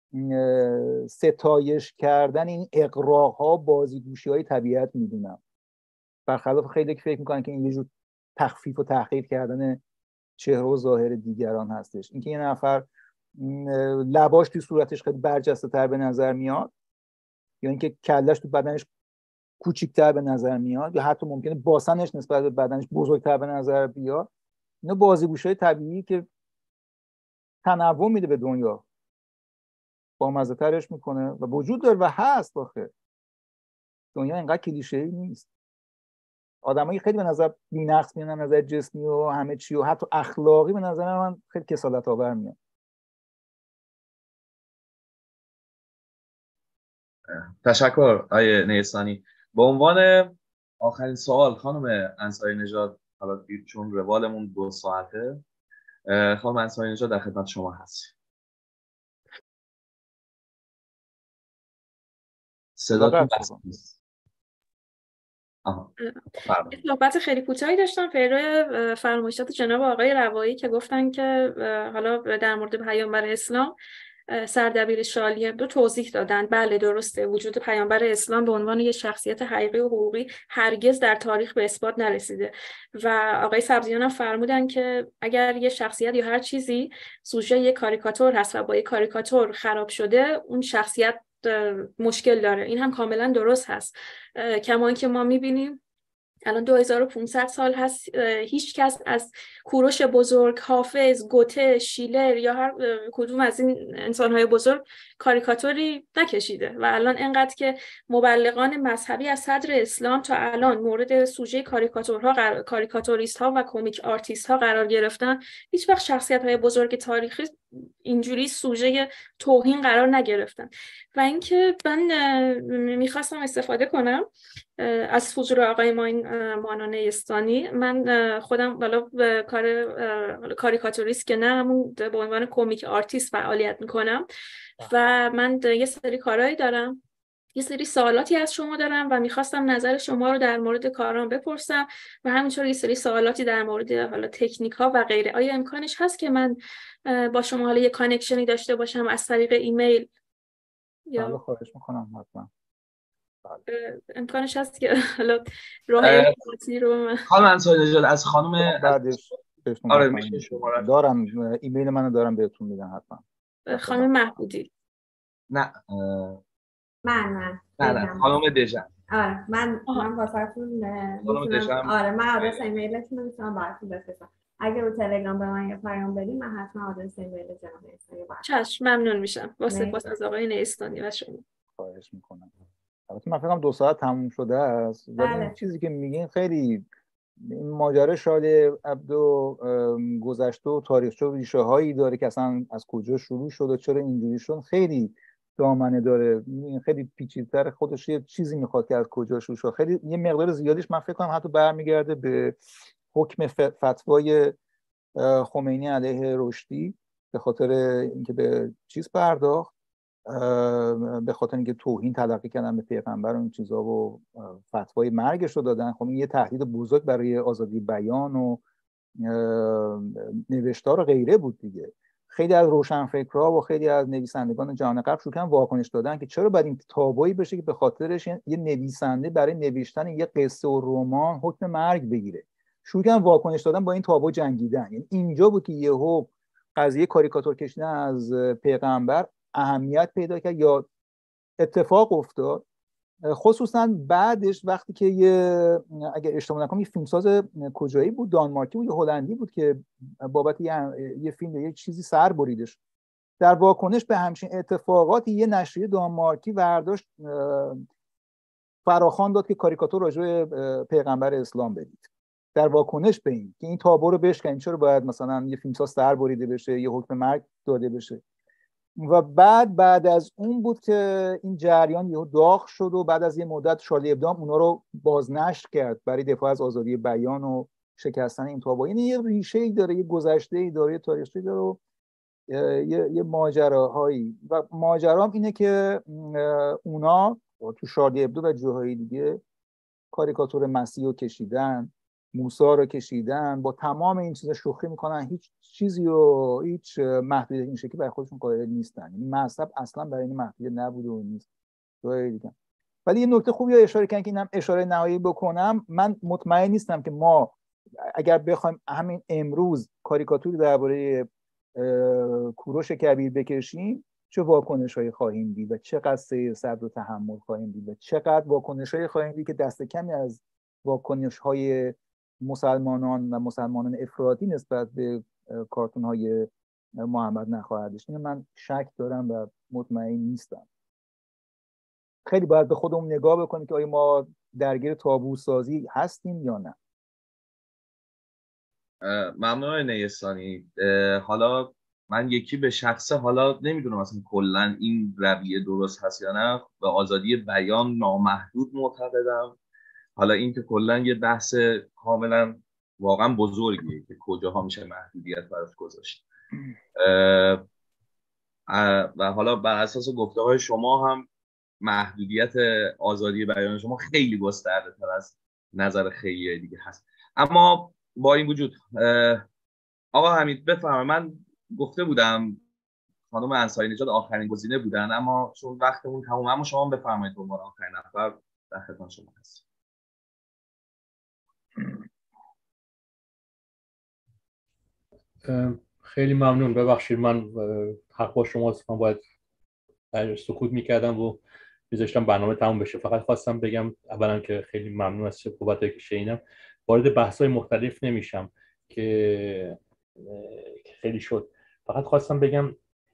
ستایش کردن این اغراق‌ها، بازیگوشی‌های طبیعت میدونم، برخلاف خیلی که فکر میکنن که این یه جور تخفیف و تحقیر کردن چهره و ظاهر دیگران هستش. اینکه یه نفر لباش توی صورتش خیلی برجسته تر به نظر میاد یا اینکه کلش تو بدنش کوچیک‌تر به نظر میاد یا حتی ممکنه باسنش نسبت به بدنش بزرگتر به نظر بیاد، اینا بازیگوشی‌های طبیعی که تنوع میده به دنیا، با مزه ترش میکنه و وجود داره و هست. آخه دنیا اینقدر کلیشه‌ای نیست. آدمایی خیلی به نظر بی‌نقص میان، نظر جسمی و همه چی و حتی اخلاقی به نظر من خیلی کسالت آور میاد. تشکر آیه نیستانی. به عنوان آخرین سوال خانم انصاری نژاد، حالا چون روالمون دو ساعته، خانم انصاری نژاد در خدمت شما هست. صداتون بس نیست. صحبت خیلی کوتاهی داشتم پیرو فرمایشات جناب آقای روایی که گفتن که حالا در مورد پیامبر اسلام سردبیر شارلی هبدو توضیح دادن. بله درسته، وجود پیامبر اسلام به عنوان یک شخصیت حقیقی و حقوقی هرگز در تاریخ به اثبات نرسیده و آقای سبزیان هم فرمودن که اگر یه شخصیت یا هر چیزی سوژه یک کاریکاتور هست و با یک کاریکاتور خراب شده، اون شخصیت مشکل داره. این هم کاملا درست هست، کما اینکه ما میبینیم الان دو هزار و پانصد سال هست هیچ کس از کوروش بزرگ، حافظ، گوته، شیلر یا هر کدوم از این انسان‌های بزرگ کاریکاتوری نکشیده و الان انقدر که مبلغان مذهبی از صدر اسلام تا الان مورد سوژه کاریکاتورها قرار... کاریکاتوریست ها و کمیک آرتیست ها قرار گرفتن، هیچ وقت شخصیت‌های بزرگ تاریخی اینجوری سوژه توهین قرار نگرفتن. و اینکه من میخواستم استفاده کنم از حضور آقای مانا نیستانی. من خودم والا کار کاریکاتوریست که نه، همون به عنوان کمیک آرتیست فعالیت میکنم و من یه سری کارهایی دارم، یه سری سوالاتی از شما دارم و میخواستم نظر شما رو در مورد کارام بپرسم و همینطور یه سری سوالاتی در مورد حالا تکنیک ها و غیره. آیا امکانش هست که من با شما حالا یه کانکشنی داشته باشم از طریق ایمیل؟ یا خواهش میکنم حتما. امکانش هست که حالا راه ارتباطی رو خانم انصاری نژاد از خانم بعدش آره میشه شما دارم ایمیل منو دارم بهتون میدم حتما. خانم محمودی. نه من من نه نه خانم دژن. آره من من واسهتون میتونم آره من آدرس ایمیلتون رو میتونم براتون بفرستم. اگه رو تلگرام به من یه پیام بدید من حتما آدرس ایمیل جناب نیستانی براتون. چشم ممنون میشم. واسه پاس از آقای نیستانی و شما. خواهش میکنم. البته من فکر کنم دو ساعت تموم شده است. ولی این چیزی که میگین خیلی این ماجرا شاله عبدو گذشته و تاریخچه و ریشه هایی داره که اصلا از کجا شروع شد و چرا اینجوری شد. خیلی دامنه داره، خیلی پیچیده‌تر، خودش یه چیزی میخواد که از کجا شروع شد. خیلی یه مقدار زیادیش من فکر کنم حتی برمیگرده به حکم فتوای خمینی علیه رشدی به خاطر اینکه به چیز پرداخت، به خاطر اینکه توهین تلقی کردن به پیغمبر و این چیزا و فتوای مرگش رو دادن. خب این یه تهدید بزرگ برای آزادی بیان و نوشتار و غیره بود دیگه. خیلی از روشنفکرها و خیلی از نویسندگان جهان غرب شروع کردن واکنش دادن که چرا باید این تابویی بشه که به خاطرش یه نویسنده برای نوشتن یه قصه و رمان حکم مرگ بگیره. شروع کردن واکنش دادن، با این تابو جنگیدن. یعنی اینجا بود که یهو قضیه کاریکاتور کشیدن از پیغمبر اهمیت پیدا کرد یا اتفاق افتاد. خصوصا بعدش وقتی که یه اگر اشتباه نکنم یه فیلمساز کجایی بود، دانمارکی بود یا هلندی بود که بابت یه, یه فیلم یه چیزی سر بریدش. در واکنش به همچین اتفاقاتی یه نشریه دانمارکی برداشت فراخوان داد که کاریکاتور راجع به پیغمبر اسلام بدید. در واکنش به این که این تابو رو بشکنید، چرا باید مثلا یه فیلمساز سر بریده بشه، یه حکم مرگ داده بشه. و بعد بعد از اون بود که این جریان یهو داغ شد و بعد از یه مدت شارلی ابدو اونا رو بازنشر کرد برای دفاع از آزادی بیان و شکستن این تابو. یعنی یه ریشه‌ای داره، یه گذشته‌ای داره، یه تاریخی داره و یه یه ماجراهایی. و ماجرام اینه که اونا تو شارلی ابدو و جاهای دیگه کاریکاتور مسیح رو کشیدن، موسی رو کشیدن، با تمام این چیزا شوخی میکنن، هیچ چیزی و هیچ محدودیت این شکلی برای خودشون قائل نیستن. این مذهب اصلا برای این محدودیت نبوده و نیست. جای دیگه. ولی یه نکته خوبی رو اشاره کردن که اینم اشاره نهایی بکنم. من مطمئن نیستم که ما اگر بخوایم همین امروز کاریکاتور درباره کوروش کبیر بکشیم چه واکنش‌هایی خواهیم دید و چقدر سیر صبر و تحمل خواهیم دید و چقدر واکنش‌هایی خواهیم دید که دست کمی از واکنش‌های مسلمانان و مسلمانان افراطی نسبت به کارتون‌های محمد نخواهد داشت. اینو من شک دارم و مطمئن نیستم. خیلی باید به خودمون نگاه بکنیم که آیا ما درگیر تابو سازی هستیم یا نه. ممنون نیستانی. حالا من یکی به شخصه حالا نمیدونم اصلا کلا این رویه درست هست یا نه، به آزادی بیان نامحدود معتقدم. حالا این که کلا یه بحث کاملا واقعا بزرگیه که کجاها میشه محدودیت براش گذاشت. و حالا بر اساس گفته‌های شما هم محدودیت آزادی بیان شما خیلی گسترده تر از نظر خیلی دیگه هست. اما با این وجود آقا حمید بفرمایید. من گفته بودم خانم انصاری نژاد آخرین گزینه بودن، اما چون وقتمون تمومه، اما شما بفرمایید به عنوان آخرین نفر در خدمت شما هستم. خیلی ممنون. ببخشید من حق با شماست، من باید سکوت میکردم و میذاشتم برنامه تموم بشه. فقط خواستم بگم اولا که خیلی ممنون از صحبتایی که شنیدم. وارد بحث‌های مختلف نمیشم که خیلی شد. فقط خواستم بگم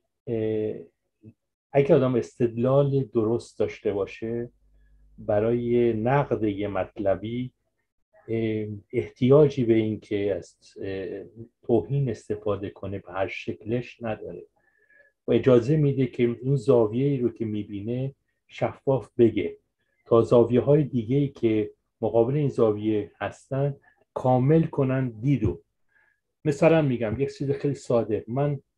اگه آدم استدلال درست داشته باشه برای نقد یه مطلبی، احتیاجی به این که از توهین استفاده کنه به هر شکلش نداره و اجازه میده که اون زاویه‌ای رو که میبینه شفاف بگه تا زاویه‌های دیگه‌ای که مقابل این زاویه هستن کامل کنن دیدو. مثلا میگم یک چیز خیلی ساده، من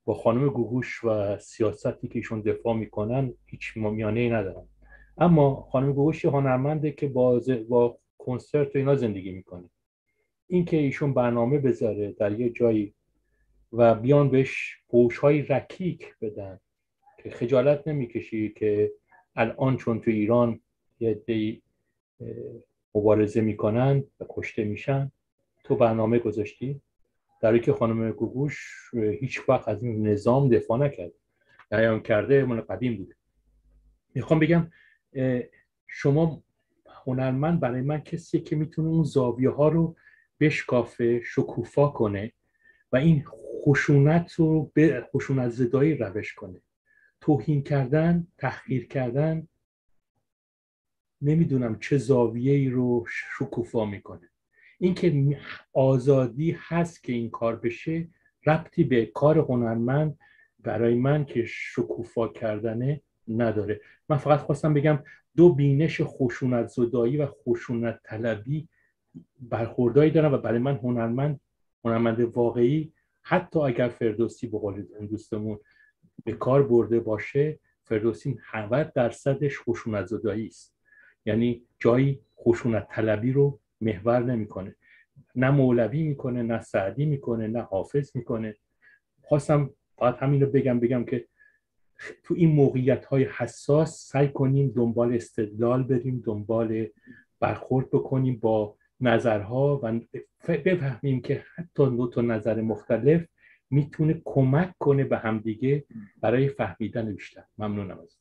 با خانم گوگوش و سیاستی که ایشون دفاع میکنن هیچ میانه‌ای ندارم. اما خانم گوگوش هنرمنده که با ز... با کنسرت و اینا زندگی میکنه. این که ایشون برنامه بذاره در یه جایی و بیان بهش فحش‌های رکیک بدن که خجالت نمیکشی که الان چون تو ایران یه عده‌ای مبارزه میکنن و کشته میشن تو برنامه گذاشتی، در حالی که خانم گوگوش هیچ وقت از این نظام دفاع نکرد، بیان کرده من قدیم بوده. میخوام بگم شما هنرمند برای من کسیه که میتونه اون زاویه ها رو بشکافه، شکوفا کنه و این خشونت رو به خشونت زدایی روش کنه. توهین کردن، تحقیر کردن نمیدونم چه زاویه‌ای رو شکوفا میکنه. این که آزادی هست که این کار بشه ربطی به کار هنرمند برای من که شکوفا کردنه نداره. من فقط خواستم بگم دو بینش خشونت زدایی و خشونت طلبی برخوردایی دارن و برای من هنرمند هنرمند واقعی، حتی اگر فردوسی به قول دوستمون به کار برده باشه، فردوسی نود درصدش خشونت زدایی است. یعنی جایی خشونت طلبی رو محور نمیکنه، نه مولوی میکنه، نه سعدی میکنه، نه حافظ میکنه. خواستم فقط همین رو بگم بگم که تو این موقعیت های حساس سعی کنیم دنبال استدلال بریم، دنبال برخورد بکنیم با نظرها و بفهمیم که حتی دو تا نظر مختلف میتونه کمک کنه به همدیگه برای فهمیدن بیشتر. ممنونم از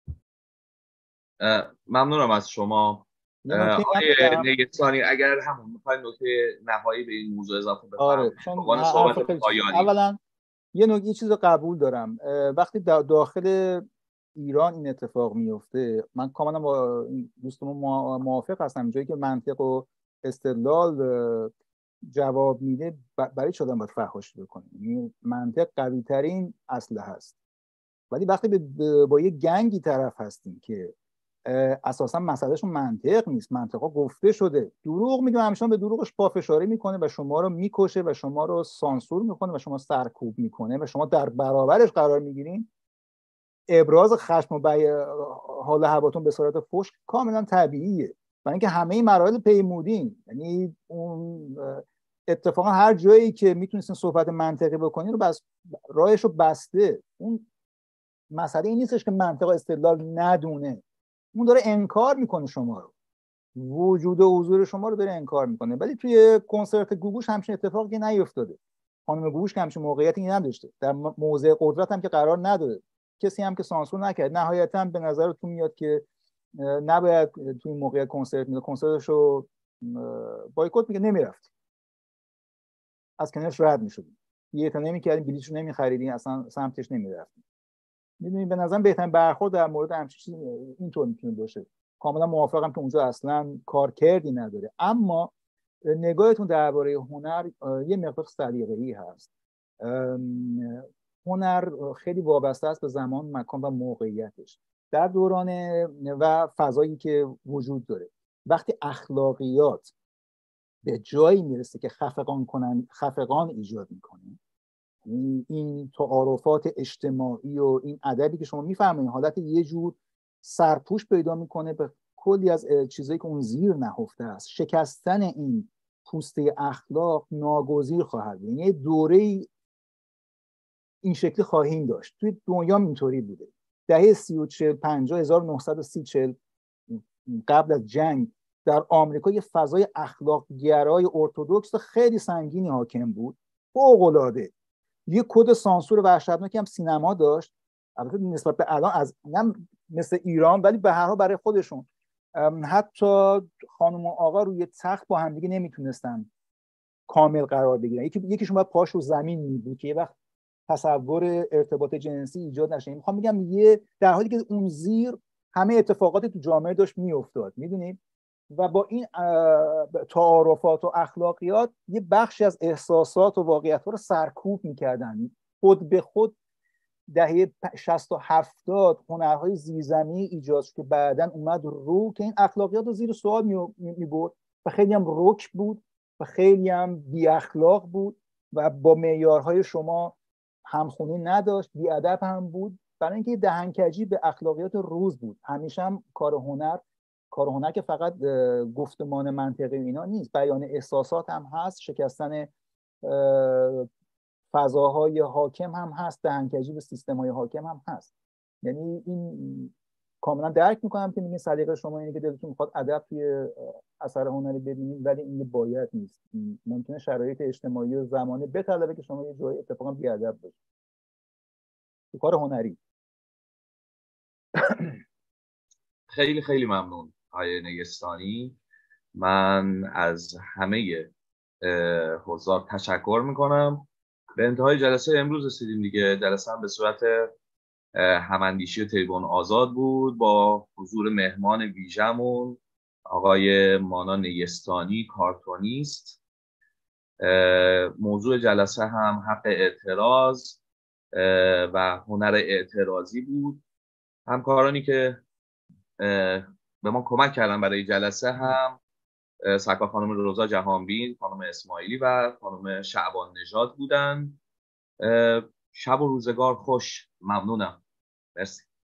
ممنونم از شما آقای نیستانی. اگر همون میخواید نکته نهایی به این موضوع اضافه بفرمایید. آره صحبت پایانی. اولا یه نکته چیز رو قبول دارم، وقتی داخل ایران این اتفاق میفته من کاملا با دوستمون موافق هستم، جایی که منطق و استدلال جواب میده برای چه آدم باید فحاشی بکنه. یعنی منطق قوی ترین اسلحه هست. ولی وقتی با یه گنگی طرف هستیم که اساسا مسئلهشون منطق نیست، منطقا گفته شده، دروغ میگه، همیشه به دروغش پافشاری میکنه و شما رو میکشه و شما رو سانسور میکنه و شما سرکوب میکنه و شما در برابرش قرار میگیرین، ابراز خشم و بی... حال هواتون به صورت فحش کاملا طبیعیه. برای اینکه همه این مراحل پیمودین، یعنی اون اتفاقا هر جایی که میتونستین صحبت منطقی بکنین رو بس راهش رو بسته. اون مسئله این نیستش که منطق استدلال ندونه، اون داره انکار میکنه شما رو، وجود و حضور شما رو داره انکار میکنه. ولی توی کنسرت گوگوش همچین اتفاقی نیفتاده. خانم گوگوش که همچین موقعیتی نداشته، در موضع قدرت هم که قرار نداده، کسی هم که سانسور نکرد. نهایتا به نظرتون میاد که نباید توی موقعیت کنسرت میده، کنسرتش رو بایکوت میگه، نمیرفت، از کنارش رد میشدیم، یه تا نمیکردیم، بلیطش رو نمیخریدیم، اصلا سمتش نمیرفتیم. میدونید به نظرم بهترین برخورد در مورد همچین چیزی اینطور میتونه باشه. کاملا موافقم که اونجا اصلا کار کردی نداره. اما نگاهتون درباره هنر یه مقدار سلیقه‌ای هست. هنر خیلی وابسته است به زمان، مکان و موقعیتش در دوران و فضایی که وجود داره. وقتی اخلاقیات به جایی میرسه که خفقان کنن، خفقان ایجاد میکنه، این تعارفات اجتماعی و این ادبی که شما میفهمید حالت یه جور سرپوش پیدا میکنه به کلی از چیزایی که اون زیر نهفته است. شکستن این پوسته اخلاق ناگزیر خواهد بود. یعنی دوره این شکلی خواهیم داشت. توی دنیا اینطوری بوده. دهه سی و چهل پنجاه هزار و نهصد و سی چهل قبل از جنگ در آمریکا یه فضای اخلاق گرای ارتدوکس خیلی سنگینی حاکم بود، فوق‌العاده. یه کد سانسور وحشتناکی هم سینما داشت، البته نسبت به الان از نه مثل ایران، ولی به هر حال برای خودشون حتی خانم و آقا روی تخت با هم دیگه نمیتونستن کامل قرار بگیرن. یکی یکیشون باید پاش رو زمین می بود که یه وقت تصور ارتباط جنسی ایجاد نشه. میخوام بگم یه در حالی که اون زیر همه اتفاقات تو جامعه داشت میافتاد، میدونید، و با این تعارفات و اخلاقیات یه بخشی از احساسات و واقعیت‌ها رو سرکوب می‌کردن. خود به خود دهه شصت و هفتاد هنرهای زیرزمینی ایجاد شد که بعداً اومد رو که این اخلاقیات رو زیر سوال می‌برد و خیلی هم رک بود و خیلی هم بی اخلاق بود و با معیارهای شما همخونی نداشت، بیادب هم بود، برای اینکه دهنکجی به اخلاقیات روز بود. همیشه هم کار هنر کار هنر که فقط گفتمان منطقی اینا نیست، بیان احساسات هم هست، شکستن فضاهای حاکم هم هست، دهنکجی به سیستم‌های حاکم هم هست. یعنی این کاملا درک میکنم که میگین سلیقه شما اینه که دلتون میخواد ادب توی اثر هنری ببینید، ولی این باید نیست. ممکنه شرایط اجتماعی و زمانه بطلبه که شما یه جایی اتفاقا بی‌ادب باشید تو کار هنری. خیلی خیلی ممنون آقای نگستانی. من از همه حضار تشکر میکنم. به انتهای جلسه امروز رسیدیم دیگه. جلسه هم به صورت هماندیشی تریبون آزاد بود با حضور مهمان ویژمون آقای مانا نگستانی، کارتونیست. موضوع جلسه هم حق اعتراض و هنر اعتراضی بود. همکارانی که به ما کمک کردن برای جلسه هم سرکار خانم روزا جهانبین، خانم اسماعیلی و خانم شعبان نژاد بودن. شب و روزگار خوش. ممنونم. مرسی.